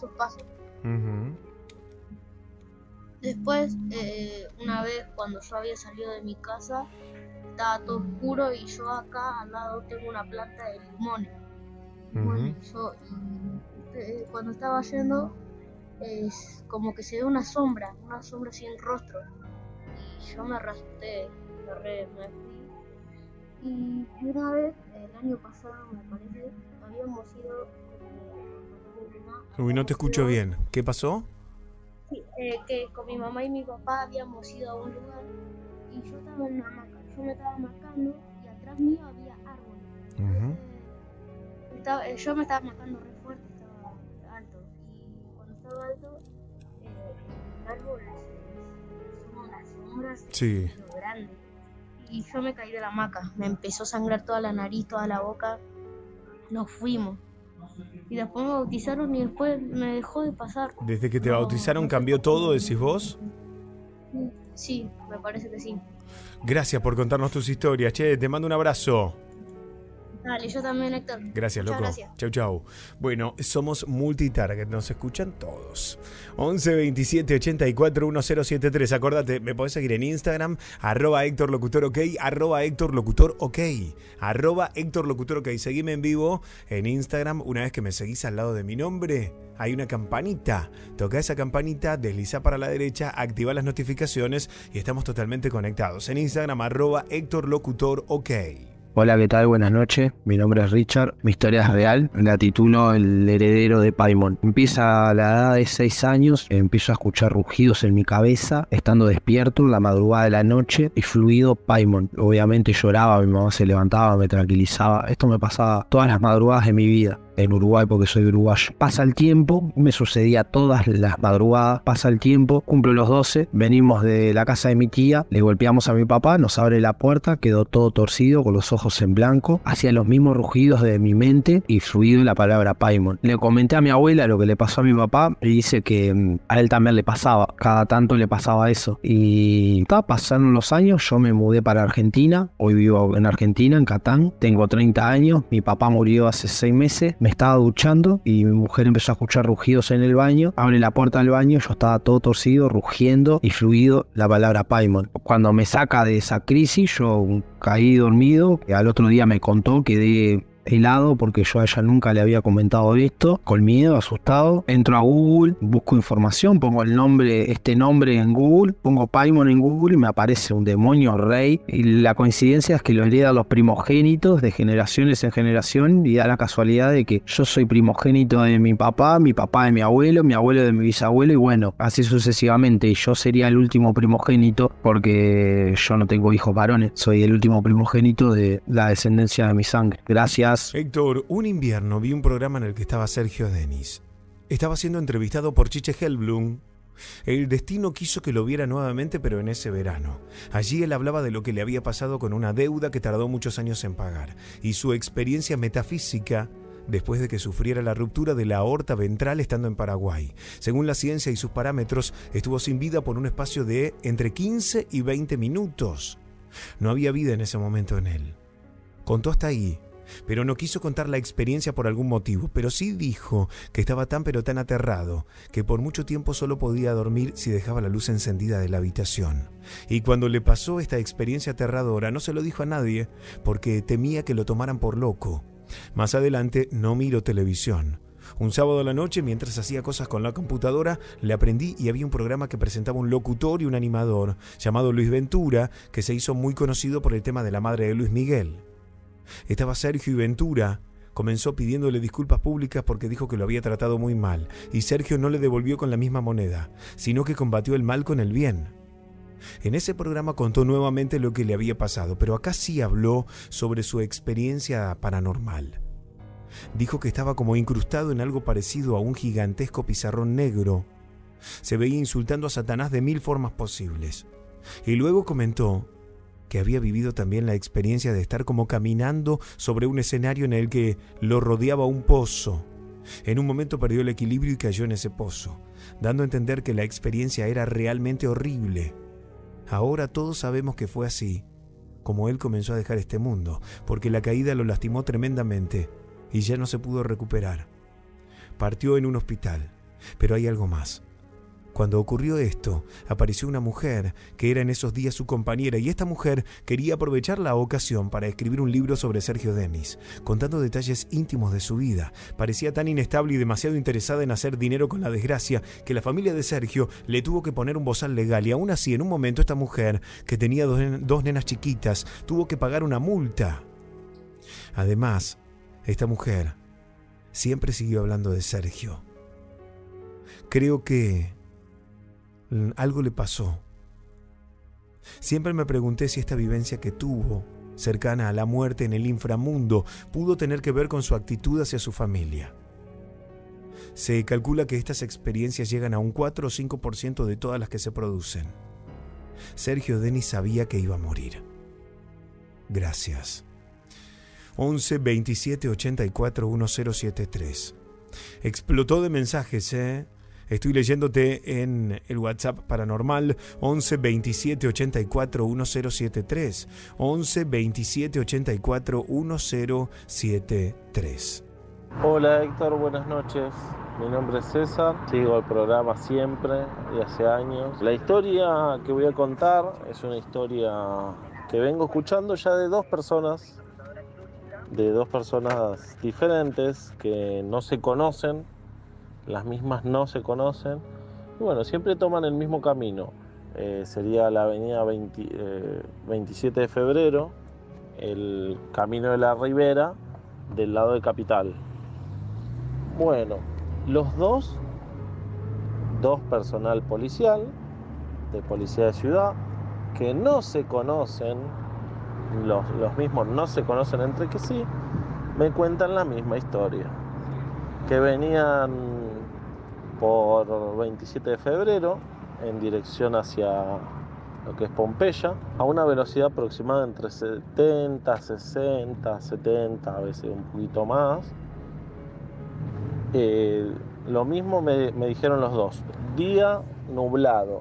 Después, una vez cuando yo había salido de mi casa, estaba todo oscuro y yo acá al lado tengo una planta de limones. Bueno, cuando estaba yendo, es como que se ve una sombra sin rostro. Y yo me asusté, me fui. Y una vez, el año pasado, me parece, habíamos ido Uy, no te escucho bien. ¿Qué pasó? Sí, que con mi mamá y mi papá habíamos ido a un lugar y yo estaba en una hamaca. Yo me estaba marcando y atrás mío había árboles. Yo me estaba marcando re fuerte, estaba alto. Y cuando estaba alto, el árbol son las sombras grandes. Y yo me caí de la hamaca. Me empezó a sangrar toda la nariz, toda la boca. Nos fuimos. Y después me bautizaron y después me dejó de pasar. Desde que te bautizaron cambió todo, decís vos. Sí, me parece que sí. Gracias por contarnos tus historias. Che, te mando un abrazo. Dale, yo también, Héctor. Gracias, loco. Gracias. Chau. Bueno, somos multitarget, nos escuchan todos. 11 27 84 1073. Acordate, me podés seguir en Instagram, @HéctorLocutorOK, @HéctorLocutorOK, @HéctorLocutorOK. Seguime en vivo en Instagram. Una vez que me seguís al lado de mi nombre, hay una campanita. Toca esa campanita, desliza para la derecha, activa las notificaciones y estamos totalmente conectados. En Instagram, @HéctorLocutorOK. Hola, ¿qué tal? Buenas noches. Mi nombre es Richard. Mi historia es real. La titulo El heredero de Paimon. Empieza a la edad de 6 años. Empiezo a escuchar rugidos en mi cabeza, estando despierto en la madrugada de la noche y fluido Paimon. Obviamente lloraba, mi mamá se levantaba, me tranquilizaba. Esto me pasaba todas las madrugadas de mi vida. En Uruguay, porque soy uruguayo. Pasa el tiempo, me sucedía todas las madrugadas, pasa el tiempo, cumplo los 12, venimos de la casa de mi tía, le golpeamos a mi papá, nos abre la puerta, quedó todo torcido, con los ojos en blanco, hacía los mismos rugidos de mi mente y fluido la palabra Paimon. Le comenté a mi abuela lo que le pasó a mi papá y dice que a él también le pasaba, cada tanto le pasaba eso. Y pasaron los años, yo me mudé para Argentina, hoy vivo en Argentina, en Catán, tengo 30 años, mi papá murió hace 6 meses, me estaba duchando y mi mujer empezó a escuchar rugidos en el baño, abre la puerta del baño, yo estaba todo torcido, rugiendo y fluido la palabra Paimon. Cuando me saca de esa crisis, yo caí dormido, al otro día me contó, quedé helado porque yo a ella nunca le había comentado esto, con miedo, asustado. Entro a Google, busco información, pongo este nombre en Google, pongo Paimon en Google y me aparece un demonio rey. Y la coincidencia es que lo heredan los primogénitos de generaciones en generación y da la casualidad de que yo soy primogénito de mi papá de mi abuelo de mi bisabuelo y bueno, así sucesivamente. Y yo sería el último primogénito porque yo no tengo hijos varones, soy el último primogénito de la descendencia de mi sangre. Gracias. Héctor, un invierno vi un programa en el que estaba Sergio Denis. estaba siendo entrevistado por Chiche Hellblum. El destino quiso que lo viera nuevamente, pero en ese verano. Allí él hablaba de lo que le había pasado con una deuda que tardó muchos años en pagar y su experiencia metafísica después de que sufriera la ruptura de la aorta ventral estando en Paraguay. Según la ciencia y sus parámetros, estuvo sin vida por un espacio de entre 15 y 20 minutos. No había vida en ese momento en él. Contó hasta ahí, pero no quiso contar la experiencia por algún motivo, pero sí dijo que estaba tan pero tan aterrado que por mucho tiempo solo podía dormir si dejaba la luz encendida de la habitación. Y cuando le pasó esta experiencia aterradora no se lo dijo a nadie porque temía que lo tomaran por loco. Más adelante no miró televisión. Un sábado a la noche, mientras hacía cosas con la computadora, le aprendí y había un programa que presentaba un locutor y un animador llamado Luis Ventura, que se hizo muy conocido por el tema de la madre de Luis Miguel. Estaba Sergio y Ventura comenzó pidiéndole disculpas públicas porque dijo que lo había tratado muy mal, y Sergio no le devolvió con la misma moneda, sino que combatió el mal con el bien. En ese programa contó nuevamente lo que le había pasado, pero acá sí habló sobre su experiencia paranormal. Dijo que estaba como incrustado en algo parecido a un gigantesco pizarrón negro. Se veía insultando a Satanás de 1000 formas posibles. Y luego comentó que había vivido también la experiencia de estar como caminando sobre un escenario en el que lo rodeaba un pozo. En un momento perdió el equilibrio y cayó en ese pozo, dando a entender que la experiencia era realmente horrible. Ahora todos sabemos que fue así, como él comenzó a dejar este mundo, porque la caída lo lastimó tremendamente y ya no se pudo recuperar. Partió en un hospital, pero hay algo más. Cuando ocurrió esto, apareció una mujer que era en esos días su compañera, y esta mujer quería aprovechar la ocasión para escribir un libro sobre Sergio Denis, contando detalles íntimos de su vida. Parecía tan inestable y demasiado interesada en hacer dinero con la desgracia que la familia de Sergio le tuvo que poner un bozal legal, y aún así en un momento esta mujer, que tenía dos nenas chiquitas, tuvo que pagar una multa. Además, esta mujer siempre siguió hablando de Sergio. Creo que algo le pasó. Siempre me pregunté si esta vivencia que tuvo, cercana a la muerte en el inframundo, pudo tener que ver con su actitud hacia su familia. Se calcula que estas experiencias llegan a un 4 o 5% de todas las que se producen. Sergio Denis sabía que iba a morir. Gracias. 11 27 84 1073. Explotó de mensajes, Estoy leyéndote en el WhatsApp paranormal 11 27 84 1073. 11 27 84 1073. Hola Héctor, buenas noches. Mi nombre es César, sigo el programa siempre y hace años. La historia que voy a contar es una historia que vengo escuchando ya de dos personas diferentes que no se conocen. Las mismas no se conocen y bueno, siempre toman el mismo camino. Sería la avenida 27 de febrero, el camino de la Ribera, del lado de Capital. Bueno, los dos personal policial, de policía de ciudad, que no se conocen, los mismos no se conocen entre que sí, me cuentan la misma historia. Que venían por 27 de febrero en dirección hacia lo que es Pompeya, a una velocidad aproximada entre 70, 60, 70, a veces un poquito más. Lo mismo me dijeron los dos. Día nublado,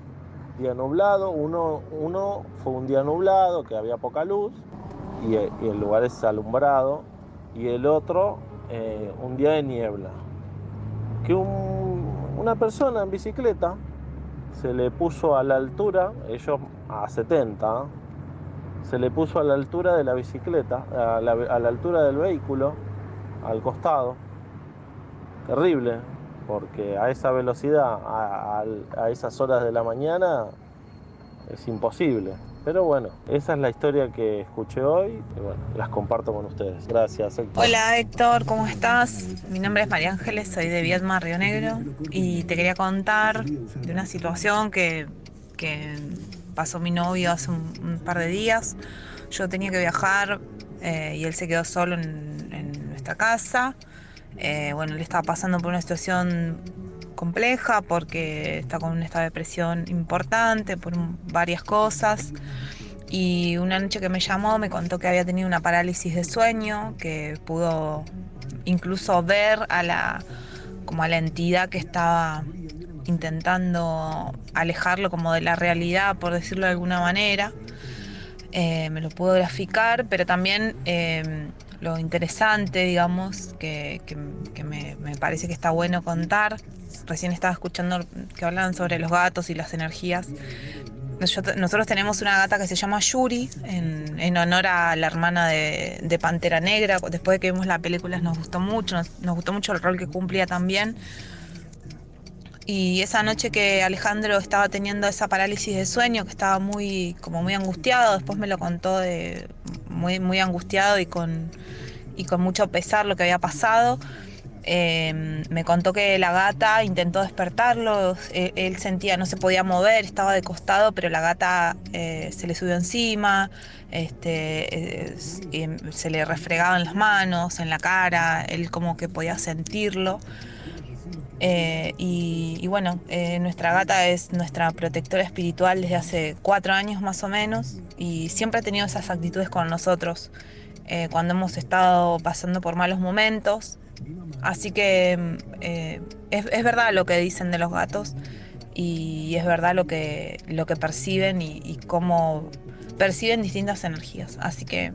uno fue un día nublado, que había poca luz, y el lugar es alumbrado, y el otro un día de niebla. Que una persona en bicicleta se le puso a la altura, ellos a 70, se le puso a la altura de la bicicleta, a la altura del vehículo, al costado. Terrible, porque a esa velocidad, a esas horas de la mañana, es imposible. Pero bueno, esa es la historia que escuché hoy y bueno, las comparto con ustedes. Gracias, Héctor. Hola Héctor, ¿cómo estás? Mi nombre es María Ángeles, soy de Viedma, Río Negro, y te quería contar de una situación que pasó mi novio hace un par de días. Yo tenía que viajar y él se quedó solo en nuestra casa. Bueno, él estaba pasando por una situación compleja porque está con un estado de depresión importante por varias cosas. Y una noche que me llamó me contó que había tenido una parálisis de sueño, que pudo incluso ver como a la entidad que estaba intentando alejarlo como de la realidad, por decirlo de alguna manera. Me lo pudo graficar, pero también lo interesante, digamos, que me parece que está bueno contar. Recién estaba escuchando que hablaban sobre los gatos y las energías. Nosotros tenemos una gata que se llama Yuri, en honor a la hermana de Pantera Negra. Después de que vimos la película nos gustó mucho, nos gustó mucho el rol que cumplía también. Y esa noche que Alejandro estaba teniendo esa parálisis de sueño, que estaba como muy angustiado, después me lo contó muy angustiado y con mucho pesar lo que había pasado. Me contó que la gata intentó despertarlo, él sentía, no se podía mover, estaba de costado, pero la gata se le subió encima, se le refregaban las manos, en la cara, él como que podía sentirlo. Y bueno, nuestra gata es nuestra protectora espiritual desde hace 4 años más o menos y siempre ha tenido esas actitudes con nosotros cuando hemos estado pasando por malos momentos. Así que es verdad lo que dicen de los gatos y es verdad lo que perciben y cómo perciben distintas energías. Así que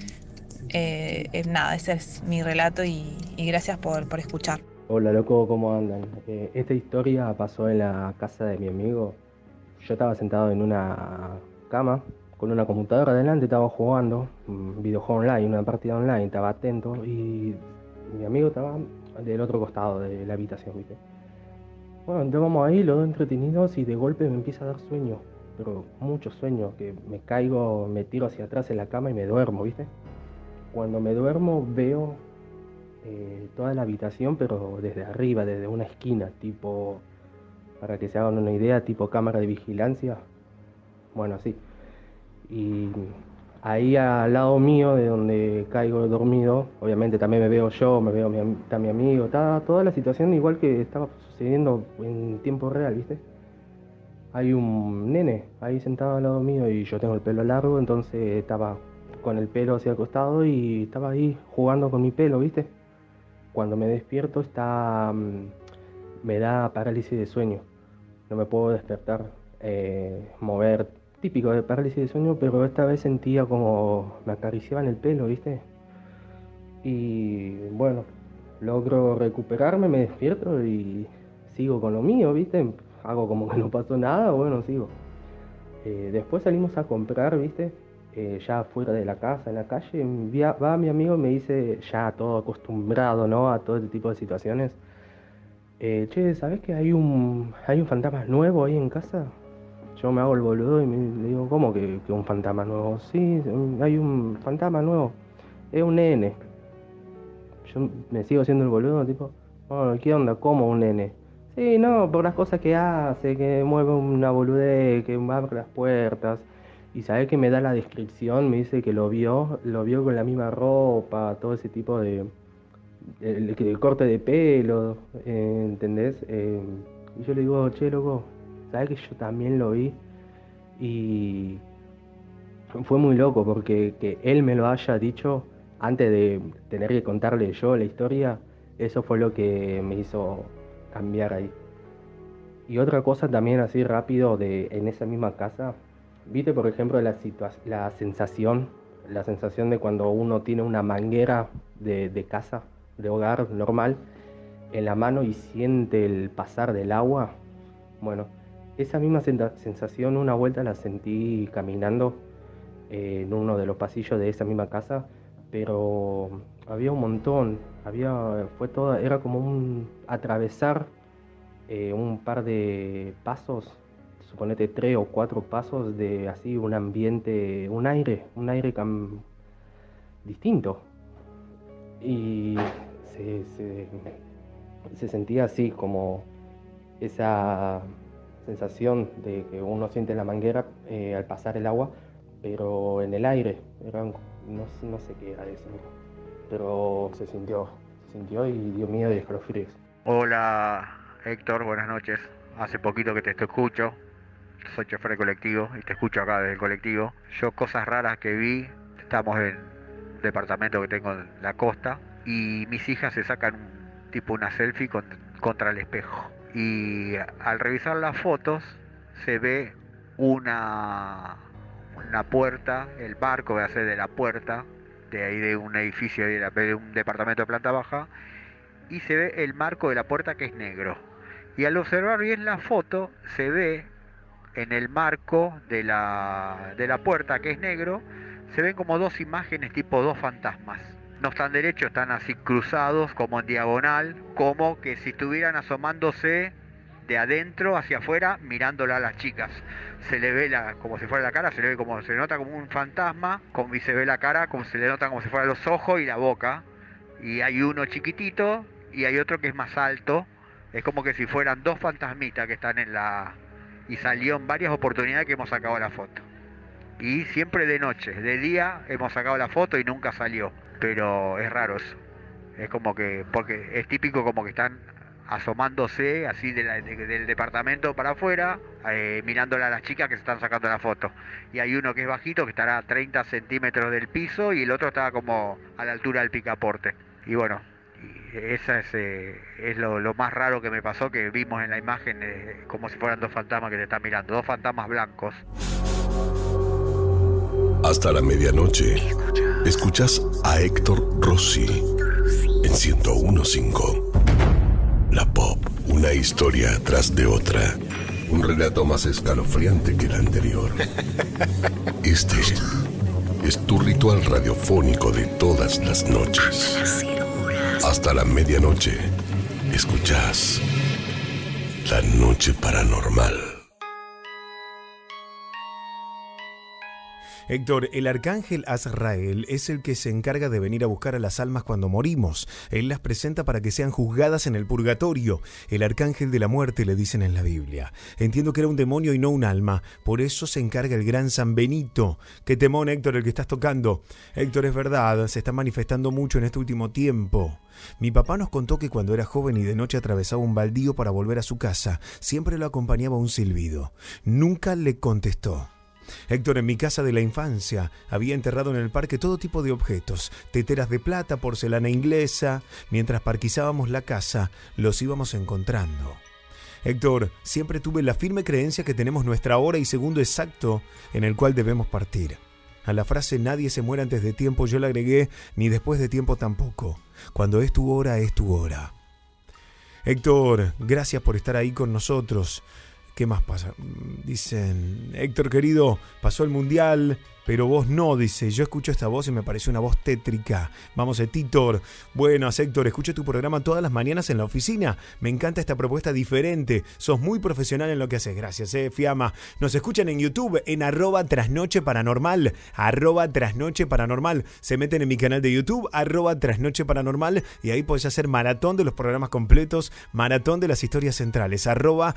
nada, ese es mi relato y gracias por escuchar. Hola loco, ¿cómo andan? Esta historia pasó en la casa de mi amigo. Yo estaba sentado en una cama con una computadora adelante, estaba jugando un videojuego online, una partida online, estaba atento y mi amigo estaba del otro costado de la habitación, ¿viste? Bueno, estábamos ahí los dos entretenidos y de golpe me empieza a dar sueño, pero mucho sueño, que me caigo, me tiro hacia atrás en la cama y me duermo, ¿viste? Cuando me duermo veo toda la habitación, pero desde arriba, desde una esquina, tipo, para que se hagan una idea, tipo cámara de vigilancia. Bueno, así. Y ahí al lado mío, de donde caigo dormido, obviamente también me veo yo, me veo está mi amigo, está toda la situación igual que estaba sucediendo en tiempo real, ¿viste? Hay un nene ahí sentado al lado mío y yo tengo el pelo largo, entonces estaba con el pelo hacia el costado y estaba ahí jugando con mi pelo, ¿viste? Cuando me despierto me da parálisis de sueño. No me puedo despertar, mover, típico de parálisis de sueño, pero esta vez sentía como me acariciaban el pelo, ¿viste? Y bueno, logro recuperarme, me despierto y sigo con lo mío, ¿viste? Hago como que no pasó nada, bueno, sigo. Después salimos a comprar, ¿viste? Ya fuera de la casa, en la calle, va mi amigo y me dice, ya todo acostumbrado, ¿no? A todo este tipo de situaciones. Che, ¿sabés que hay un fantasma nuevo ahí en casa? Yo me hago el boludo y le digo, ¿cómo que un fantasma nuevo? Sí, hay un fantasma nuevo. Es un nene. Yo me sigo haciendo el boludo, tipo, oh, ¿qué onda? ¿Cómo un nene? Sí, no, por las cosas que hace, que mueve una boludez, que abre las puertas. Y sabe que me da la descripción, me dice que lo vio con la misma ropa, todo ese tipo de corte de pelo, ¿entendés? Y yo le digo, che, loco, ¿sabes que yo también lo vi? Y fue muy loco porque que él me lo haya dicho antes de tener que contarle yo la historia, eso fue lo que me hizo cambiar ahí. Y otra cosa también así rápido en esa misma casa. ¿Viste, por ejemplo, la sensación de cuando uno tiene una manguera de casa, de hogar normal, en la mano y siente el pasar del agua? Bueno, esa misma sensación una vuelta la sentí caminando en uno de los pasillos de esa misma casa, pero había un montón, era como un atravesar un par de pasos, suponete 3 o 4 pasos de así un ambiente, un aire distinto. Y se sentía así como esa sensación de que uno siente la manguera al pasar el agua, pero en el aire. No sé qué era eso, pero se sintió sintió y dio miedo y escalofríos. Hola Héctor, buenas noches. Hace poquito que te escucho, soy chofer de colectivo y te escucho acá desde el colectivo. Yo cosas raras que vi, estamos en un departamento que tengo en la costa y mis hijas se sacan una selfie contra el espejo. Y al revisar las fotos se ve una puerta, el marco va a ser de la puerta, de ahí de un edificio, de un departamento de planta baja, y se ve el marco de la puerta que es negro. Y al observar bien la foto, se ve en el marco de la puerta que es negro, se ven como dos imágenes tipo dos fantasmas. No están derechos, están así cruzados, como en diagonal, como que si estuvieran asomándose de adentro hacia afuera, mirándola a las chicas. Se le ve como si fuera la cara, se le ve como, se nota como un fantasma, y se ve la cara, como se le nota como si fueran los ojos y la boca. Y hay uno chiquitito y hay otro que es más alto. Es como que si fueran dos fantasmitas que están y salió en varias oportunidades que hemos sacado la foto. Y siempre de noche, de día hemos sacado la foto y nunca salió. Pero es raro eso. Es como que, porque es típico como que están asomándose así del departamento para afuera, mirándola a las chicas que se están sacando la foto. Y hay uno que es bajito, que estará a 30 centímetros del piso, y el otro está como a la altura del picaporte. Y bueno, esa es lo más raro que me pasó, que vimos en la imagen, como si fueran dos fantasmas que te están mirando, dos fantasmas blancos. Hasta la medianoche, escuchas a Héctor Rossi en 101.5. La Pop, una historia tras de otra. Un relato más escalofriante que el anterior. Este es tu ritual radiofónico de todas las noches. Hasta la medianoche, escuchas La Noche Paranormal. Héctor, el arcángel Azrael es el que se encarga de venir a buscar a las almas cuando morimos. Él las presenta para que sean juzgadas en el purgatorio. El arcángel de la muerte, le dicen en la Biblia. Entiendo que era un demonio y no un alma. Por eso se encarga el gran San Benito. Qué temón, Héctor, el que estás tocando. Héctor, es verdad, se está manifestando mucho en este último tiempo. Mi papá nos contó que cuando era joven y de noche atravesaba un baldío para volver a su casa, siempre lo acompañaba un silbido. Nunca le contestó. Héctor, en mi casa de la infancia había enterrado en el parque todo tipo de objetos, teteras de plata, porcelana inglesa. Mientras parquizábamos la casa, los íbamos encontrando. Héctor, siempre tuve la firme creencia que tenemos nuestra hora y segundo exacto en el cual debemos partir. A la frase nadie se muere antes de tiempo yo le agregué ni después de tiempo tampoco. Cuando es tu hora, es tu hora. Héctor, gracias por estar ahí con nosotros. ¿Qué más pasa? Dicen, Héctor querido, pasó el mundial, pero vos no, dice. Yo escucho esta voz y me pareció una voz tétrica. Vamos, Titor. Buenas, Héctor, escucho tu programa todas las mañanas en la oficina. Me encanta esta propuesta diferente. Sos muy profesional en lo que haces. Gracias, Fiamma. Nos escuchan en YouTube en @trasnocheparanormal. @trasnocheparanormal. Se meten en mi canal de YouTube, @trasnocheparanormal. Y ahí podés hacer maratón de los programas completos, maratón de las historias centrales.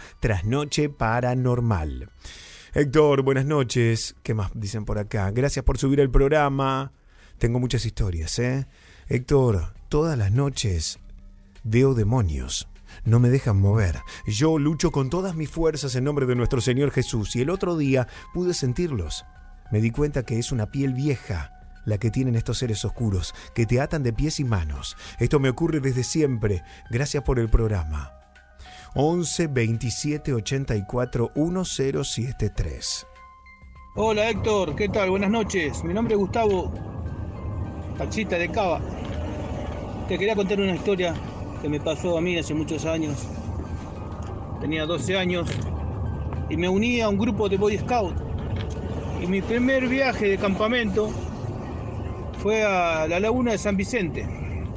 @trasnocheparanormal. Héctor, buenas noches. ¿Qué más dicen por acá? Gracias por subir el programa. Tengo muchas historias, Héctor, todas las noches veo demonios. No me dejan mover. Yo lucho con todas mis fuerzas en nombre de nuestro Señor Jesús. Y el otro día pude sentirlos. Me di cuenta que es una piel vieja la que tienen estos seres oscuros, que te atan de pies y manos. Esto me ocurre desde siempre. Gracias por el programa. 11 27 84 1073. Hola Héctor, ¿qué tal? Buenas noches. Mi nombre es Gustavo, taxista de Cava. Te quería contar una historia que me pasó a mí hace muchos años. Tenía 12 años y me uní a un grupo de Boy Scout. Y mi primer viaje de campamento fue a la laguna de San Vicente.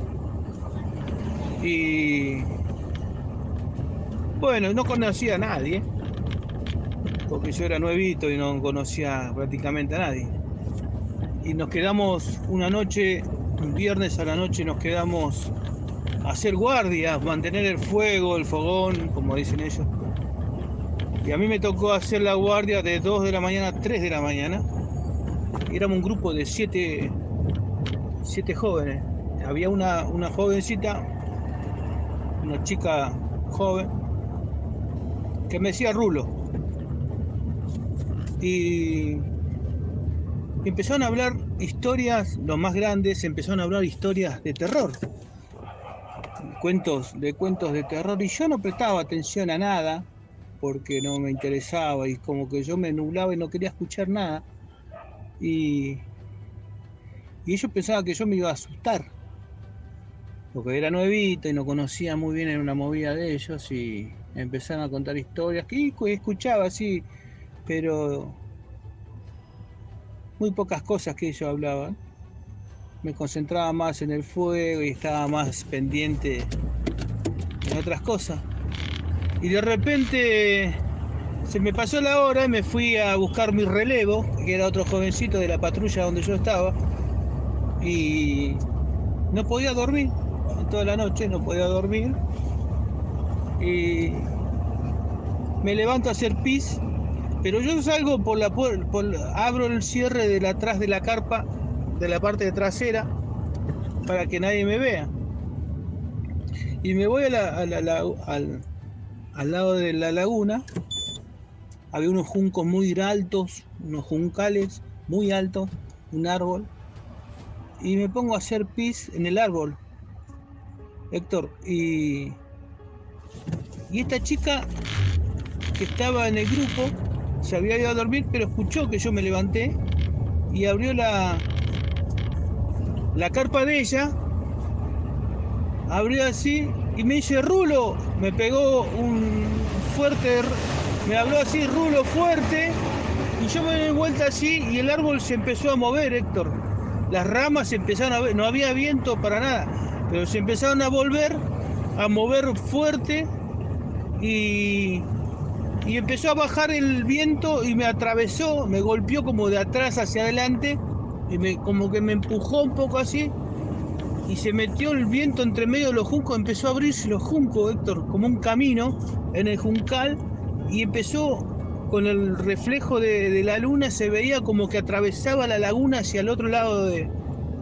Y bueno, no conocía a nadie, porque yo era nuevito y no conocía prácticamente a nadie. Y nos quedamos una noche, un viernes a la noche, nos quedamos a hacer guardias, mantener el fuego, el fogón, como dicen ellos. Y a mí me tocó hacer la guardia de 2 de la mañana a 3 de la mañana. Y éramos un grupo de 7 jóvenes, había una jovencita, una chica joven, que me decía Rulo. Y empezaron a hablar historias, los más grandes, empezaron a hablar historias de terror. Cuentos de terror. Y yo no prestaba atención a nada, porque no me interesaba, y como que yo me nublaba y no quería escuchar nada. Y ellos pensaban que yo me iba a asustar, porque era nuevita y no conocía muy bien en una movida de ellos, y empezaron a contar historias que escuchaba así, pero muy pocas cosas que ellos hablaban. Me concentraba más en el fuego y estaba más pendiente en otras cosas. Y de repente se me pasó la hora y me fui a buscar mi relevo, que era otro jovencito de la patrulla donde yo estaba, y no podía dormir, en toda la noche no podía dormir, y me levanto a hacer pis, pero yo salgo por la puerta, abro el cierre de atrás de la carpa, de la parte trasera, para que nadie me vea, y me voy al lado de la laguna. Había unos juncos muy altos, unos juncales muy altos, un árbol, y me pongo a hacer pis en el árbol, Héctor, y esta chica que estaba en el grupo se había ido a dormir, pero escuchó que yo me levanté y abrió la carpa de ella, abrió así y me dice Rulo, me pegó un fuerte, me habló así, Rulo, fuerte, y yo me di vuelta así y el árbol se empezó a mover, Héctor. Las ramas se empezaron a ver, no había viento para nada, pero se empezaron a mover fuerte, y empezó a bajar el viento y me atravesó, me golpeó como de atrás hacia adelante, y como que me empujó un poco así, y se metió el viento entre medio de los juncos, empezó a abrirse los juncos, Héctor, como un camino en el juncal, y empezó con el reflejo de la luna, se veía como que atravesaba la laguna hacia el otro lado de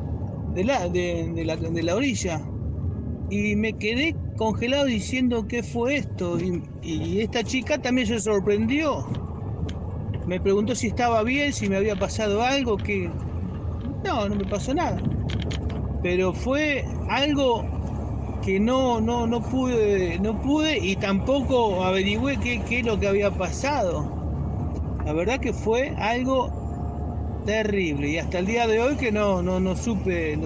la orilla, y me quedé congelado diciendo ¿qué fue esto? Y esta chica también se sorprendió, me preguntó si estaba bien, si me había pasado algo, que no me pasó nada, pero fue algo que no pude y tampoco averigüé qué es lo que había pasado. La verdad que fue algo terrible, y hasta el día de hoy que no supe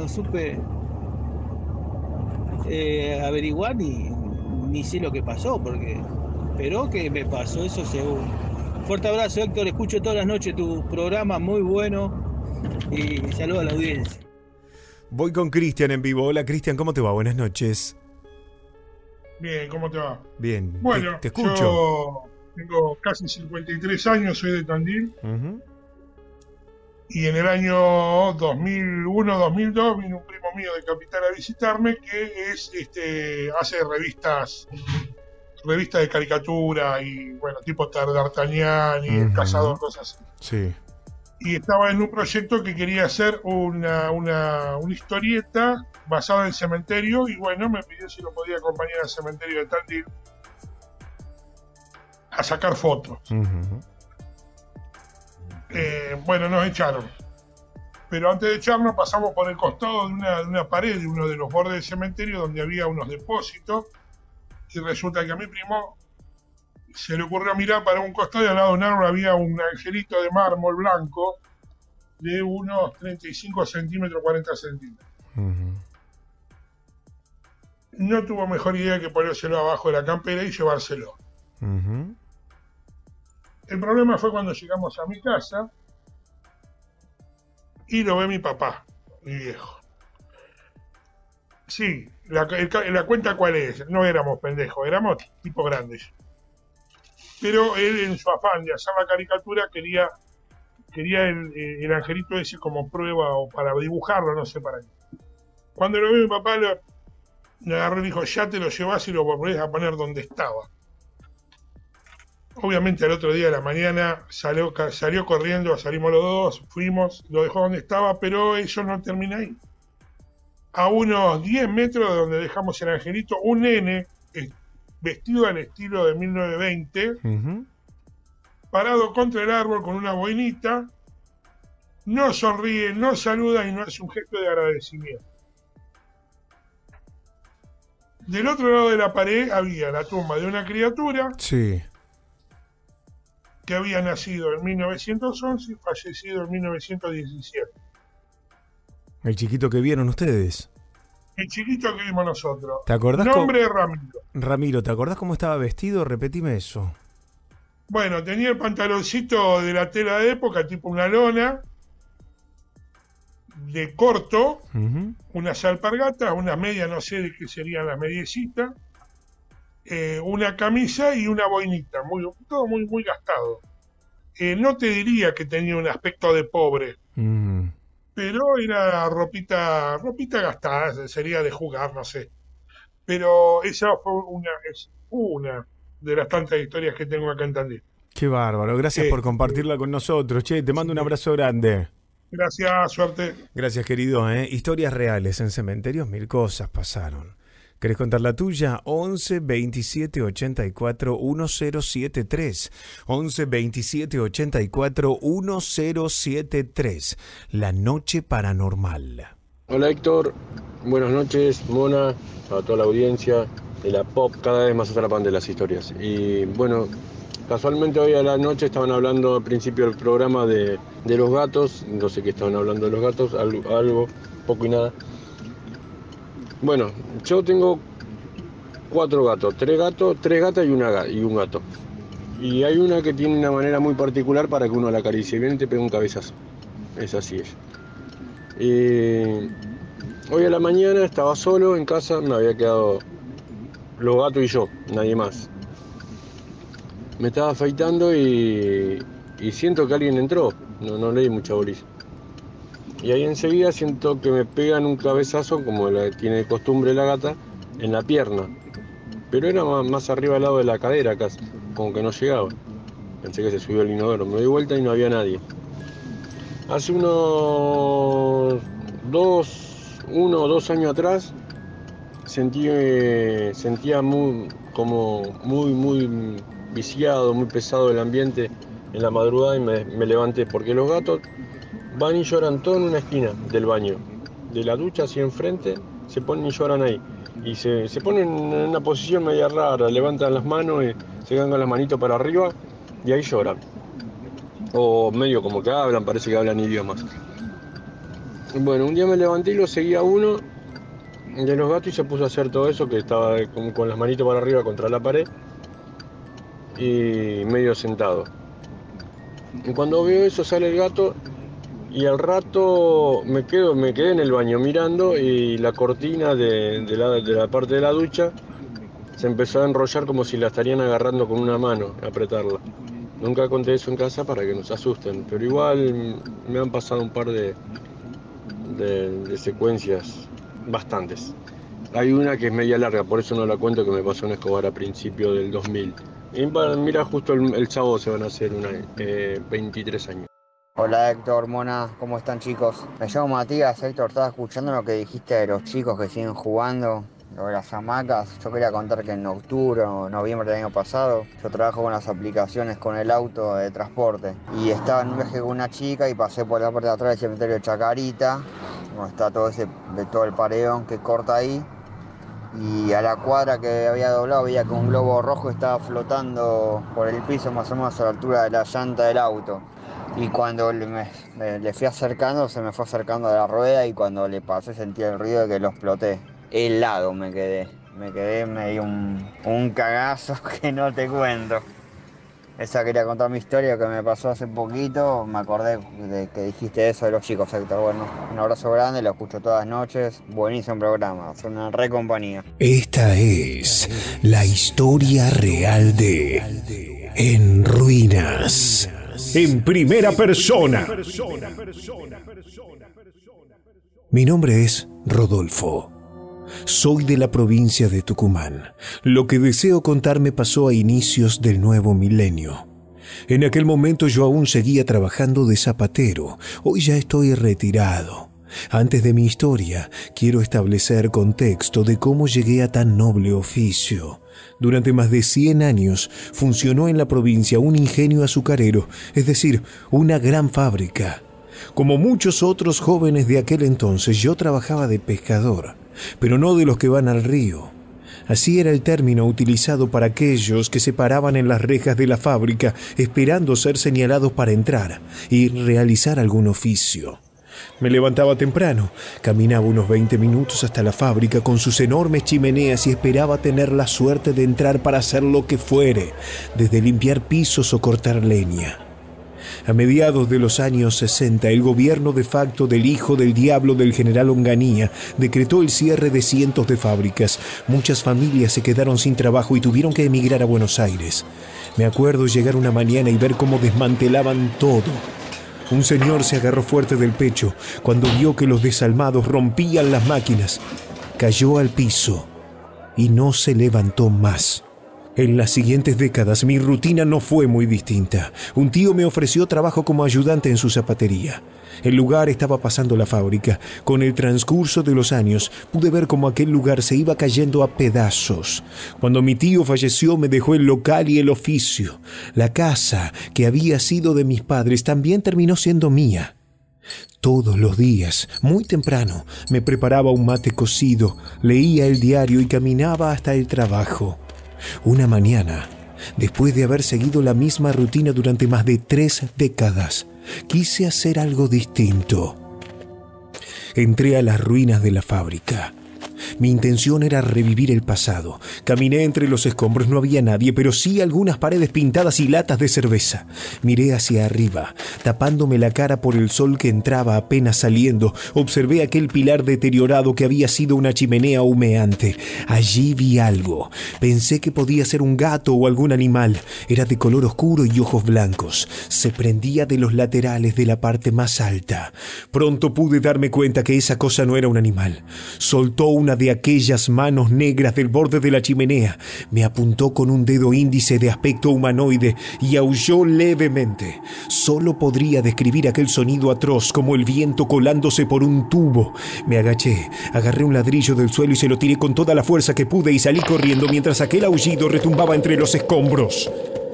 averiguar ni sé lo que pasó, pero que me pasó eso seguro. Fuerte abrazo, Héctor, escucho todas las noches tu programa, muy bueno, y saludo a la audiencia. Voy con Cristian en vivo. Hola Cristian, ¿cómo te va? Buenas noches. Bien, ¿cómo te va? Bien, bueno, te escucho. Yo tengo casi 53 años, soy de Tandil. Y en el año 2001-2002 vino un primo mío de Capital a visitarme, que hace revistas de caricatura y bueno, tipo D'Artagnan y El Cazador, cosas así. Sí. Y estaba en un proyecto que quería hacer una historieta basada en el cementerio, y bueno, me pidió si lo podía acompañar al cementerio de Tandil a sacar fotos. Bueno, nos echaron, pero antes de echarnos pasamos por el costado de una pared de uno de los bordes del cementerio donde había unos depósitos, y resulta que a mi primo se le ocurrió mirar para un costado y al lado de un árbol había un angelito de mármol blanco de unos 35 centímetros, 40 centímetros. No tuvo mejor idea que ponérselo abajo de la campera y llevárselo. El problema fue cuando llegamos a mi casa y lo ve mi papá, mi viejo. Sí, la cuenta cuál es, no éramos pendejos, éramos tipos grandes. Pero él, en su afán de hacer la caricatura, quería el angelito ese como prueba o para dibujarlo, no sé para qué. Cuando lo ve mi papá, le agarró y dijo, ya te lo llevas y lo volvés a poner donde estaba. Obviamente al otro día de la mañana salió corriendo, salimos los dos, fuimos, lo dejó donde estaba, pero eso no termina ahí. a unos 10 metros de donde dejamos el angelito, un nene vestido al estilo de 1920, parado contra el árbol con una boinita, no sonríe, no saluda y no hace un gesto de agradecimiento. Del otro lado de la pared había la tumba de una criatura Sí. que había nacido en 1911 y fallecido en 1917. El chiquito que vieron ustedes. El chiquito que vimos nosotros. ¿Te acordás? Nombre Ramiro. Ramiro, ¿te acordás cómo estaba vestido? Repetime eso. Bueno, tenía el pantaloncito de la tela de época, tipo una lona, de corto, unas alpargatas, unas medias, no sé de qué serían las mediecitas, una camisa y una boinita, todo muy gastado. No te diría que tenía un aspecto de pobre, pero era ropita gastada, sería de jugar, no sé. Pero esa fue una de las tantas historias que tengo acá en Tandil. Qué bárbaro, gracias por compartirla con nosotros. Che, te mando un abrazo grande. Gracias, suerte. Gracias, querido. Historias reales en cementerios, 1000 cosas pasaron. ¿Querés contar la tuya? 11 27 84 1073. 11 27 84 1073. La noche paranormal. Hola Héctor, buenas noches, Mona, a toda la audiencia de la pop, cada vez más atrapante las historias. Y bueno, casualmente hoy a la noche estaban hablando al principio del programa de los gatos, no sé qué estaban hablando de los gatos, algo, poco y nada. Bueno, yo tengo 4 gatos, 3 gatas y un gato. Y hay una que tiene una manera muy particular para que uno la acaricie bien y te pegue un cabezazo. Es así es. Hoy a la mañana estaba solo en casa, me había quedado los gatos y yo, nadie más. Me estaba afeitando y siento que alguien entró, no le di mucha bolilla. Y ahí enseguida siento que me pegan un cabezazo, como tiene de costumbre la gata, en la pierna. Pero era más arriba al lado de la cadera casi, como que no llegaba. Pensé que se subió el inodoro, me di vuelta y no había nadie. Hace uno o 2 años atrás sentía muy viciado, muy pesado el ambiente en la madrugada y me levanté porque los gatos van y lloran todo en una esquina del baño, de la ducha hacia enfrente, se ponen y lloran ahí y se ponen en una posición media rara, levantan las manos y se quedan con las manitos para arriba y ahí lloran. O medio como que hablan, parece que hablan idiomas. Bueno, un día me levanté y lo seguía uno de los gatos y se puso a hacer todo eso, que estaba con las manitos para arriba contra la pared y medio sentado. Y cuando veo eso sale el gato y al rato me quedé en el baño mirando y la cortina de la parte de la ducha se empezó a enrollar como si la estarían agarrando con una mano, apretarla. Nunca conté eso en casa para que no se asusten, pero igual me han pasado un par de secuencias, bastantes. Hay una que es media larga, por eso no la cuento, que me pasó en Escobar a principios del 2000. Y mira, justo el sábado se van a hacer 23 años. Hola Héctor, Mona, ¿cómo están chicos? Me llamo Matías, Héctor, estaba escuchando lo que dijiste de los chicos que siguen jugando, lo de las hamacas. Yo quería contar que en octubre o noviembre del año pasado yo trabajo con las aplicaciones con el auto de transporte y estaba en un viaje con una chica y pasé por la parte de atrás del cementerio de Chacarita, donde está todo el paredón que corta ahí, y a la cuadra que había doblado veía que un globo rojo estaba flotando por el piso más o menos a la altura de la llanta del auto. Y cuando le fui acercando, se me fue acercando a la rueda y cuando le pasé sentí el ruido de que lo exploté. Helado me quedé, me dio un cagazo que no te cuento. Esa quería contar mi historia que me pasó hace poquito, me acordé de que dijiste eso de los chicos, Héctor. Bueno, un abrazo grande, lo escucho todas las noches, buenísimo programa, son una re compañía. Esta es la historia real de En Ruinas. En primera persona. Mi nombre es Rodolfo. Soy de la provincia de Tucumán. Lo que deseo contar me pasó a inicios del nuevo milenio. En aquel momento yo aún seguía trabajando de zapatero. Hoy ya estoy retirado. Antes de mi historia, quiero establecer contexto de cómo llegué a tan noble oficio. Durante más de 100 años funcionó en la provincia un ingenio azucarero, es decir, una gran fábrica. Como muchos otros jóvenes de aquel entonces, yo trabajaba de pescador, pero no de los que van al río. Así era el término utilizado para aquellos que se paraban en las rejas de la fábrica esperando ser señalados para entrar y realizar algún oficio. Me levantaba temprano, caminaba unos 20 minutos hasta la fábrica con sus enormes chimeneas y esperaba tener la suerte de entrar para hacer lo que fuere, desde limpiar pisos o cortar leña. A mediados de los años 60, el gobierno de facto del hijo del diablo del general Onganía decretó el cierre de cientos de fábricas. Muchas familias se quedaron sin trabajo y tuvieron que emigrar a Buenos Aires. Me acuerdo llegar una mañana y ver cómo desmantelaban todo. Un señor se agarró fuerte del pecho cuando vio que los desalmados rompían las máquinas. Cayó al piso y no se levantó más. En las siguientes décadas mi rutina no fue muy distinta. Un tío me ofreció trabajo como ayudante en su zapatería. El lugar estaba pasando la fábrica. Con el transcurso de los años pude ver cómo aquel lugar se iba cayendo a pedazos. Cuando mi tío falleció me dejó el local y el oficio. La casa que había sido de mis padres también terminó siendo mía. Todos los días, muy temprano, me preparaba un mate cocido, leía el diario y caminaba hasta el trabajo. Una mañana, después de haber seguido la misma rutina durante más de 3 décadas, quise hacer algo distinto. Entré a las ruinas de la fábrica. Mi intención era revivir el pasado. Caminé entre los escombros, no había nadie, pero sí algunas paredes pintadas y latas de cerveza. Miré hacia arriba, tapándome la cara por el sol que entraba apenas saliendo. Observé aquel pilar deteriorado que había sido una chimenea humeante. Allí vi algo. Pensé que podía ser un gato o algún animal. Era de color oscuro y ojos blancos. Se prendía de los laterales de la parte más alta. Pronto pude darme cuenta que esa cosa no era un animal. Soltó una de aquellas manos negras del borde de la chimenea, me apuntó con un dedo índice de aspecto humanoide y aulló levemente. Solo podría describir aquel sonido atroz como el viento colándose por un tubo. Me agaché, agarré un ladrillo del suelo y se lo tiré con toda la fuerza que pude y salí corriendo mientras aquel aullido retumbaba entre los escombros.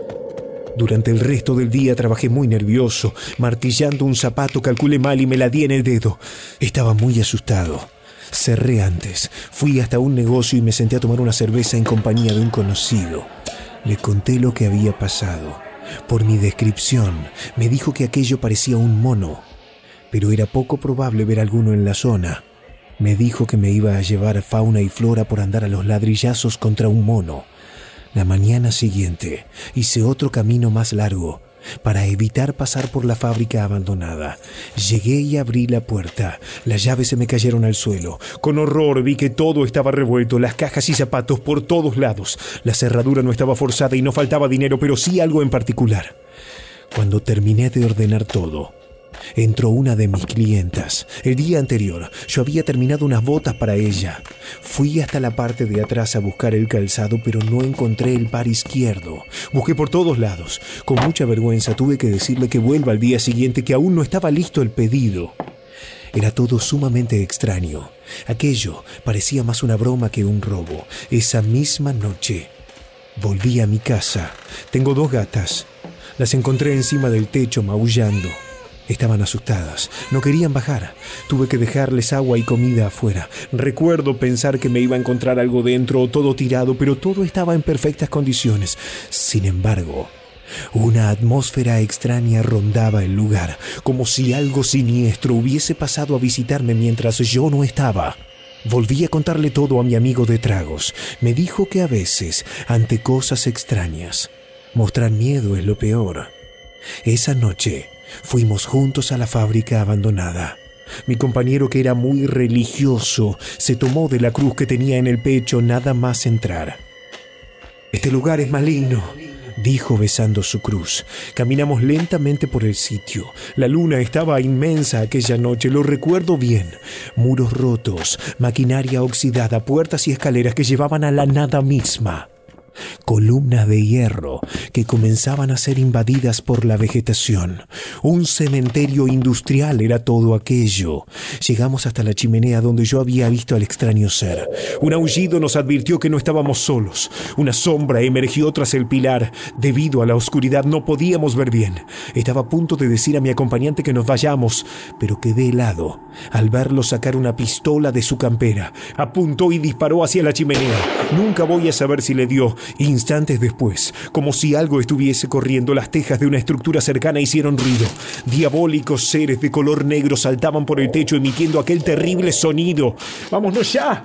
Durante el resto del día trabajé muy nervioso, martillando un zapato, calculé mal y me la di en el dedo. Estaba muy asustado. Cerré antes, fui hasta un negocio y me senté a tomar una cerveza en compañía de un conocido. Le conté lo que había pasado. Por mi descripción, me dijo que aquello parecía un mono, pero era poco probable ver alguno en la zona. Me dijo que me iba a llevar fauna y flora por andar a los ladrillazos contra un mono. La mañana siguiente hice otro camino más largo para evitar pasar por la fábrica abandonada. Llegué y abrí la puerta. Las llaves se me cayeron al suelo. Con horror vi que todo estaba revuelto, las cajas y zapatos por todos lados. La cerradura no estaba forzada y no faltaba dinero, pero sí algo en particular. Cuando terminé de ordenar todo, entró una de mis clientas. El día anterior yo había terminado unas botas para ella. Fui hasta la parte de atrás a buscar el calzado, pero no encontré el par izquierdo. Busqué por todos lados. Con mucha vergüenza tuve que decirle que vuelva al día siguiente, que aún no estaba listo el pedido. Era todo sumamente extraño. Aquello parecía más una broma que un robo. Esa misma noche volví a mi casa. Tengo 2 gatas. Las encontré encima del techo maullando. Estaban asustadas, no querían bajar. Tuve que dejarles agua y comida afuera. Recuerdo pensar que me iba a encontrar algo dentro o todo tirado, pero todo estaba en perfectas condiciones. Sin embargo, una atmósfera extraña rondaba el lugar, como si algo siniestro hubiese pasado a visitarme mientras yo no estaba. Volví a contarle todo a mi amigo de tragos. Me dijo que a veces, ante cosas extrañas, mostrar miedo es lo peor. Esa noche fuimos juntos a la fábrica abandonada. Mi compañero, que era muy religioso, se tomó de la cruz que tenía en el pecho nada más entrar. «Este lugar es maligno», dijo besando su cruz. Caminamos lentamente por el sitio. La luna estaba inmensa aquella noche, lo recuerdo bien. Muros rotos, maquinaria oxidada, puertas y escaleras que llevaban a la nada misma. columnas de hierro que comenzaban a ser invadidas por la vegetación. Un cementerio industrial era todo aquello. Llegamos hasta la chimenea donde yo había visto al extraño ser. Un aullido nos advirtió que no estábamos solos. Una sombra emergió tras el pilar. Debido a la oscuridad no podíamos ver bien. Estaba a punto de decir a mi acompañante que nos vayamos, pero quedé helado al verlo sacar una pistola de su campera. Apuntó y disparó hacia la chimenea. Nunca voy a saber si le dio. Instantes después, como si algo estuviese corriendo, las tejas de una estructura cercana hicieron ruido. Diabólicos seres de color negro saltaban por el techo emitiendo aquel terrible sonido. ¡Vámonos ya!,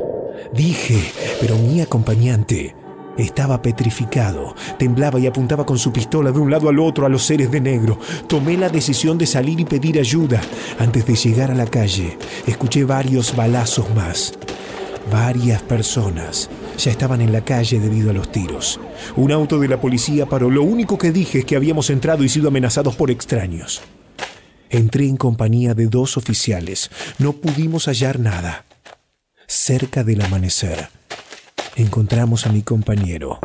dije, pero mi acompañante estaba petrificado. Temblaba y apuntaba con su pistola de un lado al otro a los seres de negro. Tomé la decisión de salir y pedir ayuda. Antes de llegar a la calle, escuché varios balazos más. Varias personas ya estaban en la calle debido a los tiros. Un auto de la policía paró. Lo único que dije es que habíamos entrado y sido amenazados por extraños. Entré en compañía de 2 oficiales. No pudimos hallar nada. Cerca del amanecer, encontramos a mi compañero.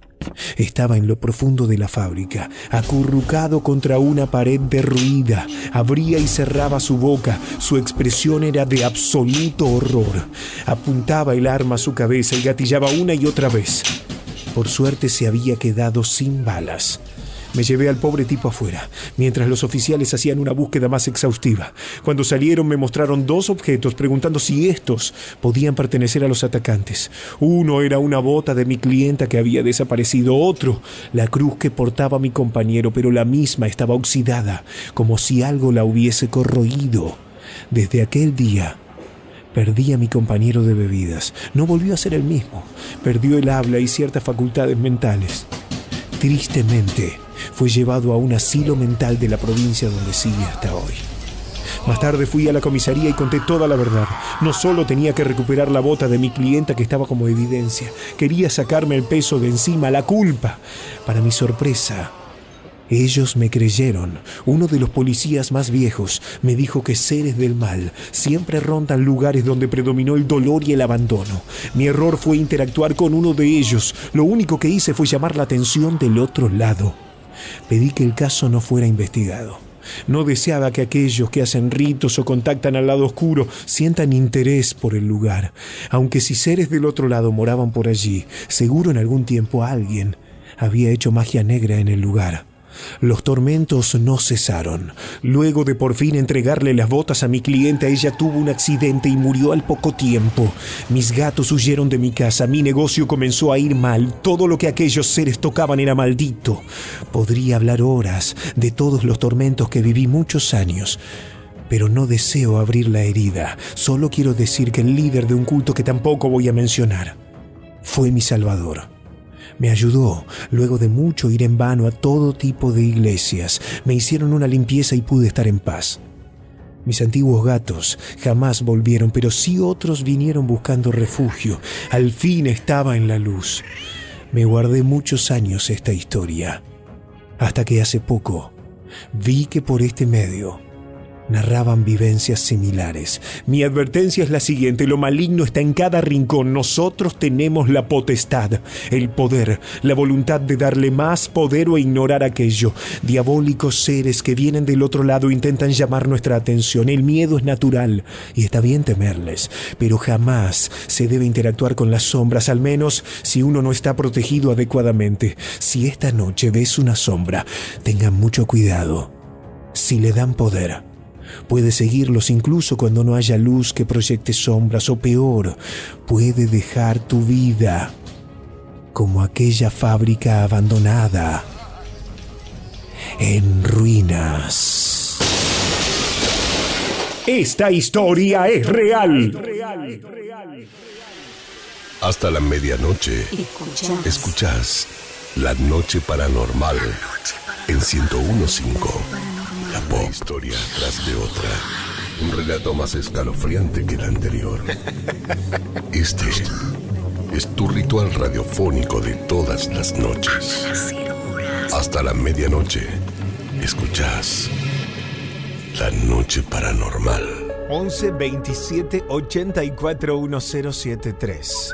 Estaba en lo profundo de la fábrica, acurrucado contra una pared derruida. Abría y cerraba su boca. Su expresión era de absoluto horror. Apuntaba el arma a su cabeza y gatillaba una y otra vez. Por suerte se había quedado sin balas. Me llevé al pobre tipo afuera, mientras los oficiales hacían una búsqueda más exhaustiva. Cuando salieron me mostraron 2 objetos preguntando si estos podían pertenecer a los atacantes. Uno era una bota de mi clienta que había desaparecido. Otro, la cruz que portaba mi compañero, pero la misma estaba oxidada, como si algo la hubiese corroído. Desde aquel día perdí a mi compañero de bebidas. No volvió a ser el mismo. Perdió el habla y ciertas facultades mentales. Tristemente, fue llevado a un asilo mental de la provincia donde sigue hasta hoy. Más tarde fui a la comisaría y conté toda la verdad. No solo tenía que recuperar la bota de mi clienta que estaba como evidencia, quería sacarme el peso de encima, la culpa. Para mi sorpresa, ellos me creyeron. Uno de los policías más viejos me dijo que seres del mal siempre rondan lugares donde predominó el dolor y el abandono. Mi error fue interactuar con uno de ellos. Lo único que hice fue llamar la atención del otro lado. Pedí que el caso no fuera investigado. No deseaba que aquellos que hacen ritos o contactan al lado oscuro sientan interés por el lugar. Aunque si seres del otro lado moraban por allí, seguro en algún tiempo alguien había hecho magia negra en el lugar. Los tormentos no cesaron. Luego de por fin entregarle las botas a mi clienta, ella tuvo un accidente y murió al poco tiempo. Mis gatos huyeron de mi casa. Mi negocio comenzó a ir mal. Todo lo que aquellos seres tocaban era maldito. Podría hablar horas de todos los tormentos que viví muchos años, pero no deseo abrir la herida. Solo quiero decir que el líder de un culto que tampoco voy a mencionar fue mi salvador. Me ayudó, luego de mucho ir en vano a todo tipo de iglesias. Me hicieron una limpieza y pude estar en paz. Mis antiguos gatos jamás volvieron, pero sí otros vinieron buscando refugio. Al fin estaba en la luz. Me guardé muchos años esta historia, hasta que hace poco vi que por este medio narraban vivencias similares. Mi advertencia es la siguiente: lo maligno está en cada rincón. Nosotros tenemos la potestad, el poder, la voluntad de darle más poder o ignorar aquello. Diabólicos seres que vienen del otro lado intentan llamar nuestra atención. El miedo es natural y está bien temerles, pero jamás se debe interactuar con las sombras, al menos si uno no está protegido adecuadamente. Si esta noche ves una sombra, tengan mucho cuidado. Si le dan poder, puede seguirlos incluso cuando no haya luz que proyecte sombras, o peor, puede dejar tu vida como aquella fábrica abandonada en ruinas. Esta historia es real. Hasta la medianoche. Escuchás La Noche Paranormal en 101.5. La pop, historia tras de otra. Un relato más escalofriante que el anterior. Este es tu ritual radiofónico de todas las noches. Hasta la medianoche. Escuchás La Noche Paranormal. 11 27 84 1073.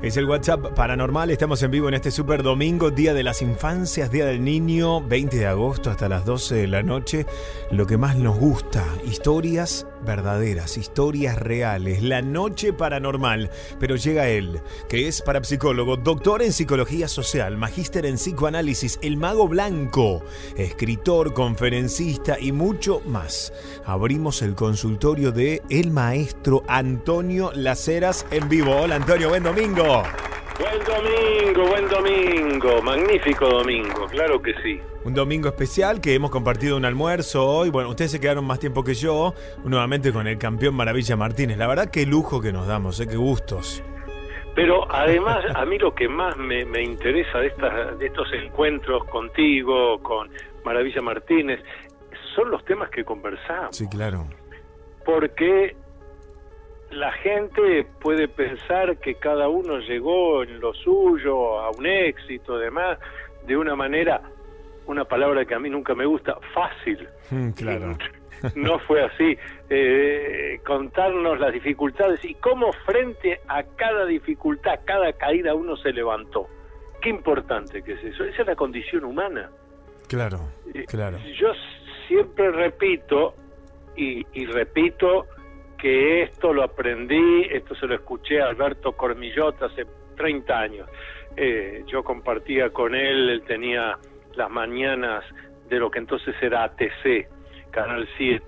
Es el WhatsApp Paranormal, estamos en vivo en este super domingo, Día de las Infancias, Día del Niño, 20 de agosto hasta las 12 de la noche. Lo que más nos gusta, historias verdaderas, historias reales, la noche paranormal. Pero llega él, que es parapsicólogo, doctor en psicología social, magíster en psicoanálisis, el mago blanco, escritor, conferencista y mucho más. Abrimos el consultorio de el maestro Antonio Las Heras en vivo. Hola Antonio, buen domingo. Buen domingo, magnífico domingo, claro que sí. Un domingo especial que hemos compartido un almuerzo hoy. Bueno, ustedes se quedaron más tiempo que yo, nuevamente con el campeón Maravilla Martínez. La verdad, qué lujo que nos damos, qué gustos. Pero además, a mí lo que más me interesa de estos encuentros contigo, con Maravilla Martínez, son los temas que conversamos. Sí, claro. Porque la gente puede pensar que cada uno llegó en lo suyo a un éxito, demás, de una manera, una palabra que a mí nunca me gusta, fácil. Claro. No fue así. Contarnos las dificultades y cómo frente a cada dificultad, cada caída uno se levantó. Qué importante que es eso. Esa es la condición humana. Claro, claro. Yo siempre repito y repito que esto lo aprendí, esto se lo escuché a Alberto Cormillot hace 30 años. Yo compartía con él tenía las mañanas de lo que entonces era ATC, Canal 7,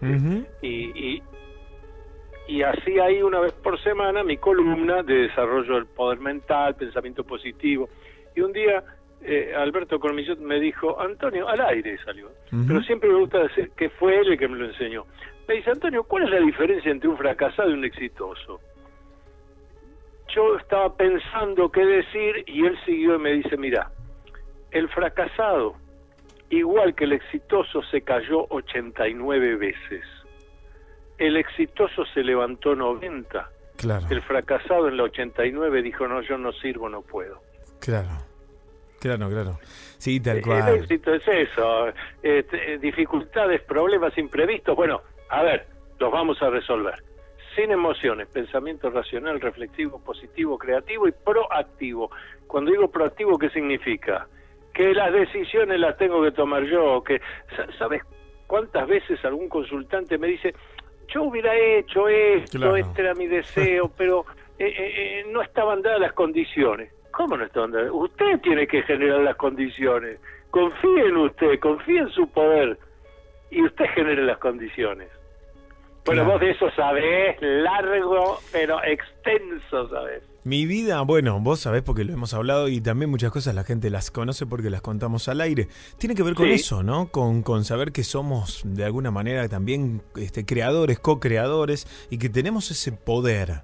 y hacía ahí una vez por semana mi columna de desarrollo del poder mental, pensamiento positivo, y un día Alberto Cormillot me dijo, Antonio, al aire salió, pero siempre me gusta decir que fue él el que me lo enseñó. Me dice, Antonio, ¿cuál es la diferencia entre un fracasado y un exitoso? Yo estaba pensando qué decir y él siguió y me dice, mira, el fracasado, igual que el exitoso, se cayó 89 veces. El exitoso se levantó 90. Claro. El fracasado en la 89 dijo, no, yo no sirvo, no puedo. Claro. Claro. Sí, tal cual. El éxito es eso. Dificultades, problemas imprevistos. Bueno, a ver, los vamos a resolver. Sin emociones, pensamiento racional, reflexivo, positivo, creativo y proactivo. Cuando digo proactivo, ¿qué significa? Que las decisiones las tengo que tomar yo. Que, ¿sabes cuántas veces algún consultante me dice, yo hubiera hecho esto, claro, este era mi deseo, pero no estaban dadas las condiciones? ¿Cómo no estaban dadas? Usted tiene que generar las condiciones. Confíe en usted, confíe en su poder y usted genere las condiciones. Bueno, claro. Vos de eso sabés, largo, pero extenso, sabés. Mi vida, bueno, vos sabés porque lo hemos hablado y también muchas cosas la gente las conoce porque las contamos al aire. Tiene que ver con eso, ¿no? Con saber que somos de alguna manera también creadores, co-creadores y que tenemos ese poder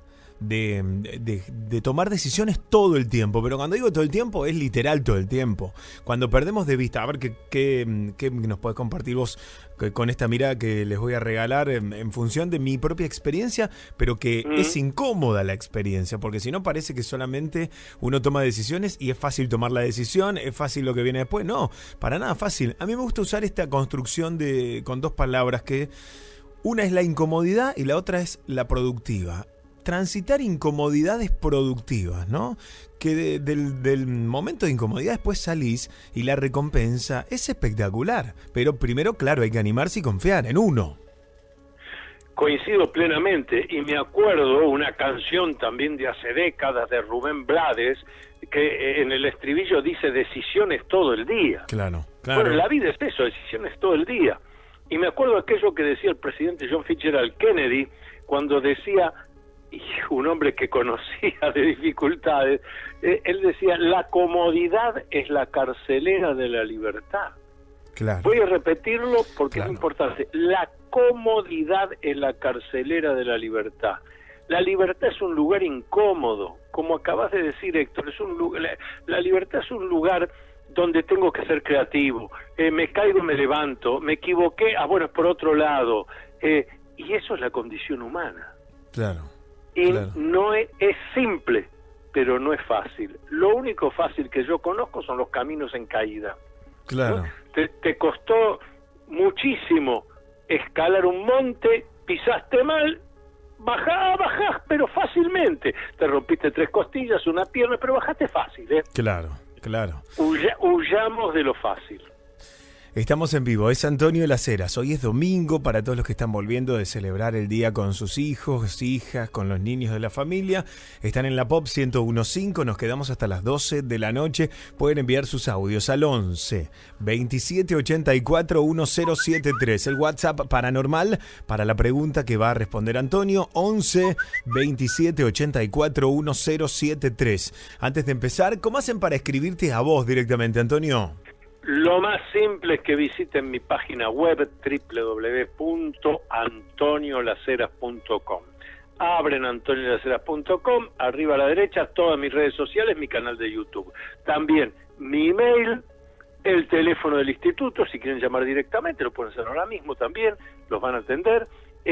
de tomar decisiones todo el tiempo. Pero cuando digo todo el tiempo es literal todo el tiempo. Cuando perdemos de vista, a ver qué nos podés compartir vos con esta mirada que les voy a regalar en función de mi propia experiencia, pero que es incómoda la experiencia, porque si no parece que solamente uno toma decisiones y es fácil tomar la decisión, es fácil lo que viene después. No, para nada fácil. A mí me gusta usar esta construcción con dos palabras, que una es la incomodidad y la otra es la productiva. Transitar incomodidades productivas, ¿no? Que del momento de incomodidad después salís y la recompensa es espectacular. Pero primero, claro, hay que animarse y confiar en uno. Coincido plenamente, y me acuerdo una canción también de hace décadas de Rubén Blades, que en el estribillo dice decisiones todo el día. Claro. Bueno, la vida es eso, decisiones todo el día. Y me acuerdo aquello que decía el presidente John Fitzgerald Kennedy cuando decía, y un hombre que conocía de dificultades, él decía, la comodidad es la carcelera de la libertad. Claro. Voy a repetirlo porque es importante. La comodidad es la carcelera de la libertad. La libertad es un lugar incómodo, como acabas de decir, Héctor, es un lugar, la libertad es un lugar donde tengo que ser creativo, me caigo, me levanto, me equivoqué, bueno, es por otro lado, y eso es la condición humana. Claro. Y no es simple, pero no es fácil. Lo único fácil que yo conozco son los caminos en caída. Claro. Te costó muchísimo escalar un monte, pisaste mal, bajás, pero fácilmente. Te rompiste 3 costillas, una pierna, pero bajaste fácil, ¿eh? Claro. Huyamos de lo fácil. Estamos en vivo, es Antonio Las Heras. Hoy es domingo para todos los que están volviendo de celebrar el día con sus hijos, hijas, con los niños de la familia. Están en la Pop 101.5, nos quedamos hasta las 12 de la noche. Pueden enviar sus audios al 11 27 84 1073. El WhatsApp paranormal para la pregunta que va a responder Antonio, 11 27 84 1073. Antes de empezar, ¿cómo hacen para escribirte a vos directamente, Antonio? Lo más simple es que visiten mi página web www.antoniolaceras.com. Abren antoniolaceras.com, arriba a la derecha todas mis redes sociales, mi canal de YouTube. También mi email, el teléfono del instituto, si quieren llamar directamente, lo pueden hacer ahora mismo también, los van a atender.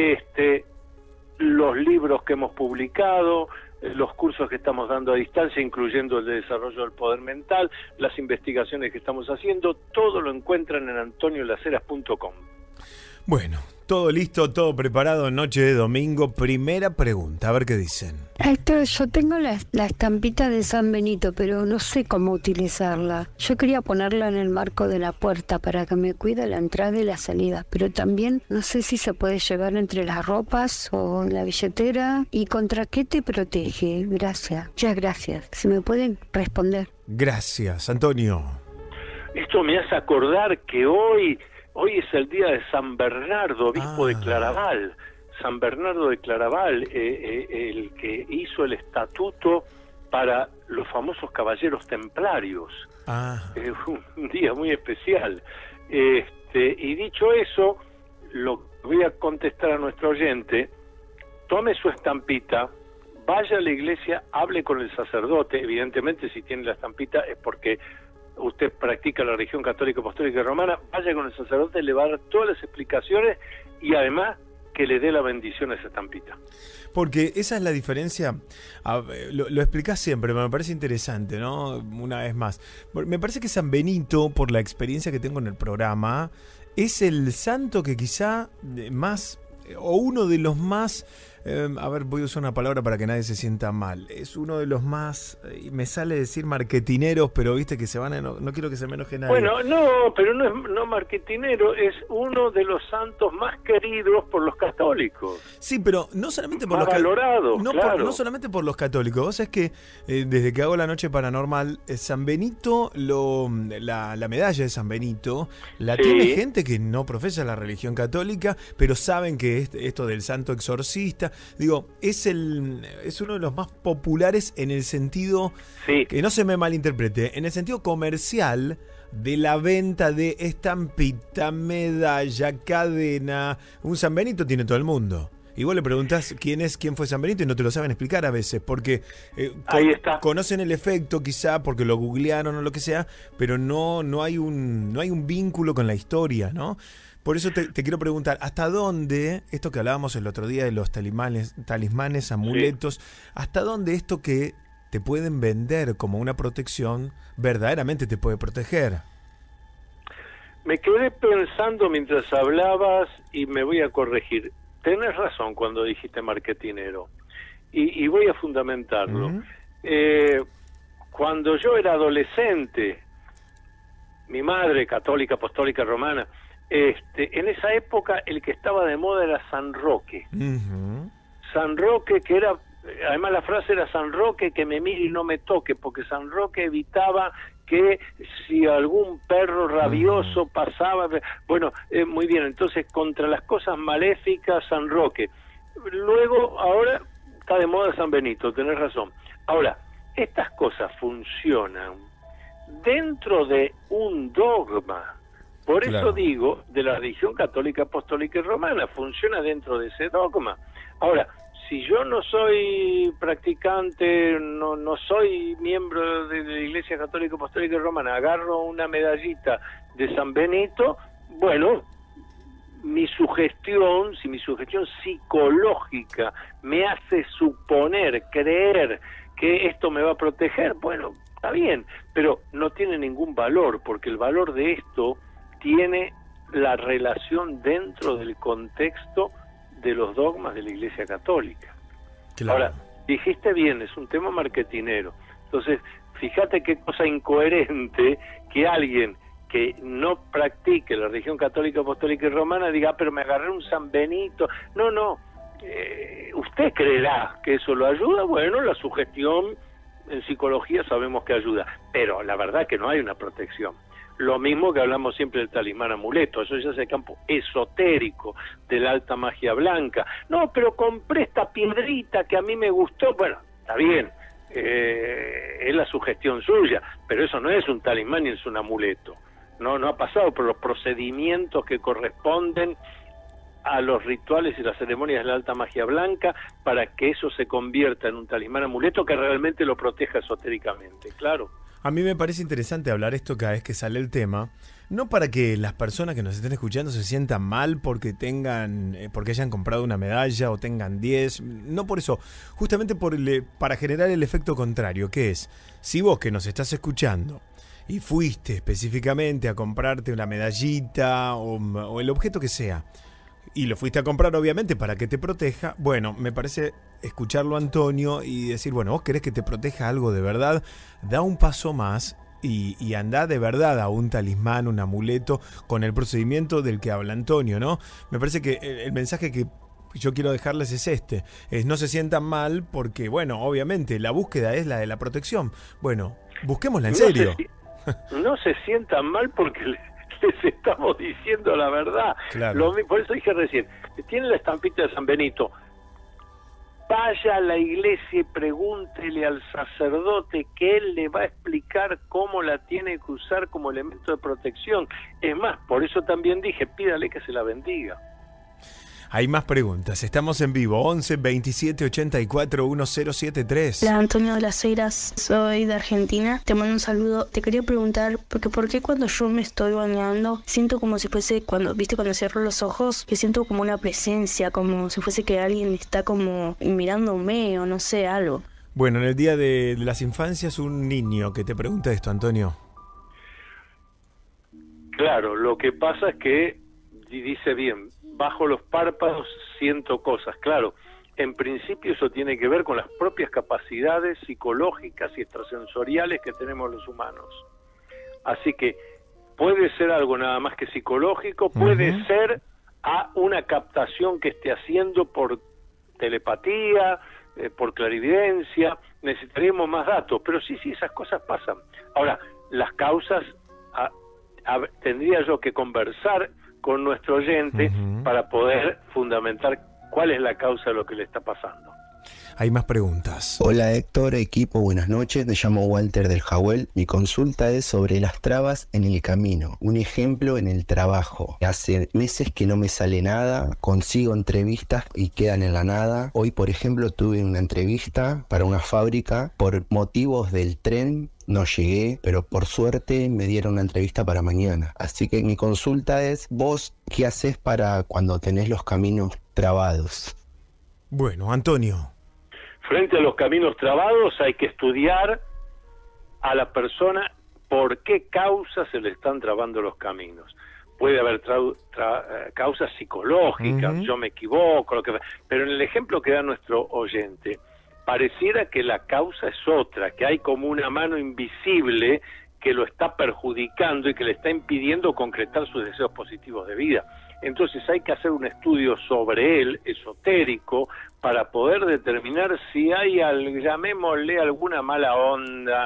Los libros que hemos publicado, los cursos que estamos dando a distancia, incluyendo el de desarrollo del poder mental, las investigaciones que estamos haciendo, todo lo encuentran en antoniolaceras.com. Bueno, todo listo, todo preparado, noche de domingo. Primera pregunta, a ver qué dicen. Héctor, yo tengo la estampita de San Benito, pero no sé cómo utilizarla. Yo quería ponerla en el marco de la puerta para que me cuide la entrada y la salida, pero también no sé si se puede llevar entre las ropas o en la billetera. ¿Y contra qué te protege? Gracias. Muchas gracias. Si me pueden responder. Gracias, Antonio. Esto me hace acordar que hoy es el día de San Bernardo, obispo de Claraval. San Bernardo de Claraval, el que hizo el estatuto para los famosos caballeros templarios. Un día muy especial. Y dicho eso, lo voy a contestar a nuestro oyente. Tome su estampita, vaya a la iglesia, hable con el sacerdote. Evidentemente, si tiene la estampita es porque usted practica la religión católica, apostólica y romana. Vaya con el sacerdote, le va a dar todas las explicaciones y además que le dé la bendición a esa estampita. Porque esa es la diferencia. Lo explicás siempre, pero me parece interesante, ¿no? Una vez más. Me parece que San Benito, por la experiencia que tengo en el programa, es el santo que quizá más, o uno de los más, a ver, voy a usar una palabra para que nadie se sienta mal. Es uno de los más, me sale decir marketineros, pero viste que se van a, no quiero que se me enoje nadie. Bueno, no, pero no es marketinero, es uno de los santos más queridos por los católicos. Sí, pero no solamente por los católicos. No solamente por los católicos. Vos sabés que desde que hago la noche paranormal, San Benito, la medalla de San Benito, la tiene gente que no profesa la religión católica, pero saben que esto del santo exorcista, digo, es uno de los más populares en el sentido, que no se me malinterprete, en el sentido comercial de la venta de estampita, medalla, cadena. Un San Benito tiene todo el mundo. Y vos le preguntás quién fue San Benito y no te lo saben explicar a veces, porque conocen el efecto quizá, porque lo googlearon o lo que sea, pero no hay un vínculo con la historia, ¿no? Por eso te quiero preguntar, ¿hasta dónde, esto que hablábamos el otro día de los talismanes, amuletos, hasta dónde esto que te pueden vender como una protección verdaderamente te puede proteger? Me quedé pensando mientras hablabas y me voy a corregir. Tenés razón cuando dijiste marketinero y voy a fundamentarlo. Cuando yo era adolescente, mi madre, católica, apostólica, romana, en esa época el que estaba de moda era San Roque. San Roque, que era, además la frase era San Roque que me mire y no me toque, porque San Roque evitaba que si algún perro rabioso pasaba, bueno, muy bien, entonces contra las cosas maléficas San Roque. Luego, ahora está de moda San Benito, tenés razón. Ahora, estas cosas funcionan dentro de un dogma. Por eso digo, de la religión católica, apostólica y romana, funciona dentro de ese dogma. Ahora, si yo no soy practicante, no soy miembro de la Iglesia Católica, Apostólica y Romana, agarro una medallita de San Benito, bueno, si mi sugestión psicológica me hace suponer, creer que esto me va a proteger, bueno, está bien, pero no tiene ningún valor, porque el valor de esto tiene la relación dentro del contexto de los dogmas de la Iglesia Católica. Claro. Ahora, dijiste bien, es un tema marketinero. Entonces, fíjate qué cosa incoherente que alguien que no practique la religión católica, apostólica y romana diga, pero me agarré un San Benito. No, usted creerá que eso lo ayuda. Bueno, la sugestión en psicología sabemos que ayuda, pero la verdad que no hay una protección. Lo mismo que hablamos siempre del talismán amuleto, eso ya es el campo esotérico de la alta magia blanca. No, pero compré esta piedrita que a mí me gustó. Bueno, está bien, es la sugestión suya, pero eso no es un talismán ni es un amuleto. No ha pasado por los procedimientos que corresponden a los rituales y las ceremonias de la alta magia blanca para que eso se convierta en un talismán amuleto que realmente lo proteja esotéricamente, claro. A mí me parece interesante hablar esto cada vez que sale el tema, no para que las personas que nos estén escuchando se sientan mal porque hayan comprado una medalla o tengan 10, no por eso, justamente para generar el efecto contrario, que es, si vos que nos estás escuchando y fuiste específicamente a comprarte una medallita o el objeto que sea, y lo fuiste a comprar obviamente para que te proteja, bueno, me parece escucharlo a Antonio y decir, bueno, vos querés que te proteja algo de verdad, da un paso más y andá de verdad a un talismán, un amuleto, con el procedimiento del que habla Antonio, ¿no? Me parece que el mensaje que yo quiero dejarles es no se sientan mal porque, bueno, obviamente la búsqueda es la de la protección. Bueno, busquémosla en serio. No se sientan mal porque les estamos diciendo la verdad. Claro. Por eso dije recién, tiene la estampita de San Benito. Vaya a la iglesia y pregúntele al sacerdote que él le va a explicar cómo la tiene que usar como elemento de protección. Es más, por eso también dije, pídale que se la bendiga. Hay más preguntas. Estamos en vivo. 11 27 84 1073. Hola, Antonio de las Heras. Soy de Argentina. Te mando un saludo. Te quería preguntar, ¿por qué cuando yo me estoy bañando siento como si fuese, cuando cierro los ojos, que siento como una presencia, como si fuese que alguien está como mirándome o no sé, algo? Bueno, en el Día de las Infancias, un niño que te pregunta esto, Antonio. Claro, lo que pasa es que, dice bien, bajo los párpados siento cosas. Claro, en principio eso tiene que ver con las propias capacidades psicológicas y extrasensoriales que tenemos los humanos. Así que puede ser algo nada más que psicológico, puede ser a una captación que esté haciendo por telepatía, por clarividencia. Necesitaríamos más datos, pero sí, esas cosas pasan. Ahora, las causas, tendría yo que conversar con nuestro oyente para poder fundamentar cuál es la causa de lo que le está pasando. Hay más preguntas. Hola Héctor, equipo, buenas noches. Me llamo Walter del Jawel. Mi consulta es sobre las trabas en el camino. Un ejemplo en el trabajo. Hace meses que no me sale nada, consigo entrevistas y quedan en la nada. Hoy, por ejemplo, tuve una entrevista para una fábrica. Por motivos del tren no llegué, pero por suerte me dieron una entrevista para mañana. Así que mi consulta es, ¿vos qué haces para cuando tenés los caminos trabados? Bueno, Antonio. Frente a los caminos trabados hay que estudiar a la persona por qué causas se le están trabando los caminos. Puede haber causas psicológicas, yo me equivoco, pero en el ejemplo que da nuestro oyente, pareciera que la causa es otra, que hay como una mano invisible que lo está perjudicando y que le está impidiendo concretar sus deseos positivos de vida. Entonces hay que hacer un estudio sobre él, esotérico, para poder determinar si hay, llamémosle, alguna mala onda,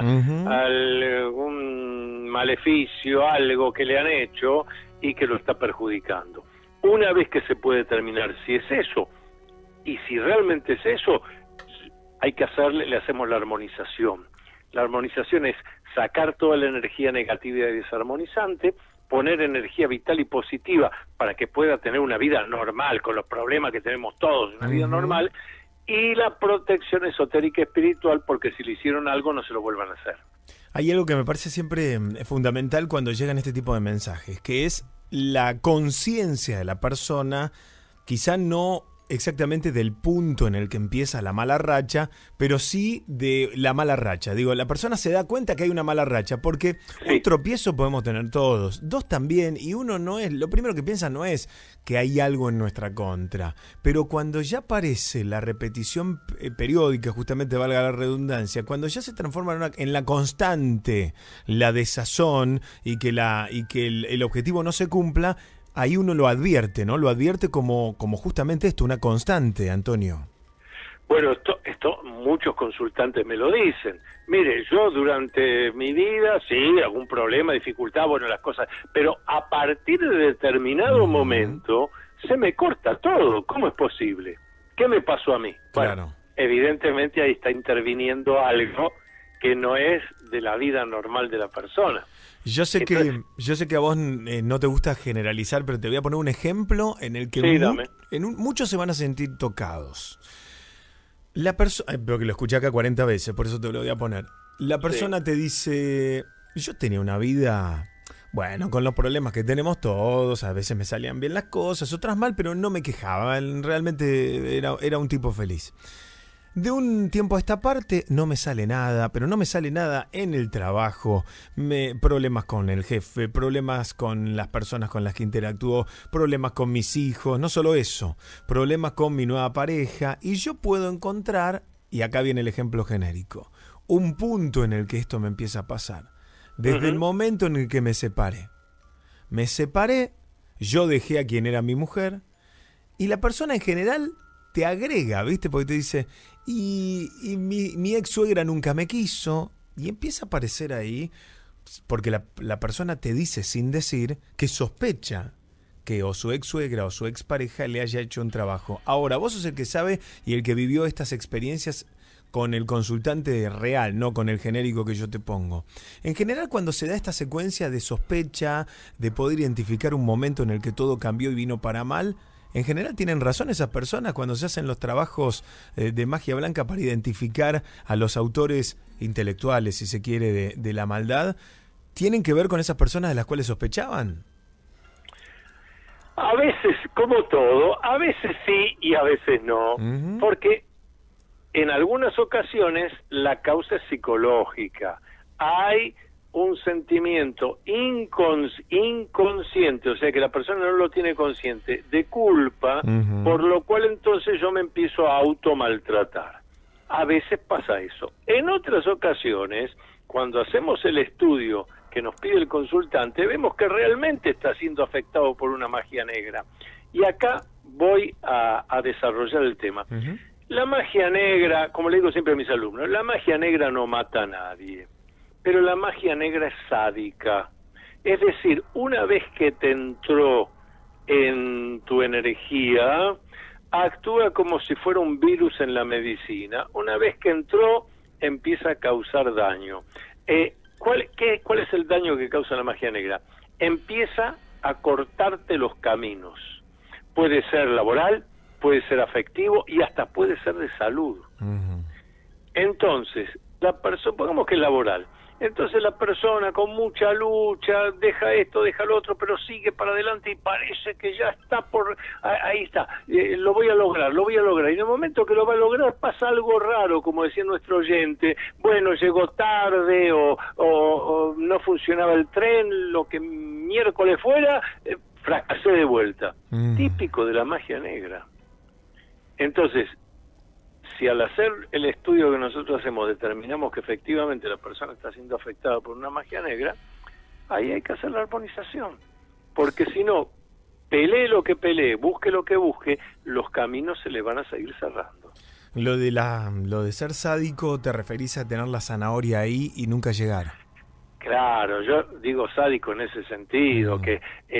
algún maleficio, algo que le han hecho y que lo está perjudicando. Una vez que se puede determinar si es eso, y si realmente es eso, hay que le hacemos la armonización. La armonización es sacar toda la energía negativa y desarmonizante, poner energía vital y positiva para que pueda tener una vida normal, con los problemas que tenemos todos, una vida normal, y la protección esotérica espiritual, porque si le hicieron algo no se lo vuelvan a hacer. Hay algo que me parece siempre fundamental cuando llegan este tipo de mensajes, que es la conciencia de la persona, quizá no exactamente del punto en el que empieza la mala racha, pero sí de la mala racha. Digo, la persona se da cuenta que hay una mala racha, porque un tropiezo podemos tener todos, 2 también, y uno no es, lo primero que piensa no es que hay algo en nuestra contra, pero cuando ya aparece la repetición periódica, justamente valga la redundancia, cuando ya se transforma en la constante, la desazón, y que el objetivo no se cumpla, ahí uno lo advierte, ¿no? Lo advierte como justamente esto, una constante, Antonio. Bueno, esto muchos consultantes me lo dicen. Mire, yo durante mi vida, sí, algún problema, dificultad, bueno, las cosas, pero a partir de determinado momento se me corta todo. ¿Cómo es posible? ¿Qué me pasó a mí? Claro. Bueno, evidentemente ahí está interviniendo algo que no es de la vida normal de la persona. Yo sé que a vos no te gusta generalizar, pero te voy a poner un ejemplo en el que muchos se van a sentir tocados. La persona, pero que lo escuché acá 40 veces, por eso te lo voy a poner. La persona te dice, yo tenía una vida, bueno, con los problemas que tenemos todos, a veces me salían bien las cosas, otras mal, pero no me quejaba, realmente era un tipo feliz. De un tiempo a esta parte no me sale nada, pero no me sale nada en el trabajo, problemas con el jefe, problemas con las personas con las que interactúo, problemas con mis hijos, no solo eso, problemas con mi nueva pareja, y yo puedo encontrar, y acá viene el ejemplo genérico, un punto en el que esto me empieza a pasar, desde el momento en el que me separé. Me separé, yo dejé a quien era mi mujer, y la persona en general te agrega, ¿viste? Porque te dice, y mi ex suegra nunca me quiso, y empieza a aparecer ahí, porque la persona te dice sin decir que sospecha que o su ex suegra o su ex pareja le haya hecho un trabajo. Ahora, vos sos el que sabe y el que vivió estas experiencias con el consultante real, no con el genérico que yo te pongo. En general, cuando se da esta secuencia de sospecha, de poder identificar un momento en el que todo cambió y vino para mal, en general tienen razón esas personas cuando se hacen los trabajos de magia blanca para identificar a los autores intelectuales, si se quiere, de la maldad. ¿Tienen que ver con esas personas de las cuales sospechaban? A veces, como todo, a veces sí y a veces no, porque en algunas ocasiones la causa es psicológica. Hay un sentimiento inconsciente, o sea que la persona no lo tiene consciente, de culpa, por lo cual entonces yo me empiezo a automaltratar. A veces pasa eso. En otras ocasiones, cuando hacemos el estudio que nos pide el consultante, vemos que realmente está siendo afectado por una magia negra. Y acá voy a desarrollar el tema. La magia negra, como le digo siempre a mis alumnos, la magia negra no mata a nadie. Pero la magia negra es sádica. Es decir, una vez que te entró en tu energía, actúa como si fuera un virus en la medicina. Una vez que entró, empieza a causar daño. ¿Cuál es el daño que causa la magia negra? Empieza a cortarte los caminos. Puede ser laboral, puede ser afectivo y hasta puede ser de salud. Entonces, pongamos que es laboral. Entonces la persona con mucha lucha deja esto, deja lo otro, pero sigue para adelante y parece que ya está ahí está, lo voy a lograr. Y en el momento que lo va a lograr pasa algo raro, como decía nuestro oyente, bueno, llegó tarde o no funcionaba el tren, lo que miércoles fuera, fracasé de vuelta. Típico de la magia negra. Entonces, si al hacer el estudio que nosotros hacemos determinamos que efectivamente la persona está siendo afectada por una magia negra, ahí hay que hacer la armonización, porque si no, pelee lo que pelee, busque lo que busque, los caminos se le van a seguir cerrando. Lo de ser sádico, ¿te referís a tener la zanahoria ahí y nunca llegar? Claro, yo digo sádico en ese sentido, que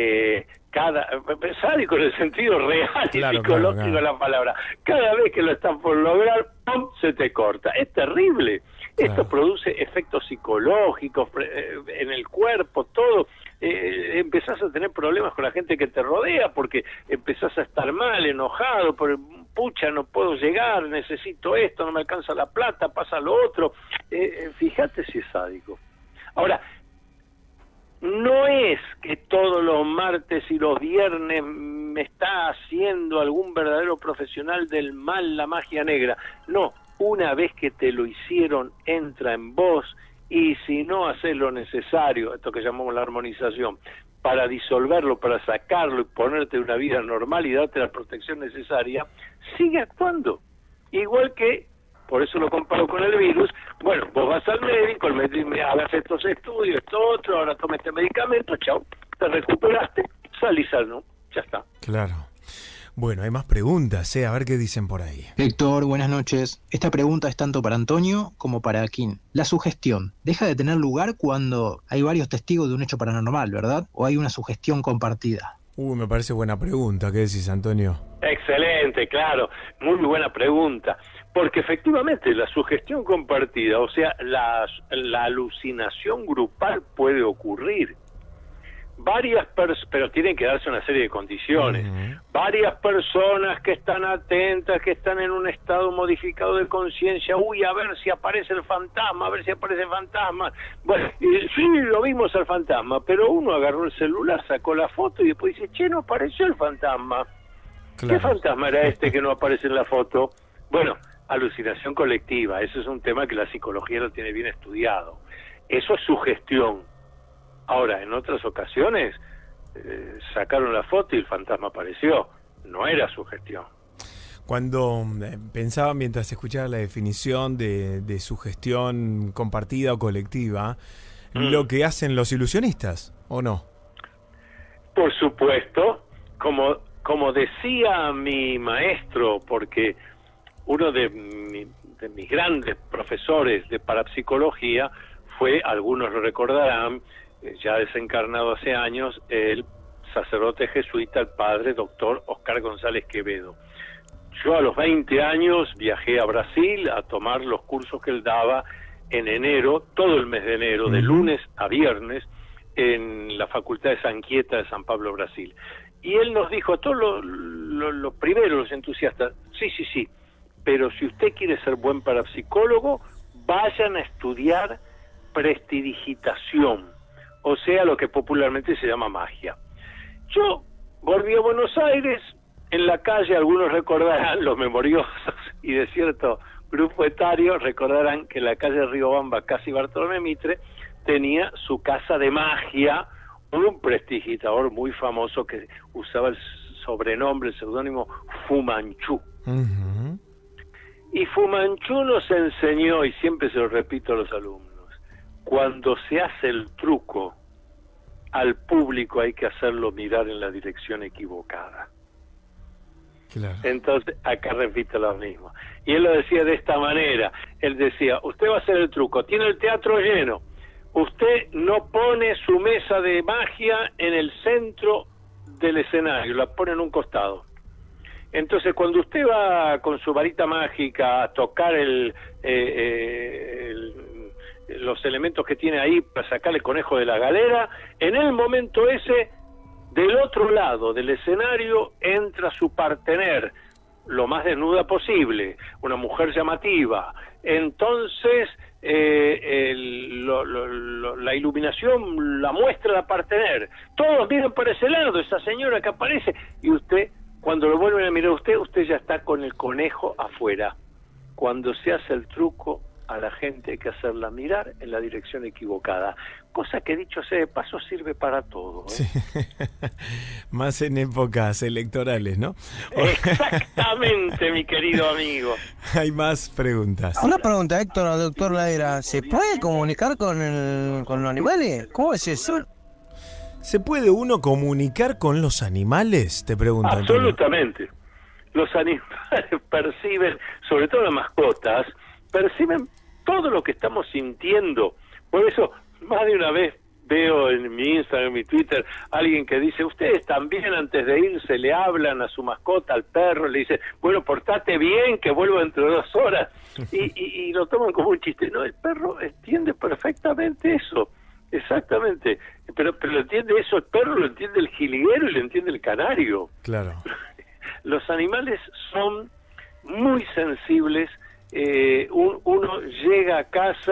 sádico en el sentido real y psicológico de la palabra. Cada vez que lo estás por lograr, ¡pum!, se te corta. Es terrible. Esto produce efectos psicológicos en el cuerpo, todo. Empezás a tener problemas con la gente que te rodea porque empezás a estar mal, enojado, pucha, no puedo llegar, necesito esto, no me alcanza la plata, pasa lo otro. Fíjate si es sádico. Ahora, no es que todos los martes y los viernes me está haciendo algún verdadero profesional del mal la magia negra. No, una vez que te lo hicieron, entra en vos, y si no haces lo necesario, esto que llamamos la armonización, para disolverlo, para sacarlo y ponerte una vida normal y darte la protección necesaria, sigue actuando. Igual que, por eso lo comparo con el virus, bueno, vos vas al médico, el médico me hagas estos estudios, esto otro, ahora toma este medicamento, chao, te recuperaste, salís sano, ya está. Claro. Bueno, hay más preguntas, a ver qué dicen por ahí. Héctor, buenas noches. Esta pregunta es tanto para Antonio como para Akin. La sugestión, ¿deja de tener lugar cuando hay varios testigos de un hecho paranormal, verdad? ¿O hay una sugestión compartida? Me parece buena pregunta. ¿Qué decís, Antonio? Excelente, claro, muy buena pregunta. Porque efectivamente la sugestión compartida, o sea, la alucinación grupal puede ocurrir. Pero tienen que darse una serie de condiciones. Varias personas que están atentas, que están en un estado modificado de conciencia, a ver si aparece el fantasma, Bueno, sí, lo vimos al fantasma, pero uno agarró el celular, sacó la foto y después dice, che, no apareció el fantasma. Claro. ¿Qué fantasma era este que no aparece en la foto? Bueno, alucinación colectiva, eso es un tema que la psicología lo tiene bien estudiado. Eso es sugestión. Ahora, en otras ocasiones, sacaron la foto y el fantasma apareció. No era sugestión. Cuando pensaba, mientras escuchaba la definición de sugestión compartida o colectiva, lo que hacen los ilusionistas, ¿o no? Por supuesto, como decía mi maestro, porque uno de mis grandes profesores de parapsicología fue, algunos lo recordarán, ya desencarnado hace años, el sacerdote jesuita, el padre doctor Oscar González Quevedo. Yo a los 20 años viajé a Brasil a tomar los cursos que él daba en enero, todo el mes de enero, de lunes a viernes, en la Facultad de San Quieta de San Pablo, Brasil. Y él nos dijo a todos los primeros, los entusiastas, sí, pero si usted quiere ser buen parapsicólogo, vayan a estudiar prestidigitación, o sea, lo que popularmente se llama magia. Yo volví a Buenos Aires, en la calle, algunos recordarán, los memoriosos y de cierto grupo etario, recordarán que en la calle Riobamba, casi Bartolomé Mitre, tenía su casa de magia, un prestidigitador muy famoso que usaba el sobrenombre, el seudónimo Fu Manchu. Y Fu Manchu nos enseñó, y siempre se lo repito a los alumnos, cuando se hace el truco, al público hay que hacerlo mirar en la dirección equivocada. Claro. Entonces, acá repito lo mismo. Y él lo decía de esta manera. Él decía, usted va a hacer el truco, tiene el teatro lleno, usted no pone su mesa de magia en el centro del escenario, la pone en un costado. Entonces, cuando usted va con su varita mágica a tocar los elementos que tiene ahí para sacar el conejo de la galera, en el momento ese, del otro lado del escenario entra su partener, lo más desnuda posible, una mujer llamativa. Entonces la iluminación la muestra la partener, todos miran para ese lado, esa señora que aparece, y usted, cuando lo vuelven a mirar usted ya está con el conejo afuera. Cuando se hace el truco, a la gente hay que hacerla mirar en la dirección equivocada, cosa que, dicho sea de paso, sirve para todo, ¿eh? Sí. Más en épocas electorales, ¿no? Exactamente, mi querido amigo. Hay más preguntas. Una pregunta, Héctor, al doctor Laira. ¿Se puede comunicar con los animales? ¿Cómo es eso? ¿Se puede uno comunicar con los animales? Te preguntan. Absolutamente. Los animales perciben, sobre todo las mascotas, perciben todo lo que estamos sintiendo. Por eso, más de una vez veo en mi Instagram, en mi Twitter, alguien que dice, ustedes también antes de irse le hablan a su mascota, al perro, le dicen, bueno, portate bien, que vuelvo dentro de 2 horas. Y lo toman como un chiste. No, el perro entiende perfectamente eso. Exactamente. Pero lo entiende eso el perro, lo entiende el jilguero y lo entiende el canario. Claro. Los animales son muy sensibles. Uno llega a casa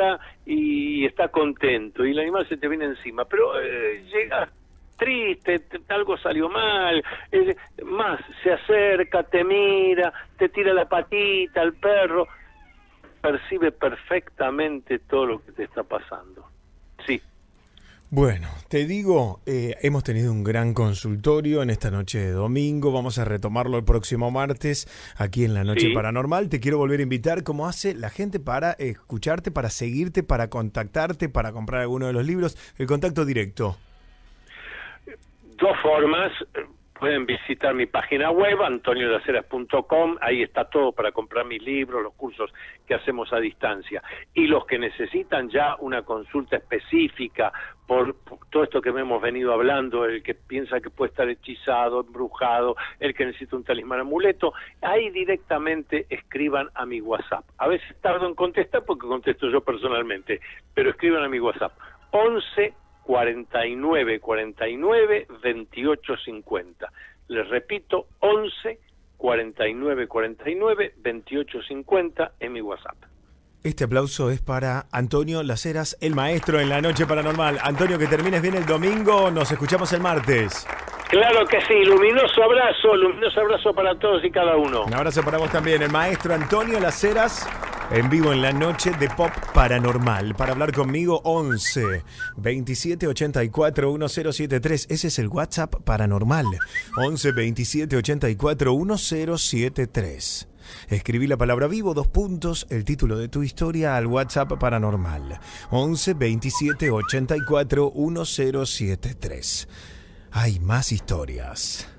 y está contento y el animal se te viene encima, pero llega triste, algo salió mal, más se acerca, te mira, te tira la patita al perro, percibe perfectamente todo lo que te está pasando. Sí. Bueno, te digo, hemos tenido un gran consultorio en esta noche de domingo. Vamos a retomarlo el próximo martes aquí en La Noche Paranormal. Te quiero volver a invitar. ¿Cómo hace la gente para escucharte, para seguirte, para contactarte, para comprar alguno de los libros? El contacto directo. Dos formas. Pueden visitar mi página web, antoniolaceras.com, ahí está todo para comprar mis libros, los cursos que hacemos a distancia. Y los que necesitan ya una consulta específica por todo esto que hemos venido hablando, el que piensa que puede estar hechizado, embrujado, el que necesita un talismán amuleto, ahí directamente escriban a mi WhatsApp. A veces tardo en contestar porque contesto yo personalmente, pero escriban a mi WhatsApp. 11 49 49 28 50. Les repito, 11 49 49 28 50 en mi WhatsApp. Este aplauso es para Antonio Las Heras, el maestro en La Noche Paranormal. Antonio, que termines bien el domingo, nos escuchamos el martes. Claro que sí, luminoso abrazo para todos y cada uno. Un abrazo para vos también, el maestro Antonio Las Heras, en vivo en La Noche de Pop Paranormal. Para hablar conmigo, 11 27 84 1073. Ese es el WhatsApp Paranormal. 11 27 84 1073. Escribí la palabra vivo, 2 puntos, el título de tu historia al WhatsApp Paranormal. 11 27 84 1073. Hay más historias.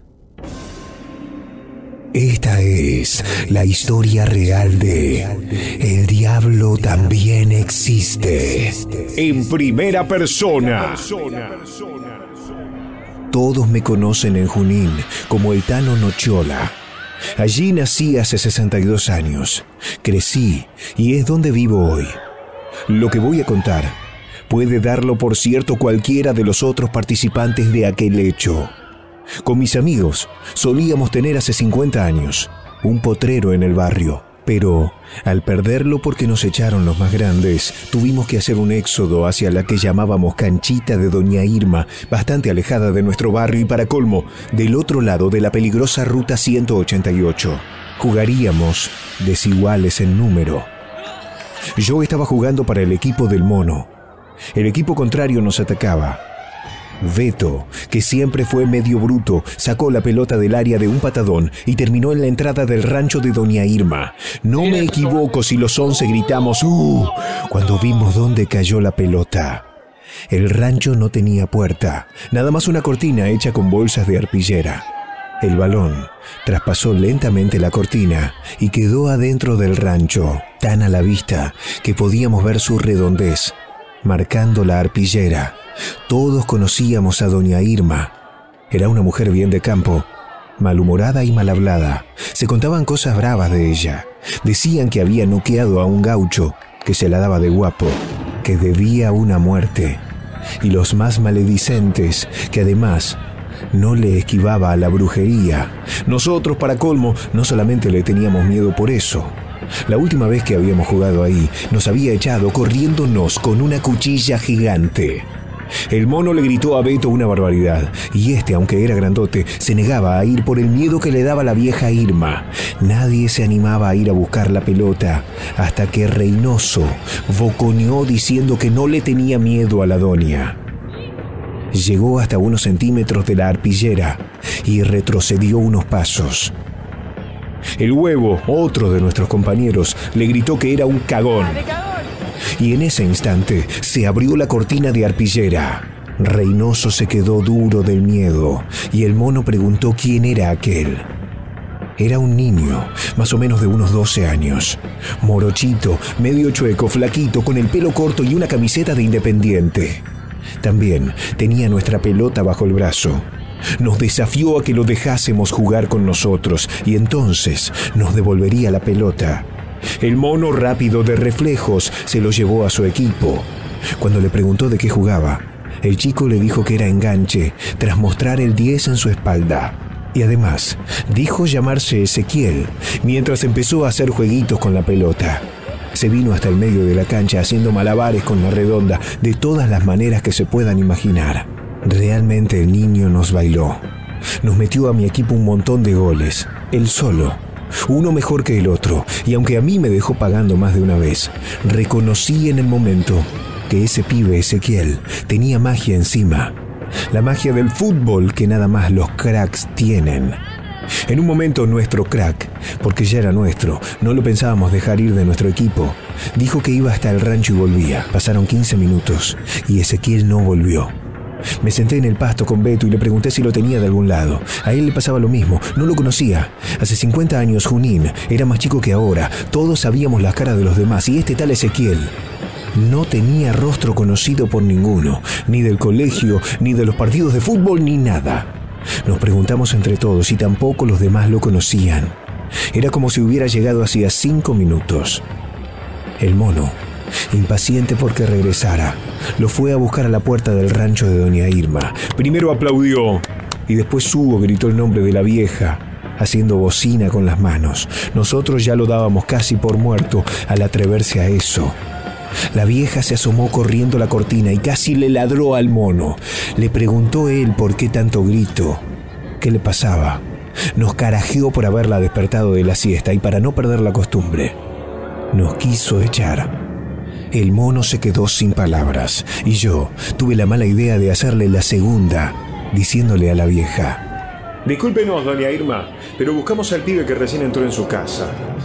Esta es la historia real de El Diablo también existe. En primera persona. Todos me conocen en Junín como el Tano Nochola. Allí nací hace 62 años. Crecí y es donde vivo hoy. Lo que voy a contar puede darlo por cierto cualquiera de los otros participantes de aquel hecho. Con mis amigos solíamos tener hace 50 años un potrero en el barrio, pero al perderlo porque nos echaron los más grandes, tuvimos que hacer un éxodo hacia la que llamábamos Canchita de Doña Irma, bastante alejada de nuestro barrio y para colmo, del otro lado de la peligrosa ruta 188. Jugaríamos desiguales en número. Yo estaba jugando para el equipo del mono. El equipo contrario nos atacaba. Beto, que siempre fue medio bruto, sacó la pelota del área de un patadón y terminó en la entrada del rancho de Doña Irma. No me equivoco si los 11 gritamos cuando vimos dónde cayó la pelota. El rancho no tenía puerta, nada más una cortina hecha con bolsas de arpillera. El balón traspasó lentamente la cortina y quedó adentro del rancho, tan a la vista que podíamos ver su redondez, marcando la arpillera. Todos conocíamos a Doña Irma. Era una mujer bien de campo, malhumorada y mal hablada. Se contaban cosas bravas de ella. Decían que había noqueado a un gaucho, que se la daba de guapo, que debía una muerte. Y los más maledicentes, que además no le esquivaba a la brujería. Nosotros, para colmo, no solamente le teníamos miedo por eso. La última vez que habíamos jugado ahí, nos había echado corriéndonos con una cuchilla gigante. El mono le gritó a Beto una barbaridad, y este, aunque era grandote, se negaba a ir por el miedo que le daba la vieja Irma. Nadie se animaba a ir a buscar la pelota, hasta que Reynoso boconeó diciendo que no le tenía miedo a la doña. Llegó hasta unos centímetros de la arpillera y retrocedió unos pasos. El huevo, otro de nuestros compañeros, le gritó que era un cagón. Y en ese instante se abrió la cortina de arpillera. Reynoso se quedó duro del miedo y el mono preguntó quién era aquel. Era un niño, más o menos de unos 12 años. Morochito, medio chueco, flaquito, con el pelo corto y una camiseta de Independiente. También tenía nuestra pelota bajo el brazo. Nos desafió a que lo dejásemos jugar con nosotros y entonces nos devolvería la pelota. El mono, rápido de reflejos, se lo llevó a su equipo. Cuando le preguntó de qué jugaba, el chico le dijo que era enganche, tras mostrar el 10 en su espalda. Y además, dijo llamarse Ezequiel, mientras empezó a hacer jueguitos con la pelota. Se vino hasta el medio de la cancha haciendo malabares con la redonda de todas las maneras que se puedan imaginar. Realmente el niño nos bailó. Nos metió a mi equipo un montón de goles, él solo, uno mejor que el otro, y aunque a mí me dejó pagando más de una vez, reconocí en el momento que ese pibe Ezequiel tenía magia encima, la magia del fútbol que nada más los cracks tienen. En un momento nuestro crack, porque ya era nuestro, no lo pensábamos dejar ir de nuestro equipo, dijo que iba hasta el rancho y volvía. Pasaron 15 minutos y Ezequiel no volvió. Me senté en el pasto con Beto y le pregunté si lo tenía de algún lado. A él le pasaba lo mismo, no lo conocía. Hace 50 años Junín era más chico que ahora. Todos sabíamos las caras de los demás y este tal Ezequiel no tenía rostro conocido por ninguno, ni del colegio, ni de los partidos de fútbol, ni nada. Nos preguntamos entre todos y tampoco los demás lo conocían. Era como si hubiera llegado hacía 5 minutos. El mono, impaciente porque regresara, lo fue a buscar a la puerta del rancho de doña Irma. Primero aplaudió y después gritó el nombre de la vieja, haciendo bocina con las manos. Nosotros ya lo dábamos casi por muerto al atreverse a eso. La vieja se asomó corriendo la cortina y casi le ladró al mono. Le preguntó él por qué tanto grito, qué le pasaba. Nos carajeó por haberla despertado de la siesta y para no perder la costumbre, nos quiso echar. El mono se quedó sin palabras y yo tuve la mala idea de hacerle la segunda, diciéndole a la vieja: Discúlpenos, doña Irma, pero buscamos al pibe que recién entró en su casa.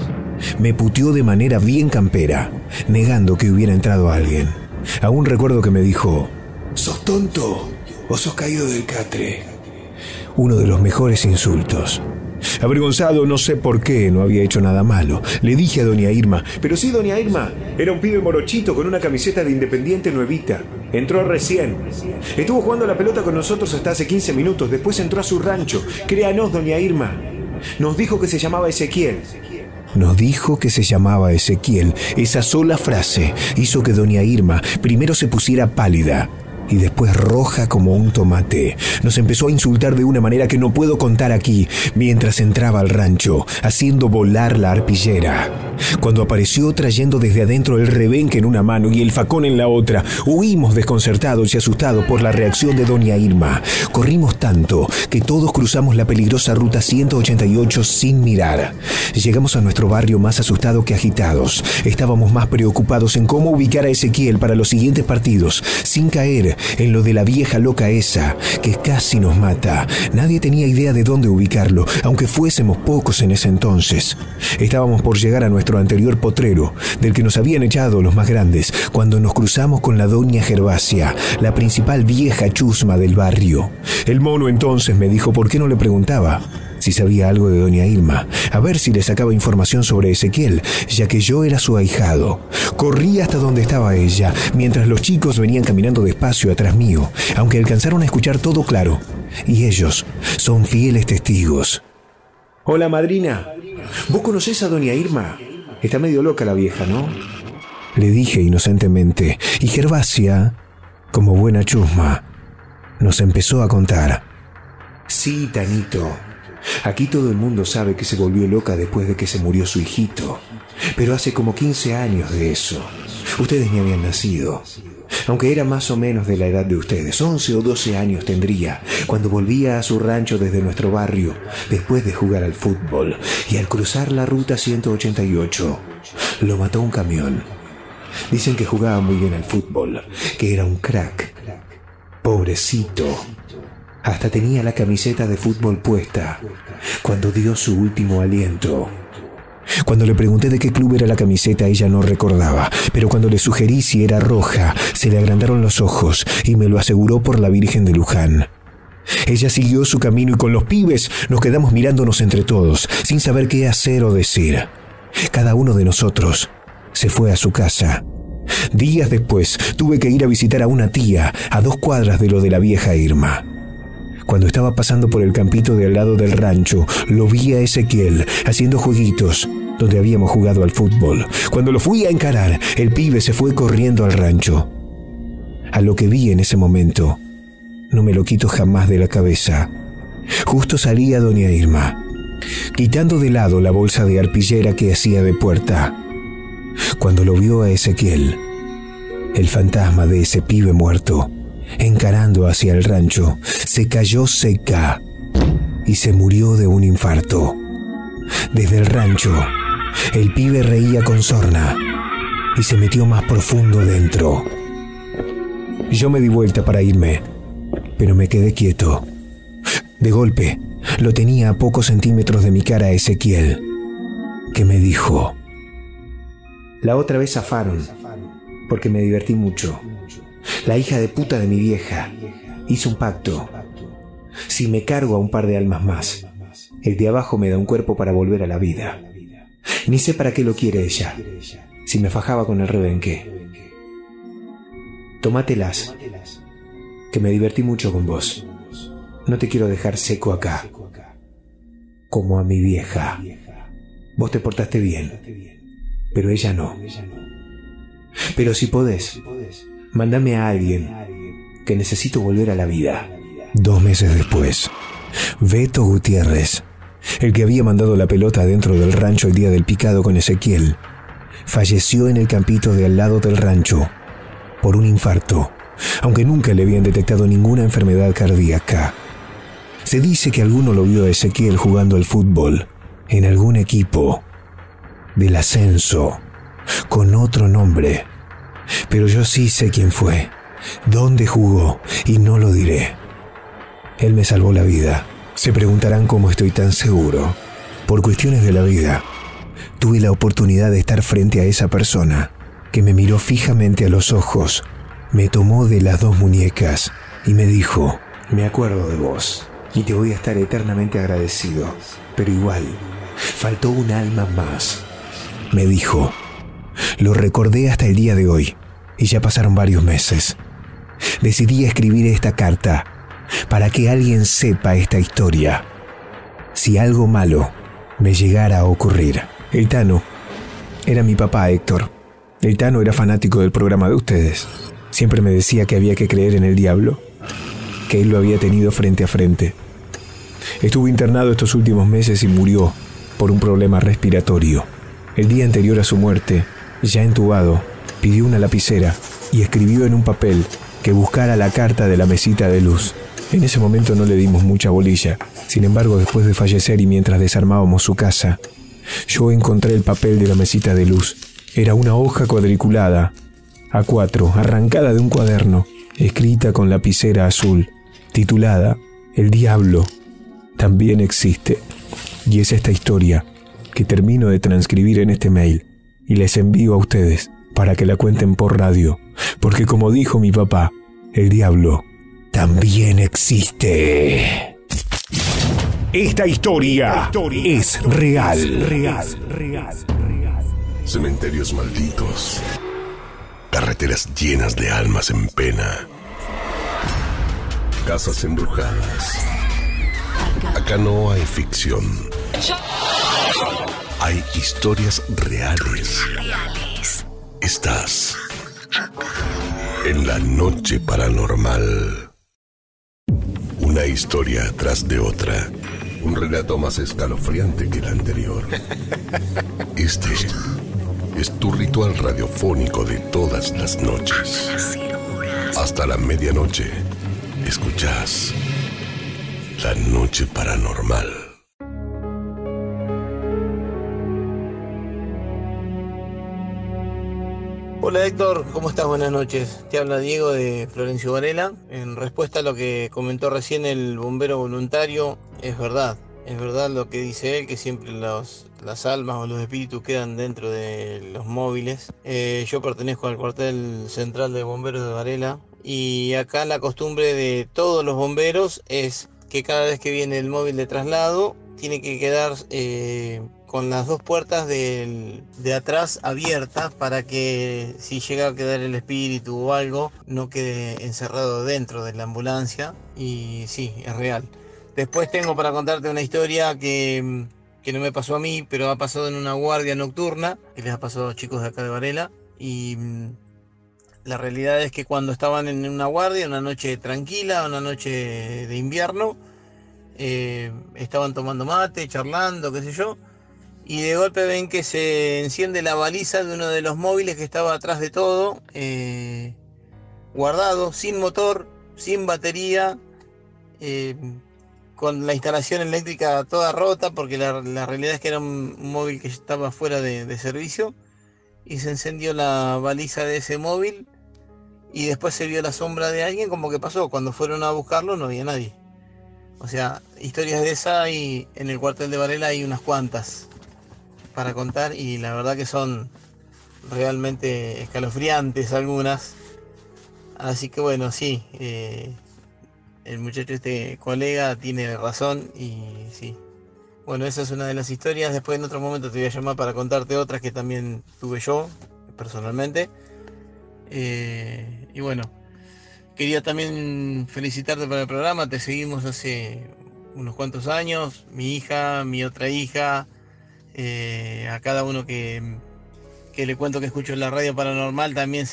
Me puteó de manera bien campera, negando que hubiera entrado alguien. Aún recuerdo que me dijo: ¿sos tonto o sos caído del catre? Uno de los mejores insultos. Avergonzado, no sé por qué, no había hecho nada malo. Le dije a doña Irma: pero sí, doña Irma, era un pibe morochito con una camiseta de Independiente nuevita. Entró recién. Estuvo jugando a la pelota con nosotros hasta hace 15 minutos. Después entró a su rancho. Créanos, doña Irma. Nos dijo que se llamaba Ezequiel. Nos dijo que se llamaba Ezequiel. Esa sola frase hizo que doña Irma primero se pusiera pálida y después roja como un tomate. Nos empezó a insultar de una manera que no puedo contar aquí, mientras entraba al rancho, haciendo volar la arpillera. Cuando apareció trayendo desde adentro el rebenque en una mano y el facón en la otra, huimos desconcertados y asustados por la reacción de doña Irma. Corrimos tanto que todos cruzamos la peligrosa ruta 188 sin mirar. Llegamos a nuestro barrio más asustados que agitados. Estábamos más preocupados en cómo ubicar a Ezequiel para los siguientes partidos, sin caer en lo de la vieja loca esa, que casi nos mata. Nadie tenía idea de dónde ubicarlo, aunque fuésemos pocos en ese entonces. Estábamos por llegar a nuestro anterior potrero, del que nos habían echado los más grandes, cuando nos cruzamos con la doña Gervasia, la principal vieja chusma del barrio. El mono entonces me dijo por qué no le preguntaba si sabía algo de doña Irma, a ver si le sacaba información sobre Ezequiel, ya que yo era su ahijado. Corrí hasta donde estaba ella, mientras los chicos venían caminando despacio atrás mío, aunque alcanzaron a escuchar todo claro, y ellos son fieles testigos. Hola, madrina. ¿Vos conocés a doña Irma? Está medio loca la vieja, ¿no? Le dije inocentemente, y Gervasia, como buena chusma, nos empezó a contar. Sí, Tanito. Aquí todo el mundo sabe que se volvió loca después de que se murió su hijito. Pero hace como 15 años de eso. Ustedes ni habían nacido. Aunque era más o menos de la edad de ustedes, 11 o 12 años tendría, cuando volvía a su rancho desde nuestro barrio, después de jugar al fútbol, y al cruzar la ruta 188, lo mató un camión. Dicen que jugaba muy bien al fútbol, que era un crack. Pobrecito. Hasta tenía la camiseta de fútbol puesta cuando dio su último aliento. Cuando le pregunté de qué club era la camiseta, ella no recordaba, pero cuando le sugerí si era roja, se le agrandaron los ojos y me lo aseguró por la Virgen de Luján. Ella siguió su camino y con los pibes nos quedamos mirándonos entre todos, sin saber qué hacer o decir. Cada uno de nosotros se fue a su casa. Días después tuve que ir a visitar a una tía a 2 cuadras de lo de la vieja Irma. Cuando estaba pasando por el campito de al lado del rancho, lo vi a Ezequiel haciendo jueguitos donde habíamos jugado al fútbol. Cuando lo fui a encarar, el pibe se fue corriendo al rancho. A lo que vi en ese momento, no me lo quito jamás de la cabeza. Justo salía doña Irma, quitando de lado la bolsa de arpillera que hacía de puerta. cuando lo vio a Ezequiel, el fantasma de ese pibe muerto, encarando hacia el rancho, se cayó seca y se murió de un infarto. Desde el rancho, el pibe reía con sorna y se metió más profundo dentro. Yo me di vuelta para irme, pero me quedé quieto. De golpe, lo tenía a pocos centímetros de mi cara Ezequiel, que me dijo: la otra vez zafaron, porque me divertí mucho. La hija de puta de mi vieja hizo un pacto. Si me cargo a un par de almas más, el de abajo me da un cuerpo para volver a la vida. Ni sé para qué lo quiere ella, si me fajaba con el rebenque. Tómatelas, que me divertí mucho con vos. No te quiero dejar seco acá, como a mi vieja. Vos te portaste bien, pero ella no. Pero si podés, mándame a alguien, que necesito volver a la vida. 2 meses después, Beto Gutiérrez, el que había mandado la pelota dentro del rancho el día del picado con Ezequiel, falleció en el campito de al lado del rancho por un infarto, aunque nunca le habían detectado ninguna enfermedad cardíaca. Se dice que alguno lo vio a Ezequiel jugando al fútbol en algún equipo del ascenso con otro nombre, pero yo sí sé quién fue, dónde jugó, y no lo diré. Él me salvó la vida. Se preguntarán cómo estoy tan seguro. Por cuestiones de la vida, tuve la oportunidad de estar frente a esa persona que me miró fijamente a los ojos, me tomó de las 2 muñecas y me dijo: me acuerdo de vos y te voy a estar eternamente agradecido, pero igual, faltó un alma más. Me dijo. Lo recordé hasta el día de hoy, y ya pasaron varios meses. Decidí escribir esta carta para que alguien sepa esta historia, si algo malo me llegara a ocurrir. El Tano era mi papá, Héctor. El Tano era fanático del programa de ustedes. Siempre me decía que había que creer en el diablo, que él lo había tenido frente a frente. Estuvo internado estos últimos meses y murió por un problema respiratorio. El día anterior a su muerte, ya entubado, pidió una lapicera y escribió en un papel que buscara la carta de la mesita de luz. En ese momento no le dimos mucha bolilla. Sin embargo, después de fallecer y mientras desarmábamos su casa, yo encontré el papel de la mesita de luz. Era una hoja cuadriculada, A4, arrancada de un cuaderno, escrita con lapicera azul, titulada El diablo también existe. Y es esta historia que termino de transcribir en este mail y les envío a ustedes para que la cuenten por radio, porque como dijo mi papá, el diablo también existe. Esta historia es real. Cementerios malditos. Carreteras llenas de almas en pena. Casas embrujadas. Acá no hay ficción. Hay historias reales. Estás en la noche paranormal. Una historia tras de otra. Un relato más escalofriante que el anterior. Este es tu ritual radiofónico de todas las noches. Hasta la medianoche, escuchás La Noche Paranormal. Hola Héctor, ¿cómo estás? Buenas noches. Te habla Diego de Florencio Varela. En respuesta a lo que comentó recién el bombero voluntario, es verdad lo que dice él, que siempre las almas o los espíritus quedan dentro de los móviles. Yo pertenezco al cuartel central de bomberos de Varela y acá la costumbre de todos los bomberos es que cada vez que viene el móvil de traslado tiene que quedar con las 2 puertas de atrás abiertas para que si llega a quedar el espíritu o algo no quede encerrado dentro de la ambulancia. Y sí, es real. Después tengo para contarte una historia que no me pasó a mí, pero ha pasado en una guardia nocturna, que les ha pasado a los chicos de acá de Varela. Y la realidad es que cuando estaban en una guardia, una noche tranquila, una noche de invierno, estaban tomando mate, charlando, qué sé yo, y de golpe ven que se enciende la baliza de uno de los móviles que estaba atrás de todo, guardado, sin motor, sin batería, con la instalación eléctrica toda rota, porque la realidad es que era un móvil que estaba fuera de servicio, y se encendió la baliza de ese móvil, y después se vio la sombra de alguien, como que pasó. Cuando fueron a buscarlo no había nadie. O sea, historias de esa y en el cuartel de Varela hay unas cuantas para contar, y la verdad que son realmente escalofriantes algunas. Así que bueno, sí, el muchacho colega tiene razón, y sí. Bueno, esa es una de las historias. Después en otro momento te voy a llamar para contarte otras que también tuve yo, personalmente. Y bueno, quería también felicitarte por el programa. Te seguimos hace unos cuantos años. Mi hija, mi otra hija, a cada uno que le cuento que escucho en la radio paranormal, también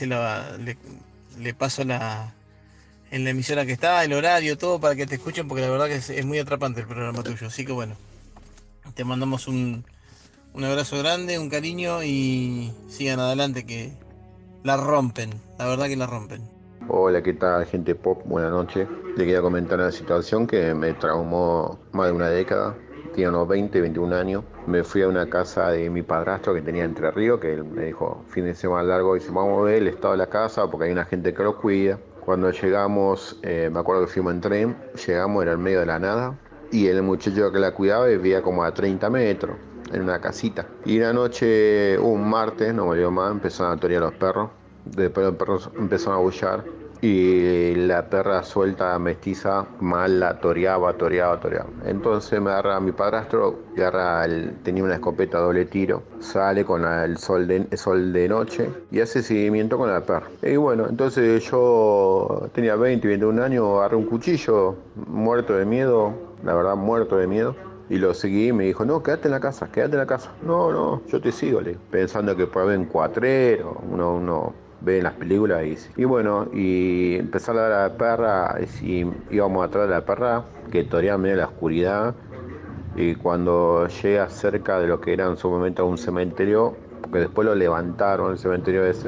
le paso en la emisora que está, el horario, todo para que te escuchen, porque la verdad que es muy atrapante el programa tuyo. Así que bueno, te mandamos un abrazo grande, un cariño, y sigan adelante, que la rompen, la verdad que la rompen. Hola, ¿qué tal, gente pop? Buenas noches. Le quería comentar una situación que me traumó más de una década. Tenía unos 20, 21 años. Me fui a una casa de mi padrastro que tenía Entre Ríos, que él me dijo, fin de semana largo, dice, vamos a ver el estado de la casa porque hay una gente que lo cuida. Cuando llegamos, me acuerdo que fuimos en tren, llegamos, era en medio de la nada, y el muchacho que la cuidaba vivía como a 30 metros, en una casita. Y una noche, un martes, no me olvido más, empezaron a torear los perros. Después los perros empezaron a aullar y la perra suelta mestiza mal la toreaba. Entonces me agarra mi padrastro, tenía una escopeta doble tiro, sale con el sol de noche y hace seguimiento con la perra. Y bueno, entonces yo tenía 20, 21 años, agarré un cuchillo, muerto de miedo, la verdad muerto de miedo. Y lo seguí y me dijo, no, quédate en la casa. No, yo te sigo, le digo. Pensando que puede haber un cuatrero, uno ve en las películas y bueno, y empezó a ladrar a la perra, y íbamos atrás de la perra, que toreaba en medio de la oscuridad, y cuando llega cerca de lo que era en su momento un cementerio, porque después lo levantaron, el cementerio ese,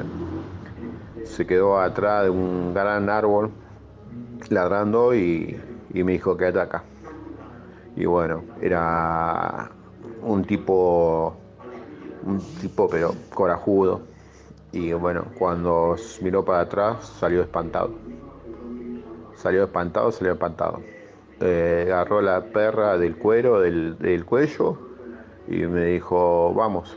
se quedó atrás de un gran árbol, ladrando, y me dijo, quédate acá. Y bueno, era un tipo pero corajudo. Y bueno, cuando miró para atrás salió espantado. Agarró la perra del cuero, del cuello, y me dijo, vamos.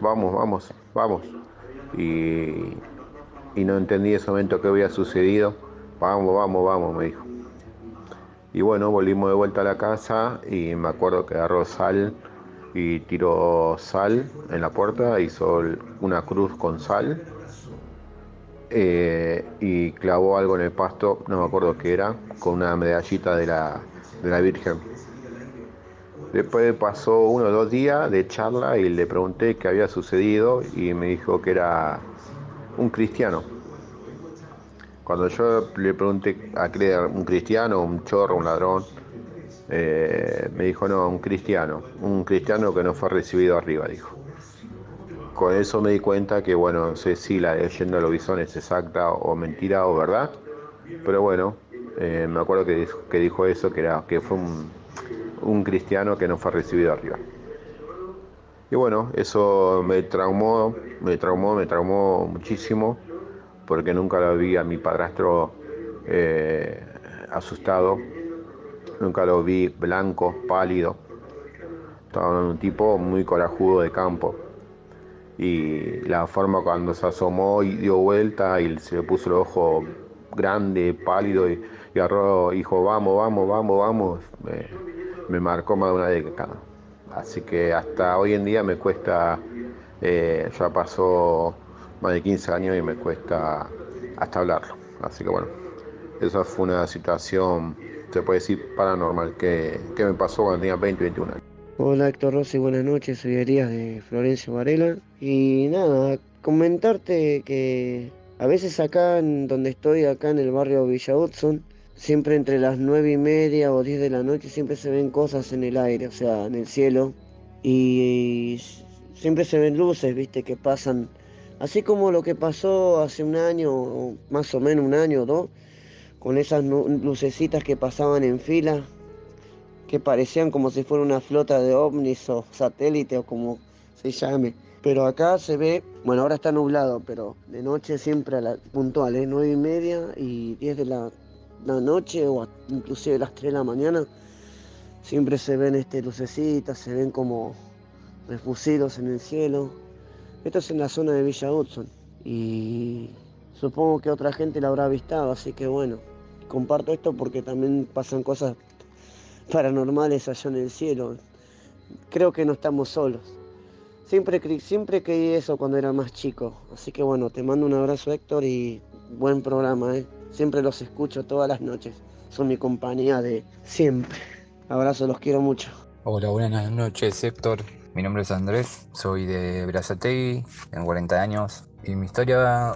Y no entendí en ese momento qué había sucedido. Vamos, me dijo. Y bueno, volvimos de vuelta a la casa y me acuerdo que agarró sal y tiró sal en la puerta, hizo una cruz con sal, y clavó algo en el pasto, no me acuerdo qué era, con una medallita de la Virgen. Después pasó 1 o 2 días de charla y le pregunté qué había sucedido y me dijo que era un cristiano. Cuando yo le pregunté a qué era un cristiano, un chorro, un ladrón, me dijo, no, un cristiano que no fue recibido arriba, dijo. Con eso me di cuenta que, bueno, no sé si la leyenda de los bisones es exacta o mentira o verdad, pero bueno, me acuerdo que dijo eso, que fue un cristiano que no fue recibido arriba. Y bueno, eso me traumó muchísimo, porque nunca lo vi a mi padrastro asustado, nunca lo vi blanco, pálido. Estaba un tipo muy corajudo de campo, y la forma cuando se asomó y dio vuelta y se le puso el ojo grande, pálido, y agarró, dijo, vamos, me marcó más de una década. Así que hasta hoy en día me cuesta, ya pasó más de 15 años y me cuesta hasta hablarlo. Así que bueno, esa fue una situación, se puede decir, paranormal, que me pasó cuando tenía 20, 21 años. Hola Héctor Rossi, buenas noches, soy Elías de Florencio Varela. Y nada, comentarte que a veces acá donde estoy, acá en el barrio Villa Hudson, siempre entre las 9:30 o 10 de la noche siempre se ven cosas en el aire, o sea, en el cielo. Y siempre se ven luces, viste, que pasan, así como lo que pasó hace un año, o más o menos un año o dos, con esas lucecitas que pasaban en fila, que parecían como si fuera una flota de ovnis o satélites o como se llame. Pero acá se ve, bueno, ahora está nublado, pero de noche siempre puntual, 9:30 y 10 de la noche o inclusive las 3 de la mañana, siempre se ven lucecitas, se ven como refugios en el cielo. Esto es en la zona de Villa Hudson y supongo que otra gente la habrá avistado, así que bueno, comparto esto porque también pasan cosas paranormales allá en el cielo. Creo que no estamos solos. Siempre creí eso cuando era más chico. Así que bueno, te mando un abrazo, Héctor, y buen programa, ¿eh? Siempre los escucho todas las noches. Son mi compañía de siempre. Abrazo, los quiero mucho. Hola, buenas noches, Héctor. Mi nombre es Andrés, soy de Berazategui, tengo 40 años. Y mi historia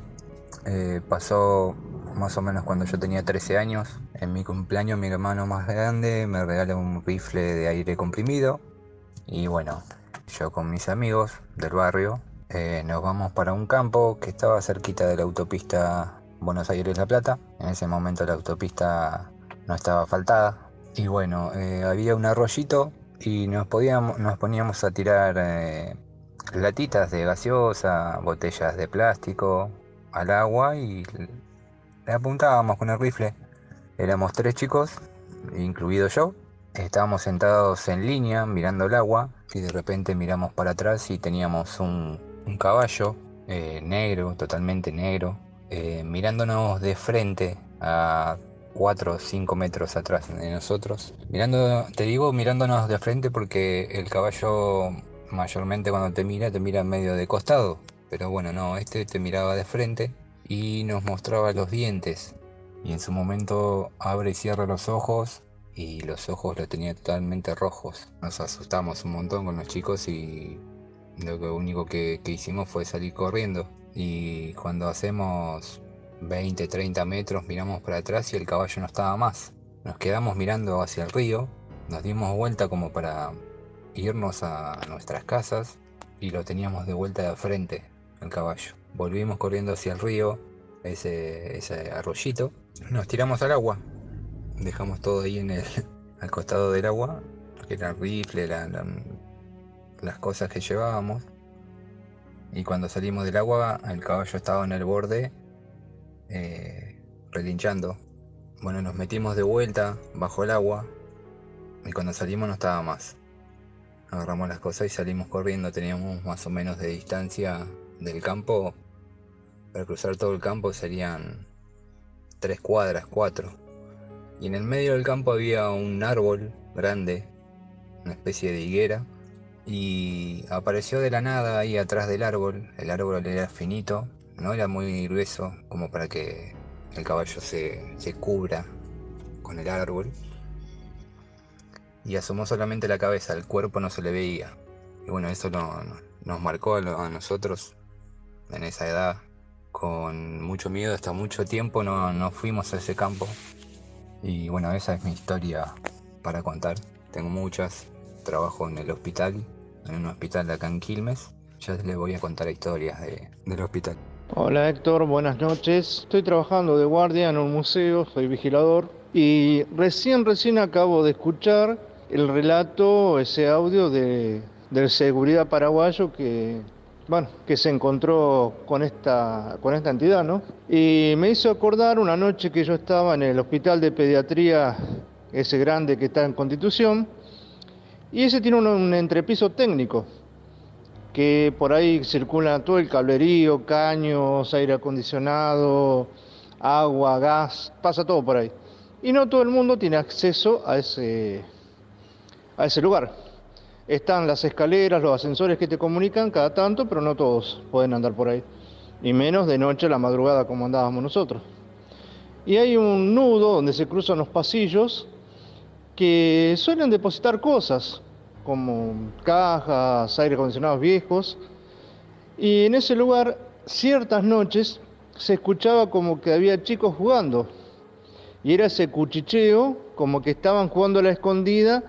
pasó más o menos cuando yo tenía 13 años. En mi cumpleaños, mi hermano más grande me regala un rifle de aire comprimido. Y bueno, yo con mis amigos del barrio nos vamos para un campo que estaba cerquita de la autopista Buenos Aires-La Plata. En ese momento la autopista no estaba asfaltada. Y bueno, había un arroyito y nos poníamos a tirar latitas de gaseosa, botellas de plástico al agua y le apuntábamos con el rifle. Éramos 3 chicos, incluido yo. Estábamos sentados en línea mirando el agua y de repente miramos para atrás y teníamos un caballo negro, totalmente negro, mirándonos de frente a 4 o 5 metros atrás de nosotros. Mirándonos de frente porque el caballo mayormente cuando te mira medio de costado. Pero bueno, no, te miraba de frente y nos mostraba los dientes. Y en su momento abre y cierra los ojos y los ojos los tenía totalmente rojos. Nos asustamos un montón con los chicos y lo único que hicimos fue salir corriendo. Y cuando hacemos 20, 30 metros miramos para atrás y el caballo no estaba más. Nos quedamos mirando hacia el río, nos dimos vuelta como para irnos a nuestras casas y lo teníamos de vuelta de frente el caballo. Volvimos corriendo hacia el río, ese arroyito, nos tiramos al agua, dejamos todo ahí al costado del agua, que era el rifle, las cosas que llevábamos. Y cuando salimos del agua el caballo estaba en el borde relinchando. Bueno, nos metimos de vuelta bajo el agua y cuando salimos no estaba más. Agarramos las cosas y salimos corriendo. Teníamos más o menos de distancia del campo. Para cruzar todo el campo serían 3 cuadras, 4. Y en el medio del campo había un árbol grande, una especie de higuera. Y apareció de la nada ahí atrás del árbol. El árbol era finito, no era muy grueso como para que el caballo se cubra con el árbol. Y asomó solamente la cabeza, el cuerpo no se le veía. Y bueno, eso nos marcó a nosotros en esa edad. Con mucho miedo, hasta mucho tiempo no fuimos a ese campo. Y bueno, esa es mi historia para contar. Tengo muchas. Trabajo en el hospital, en un hospital de acá en Quilmes. Ya les voy a contar historias del hospital. Hola Héctor, buenas noches. Estoy trabajando de guardia en un museo, soy vigilador. Y recién acabo de escuchar el relato, ese audio del seguridad paraguayo que se encontró con esta entidad, ¿no? Y me hizo acordar una noche que yo estaba en el hospital de pediatría, ese grande que está en Constitución, y ese tiene un entrepiso técnico, que por ahí circula todo el cablerío, caños, aire acondicionado, agua, gas, pasa todo por ahí. Y no todo el mundo tiene acceso a ese lugar. Están las escaleras, los ascensores que te comunican cada tanto, pero no todos pueden andar por ahí. Y menos de noche a la madrugada como andábamos nosotros. Y hay un nudo donde se cruzan los pasillos que suelen depositar cosas, como cajas, aire acondicionados viejos. Y en ese lugar, ciertas noches, se escuchaba como que había chicos jugando. Y era ese cuchicheo, como que estaban jugando a la escondida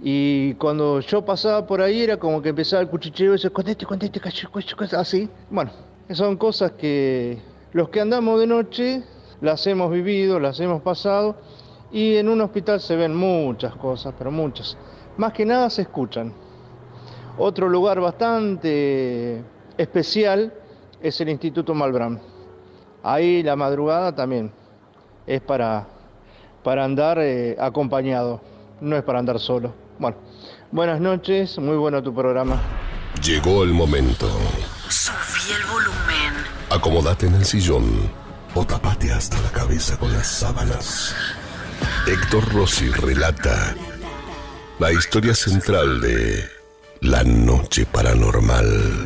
Y cuando yo pasaba por ahí era como que empezaba el cuchicheo, ese así. Bueno, son cosas que los que andamos de noche las hemos vivido, las hemos pasado, y en un hospital se ven muchas cosas, pero muchas. Más que nada se escuchan. Otro lugar bastante especial es el Instituto Malbrán. Ahí la madrugada también es para andar acompañado, no es para andar solo. Bueno, buenas noches, muy bueno tu programa. Llegó el momento. Subí el volumen. Acomódate en el sillón o tapate hasta la cabeza con las sábanas. Héctor Rossi relata la historia central de La Noche Paranormal.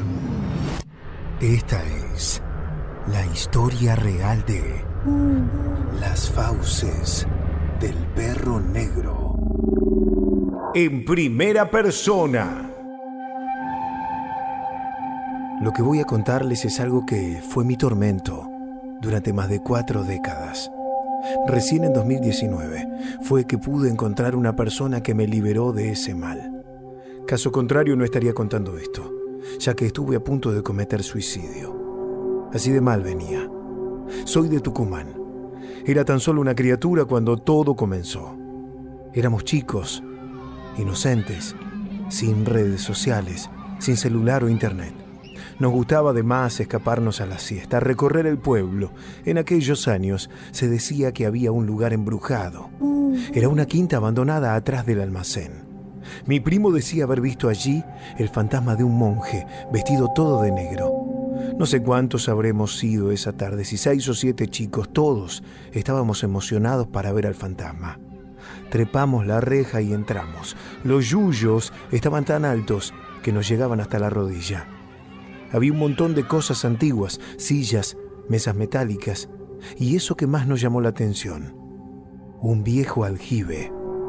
Esta es la historia real de las fauces del perro negro. En primera persona. Lo que voy a contarles es algo que fue mi tormento durante más de 4 décadas. Recién en 2019 fue que pude encontrar una persona que me liberó de ese mal. Caso contrario, no estaría contando esto, ya que estuve a punto de cometer suicidio. Así de mal venía. Soy de Tucumán. Era tan solo una criatura cuando todo comenzó. Éramos chicos, inocentes, sin redes sociales, sin celular o internet. Nos gustaba además escaparnos a la siesta, recorrer el pueblo. En aquellos años se decía que había un lugar embrujado. Era una quinta abandonada atrás del almacén. Mi primo decía haber visto allí el fantasma de un monje, vestido todo de negro. No sé cuántos habremos sido esa tarde, si 6 o 7 chicos, todos estábamos emocionados para ver al fantasma. Trepamos la reja y entramos. Los yuyos estaban tan altos que nos llegaban hasta la rodilla. Había un montón de cosas antiguas, sillas, mesas metálicas, y eso que más nos llamó la atención, un viejo aljibe.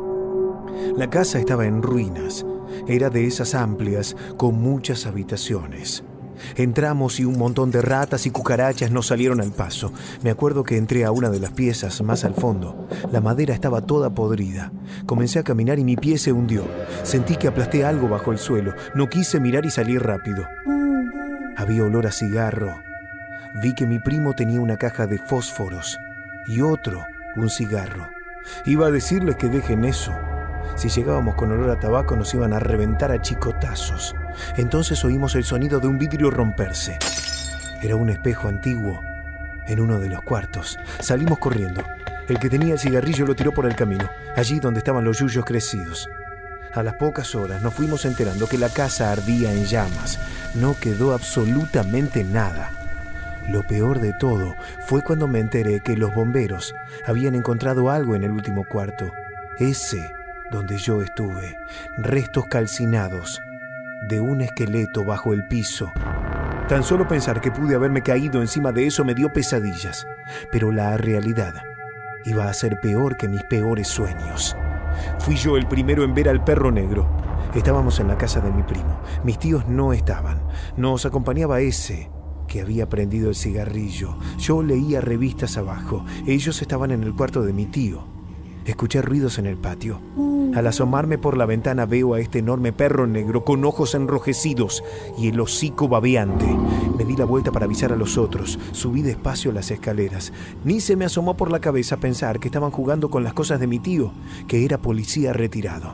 La casa estaba en ruinas, era de esas amplias con muchas habitaciones. Entramos y un montón de ratas y cucarachas nos salieron al paso. Me acuerdo que entré a una de las piezas más al fondo. La madera estaba toda podrida. Comencé a caminar y mi pie se hundió. Sentí que aplasté algo bajo el suelo. No quise mirar y salí rápido. Había olor a cigarro. Vi que mi primo tenía una caja de fósforos y otro, un cigarro. Iba a decirles que dejen eso. Si llegábamos con olor a tabaco nos iban a reventar a chicotazos. Entonces oímos el sonido de un vidrio romperse. Era un espejo antiguo en uno de los cuartos. Salimos corriendo. El que tenía el cigarrillo lo tiró por el camino, allí donde estaban los yuyos crecidos. A las pocas horas nos fuimos enterando que la casa ardía en llamas. No quedó absolutamente nada. Lo peor de todo fue cuando me enteré que los bomberos habían encontrado algo en el último cuarto. Ese donde yo estuve. Restos calcinados de un esqueleto bajo el piso. Tan solo pensar que pude haberme caído encima de eso me dio pesadillas. Pero la realidad iba a ser peor que mis peores sueños. Fui yo el primero en ver al perro negro. Estábamos en la casa de mi primo. Mis tíos no estaban. Nos acompañaba ese que había prendido el cigarrillo. Yo leía revistas abajo. Ellos estaban en el cuarto de mi tío. Escuché ruidos en el patio. Al asomarme por la ventana veo a este enorme perro negro con ojos enrojecidos y el hocico babeante. Me di la vuelta para avisar a los otros. Subí despacio las escaleras. Ni se me asomó por la cabeza pensar que estaban jugando con las cosas de mi tío, que era policía retirado.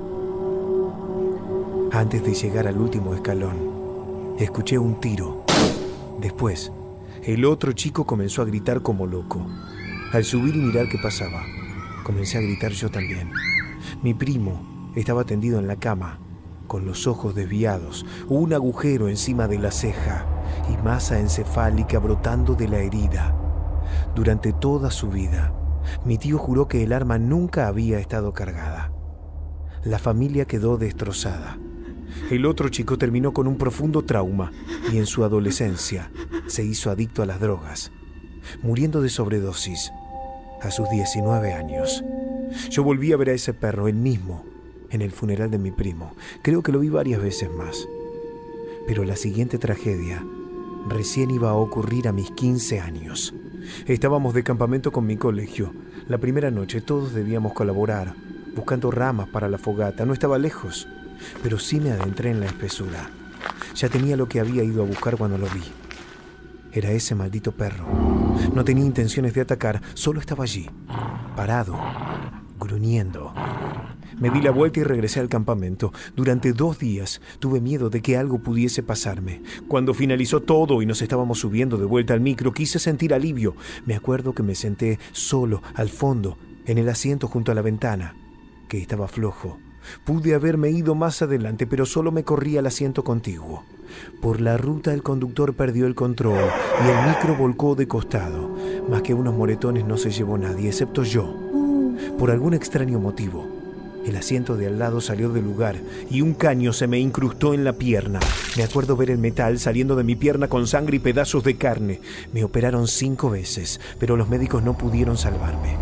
Antes de llegar al último escalón, escuché un tiro. Después, el otro chico comenzó a gritar como loco. Al subir y mirar qué pasaba, comencé a gritar yo también. Mi primo estaba tendido en la cama, con los ojos desviados, un agujero encima de la ceja y masa encefálica brotando de la herida. Durante toda su vida, mi tío juró que el arma nunca había estado cargada. La familia quedó destrozada. El otro chico terminó con un profundo trauma y en su adolescencia se hizo adicto a las drogas, muriendo de sobredosis a sus 19 años. Yo volví a ver a ese perro, el mismo, en el funeral de mi primo. Creo que lo vi varias veces más. Pero la siguiente tragedia recién iba a ocurrir a mis 15 años. Estábamos de campamento con mi colegio. La primera noche todos debíamos colaborar buscando ramas para la fogata. No estaba lejos, pero sí me adentré en la espesura. Ya tenía lo que había ido a buscar cuando lo vi. Era ese maldito perro. No tenía intenciones de atacar, solo estaba allí, parado, gruñendo. Me di la vuelta y regresé al campamento. Durante 2 días tuve miedo de que algo pudiese pasarme. Cuando finalizó todo y nos estábamos subiendo de vuelta al micro, quise sentir alivio. Me acuerdo que me senté solo, al fondo, en el asiento junto a la ventana, que estaba flojo. Pude haberme ido más adelante, pero solo me corrí al asiento contiguo. Por la ruta el conductor perdió el control y el micro volcó de costado. Más que unos moretones no se llevó nadie, excepto yo. Por algún extraño motivo, el asiento de al lado salió del lugar y un caño se me incrustó en la pierna. Me acuerdo ver el metal saliendo de mi pierna con sangre y pedazos de carne. Me operaron 5 veces, pero los médicos no pudieron salvarme.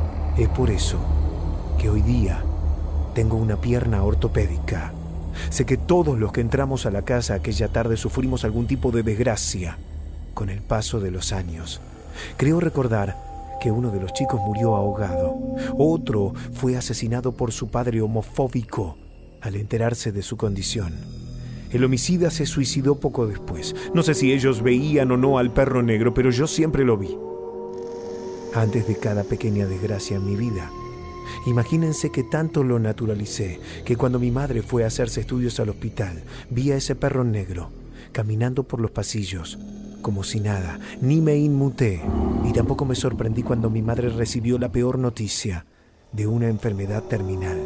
Es por eso que hoy día tengo una pierna ortopédica. Sé que todos los que entramos a la casa aquella tarde sufrimos algún tipo de desgracia con el paso de los años. Creo recordar que uno de los chicos murió ahogado. Otro fue asesinado por su padre homofóbico al enterarse de su condición. El homicida se suicidó poco después. No sé si ellos veían o no al perro negro, pero yo siempre lo vi. Antes de cada pequeña desgracia en mi vida. Imagínense que tanto lo naturalicé, que cuando mi madre fue a hacerse estudios al hospital, vi a ese perro negro caminando por los pasillos, como si nada. Ni me inmuté, y tampoco me sorprendí cuando mi madre recibió la peor noticia de una enfermedad terminal.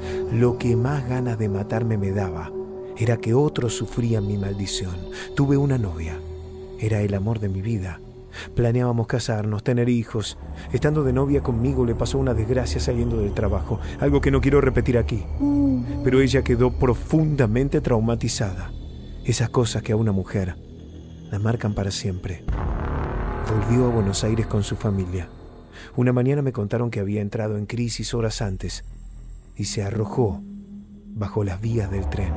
Lo que más ganas de matarme me daba era que otros sufrían mi maldición. Tuve una novia, era el amor de mi vida. Planeábamos casarnos, tener hijos. Estando de novia conmigo le pasó una desgracia saliendo del trabajo, algo que no quiero repetir aquí. Pero ella quedó profundamente traumatizada. Esas cosas que a una mujer la marcan para siempre. Volvió a Buenos Aires con su familia. Una mañana me contaron que había entrado en crisis horas antes y se arrojó bajo las vías del tren.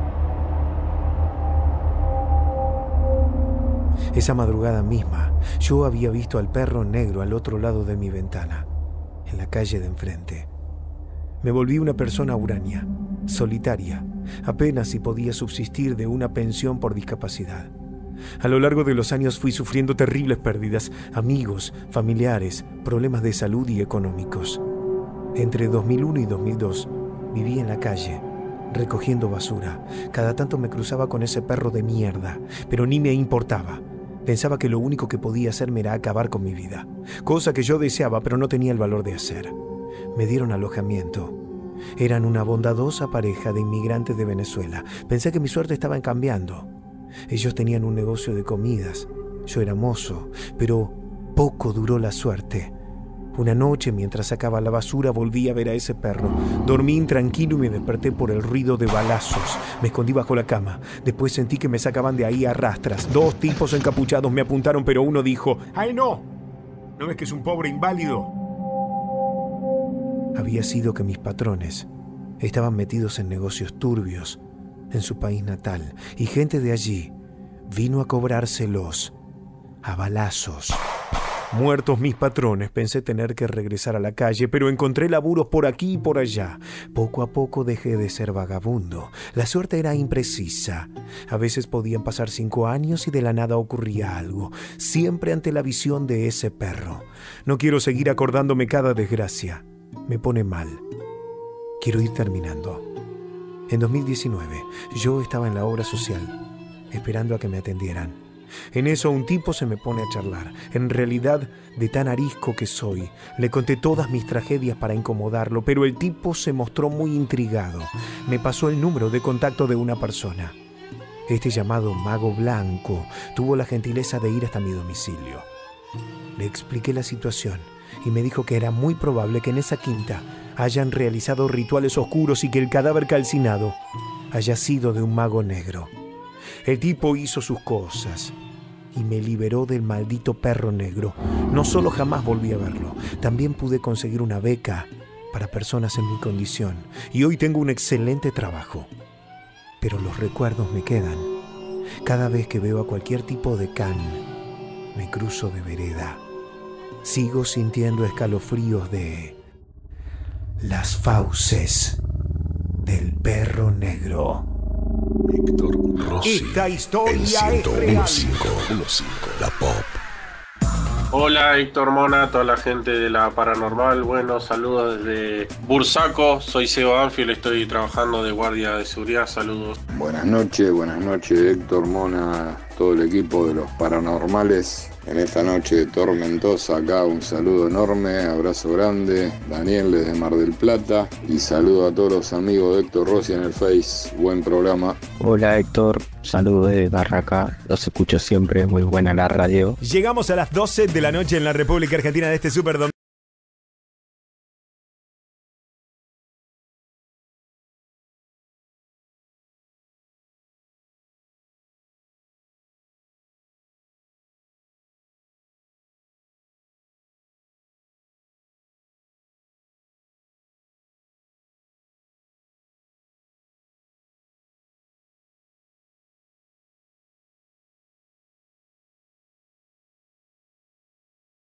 Esa madrugada misma, yo había visto al perro negro al otro lado de mi ventana, en la calle de enfrente. Me volví una persona huraña, solitaria, apenas si podía subsistir de una pensión por discapacidad. A lo largo de los años fui sufriendo terribles pérdidas, amigos, familiares, problemas de salud y económicos. Entre 2001 y 2002 viví en la calle, recogiendo basura. Cada tanto me cruzaba con ese perro de mierda, pero ni me importaba. Pensaba que lo único que podía hacerme era acabar con mi vida, cosa que yo deseaba pero no tenía el valor de hacer. Me dieron alojamiento. Eran una bondadosa pareja de inmigrantes de Venezuela. Pensé que mi suerte estaba cambiando. Ellos tenían un negocio de comidas. Yo era mozo, pero poco duró la suerte. Una noche, mientras sacaba la basura, volví a ver a ese perro. Dormí intranquilo y me desperté por el ruido de balazos. Me escondí bajo la cama. Después sentí que me sacaban de ahí a rastras. 2 tipos encapuchados me apuntaron, pero uno dijo: ¡ay, no! ¿No ves que es un pobre inválido? Había sido que mis patrones estaban metidos en negocios turbios en su país natal, y gente de allí vino a cobrárselos a balazos. Muertos mis patrones, pensé tener que regresar a la calle, pero encontré laburos por aquí y por allá. Poco a poco dejé de ser vagabundo. La suerte era imprecisa. A veces podían pasar 5 años y de la nada ocurría algo, siempre ante la visión de ese perro. No quiero seguir acordándome cada desgracia. Me pone mal. Quiero ir terminando. En 2019, yo estaba en la obra social, esperando a que me atendieran. En eso un tipo se me pone a charlar. En realidad, de tan arisco que soy, le conté todas mis tragedias para incomodarlo, pero el tipo se mostró muy intrigado. Me pasó el número de contacto de una persona. Este llamado Mago Blanco tuvo la gentileza de ir hasta mi domicilio. Le expliqué la situación y me dijo que era muy probable que en esa quinta hayan realizado rituales oscuros y que el cadáver calcinado haya sido de un mago negro. El tipo hizo sus cosas y me liberó del maldito perro negro. No solo jamás volví a verlo, también pude conseguir una beca para personas en mi condición y hoy tengo un excelente trabajo. Pero los recuerdos me quedan. Cada vez que veo a cualquier tipo de can, me cruzo de vereda. Sigo sintiendo escalofríos de Las fauces del perro negro. Héctor Rossi. Esta historia el es real. 101.5 La Pop. Hola Héctor Mona, a toda la gente de la Paranormal. Bueno, saludos desde Bursaco. Soy Seba Anfield, estoy trabajando de guardia de seguridad. Saludos. Buenas noches Héctor Mona, todo el equipo de los Paranormales. En esta noche tormentosa acá, un saludo enorme, abrazo grande. Daniel desde Mar del Plata. Y saludo a todos los amigos de Héctor Rossi en el Face. Buen programa. Hola Héctor, saludos de Barraca, los escucho siempre, muy buena la radio. Llegamos a las 12 de la noche en la República Argentina de este Super Domingo.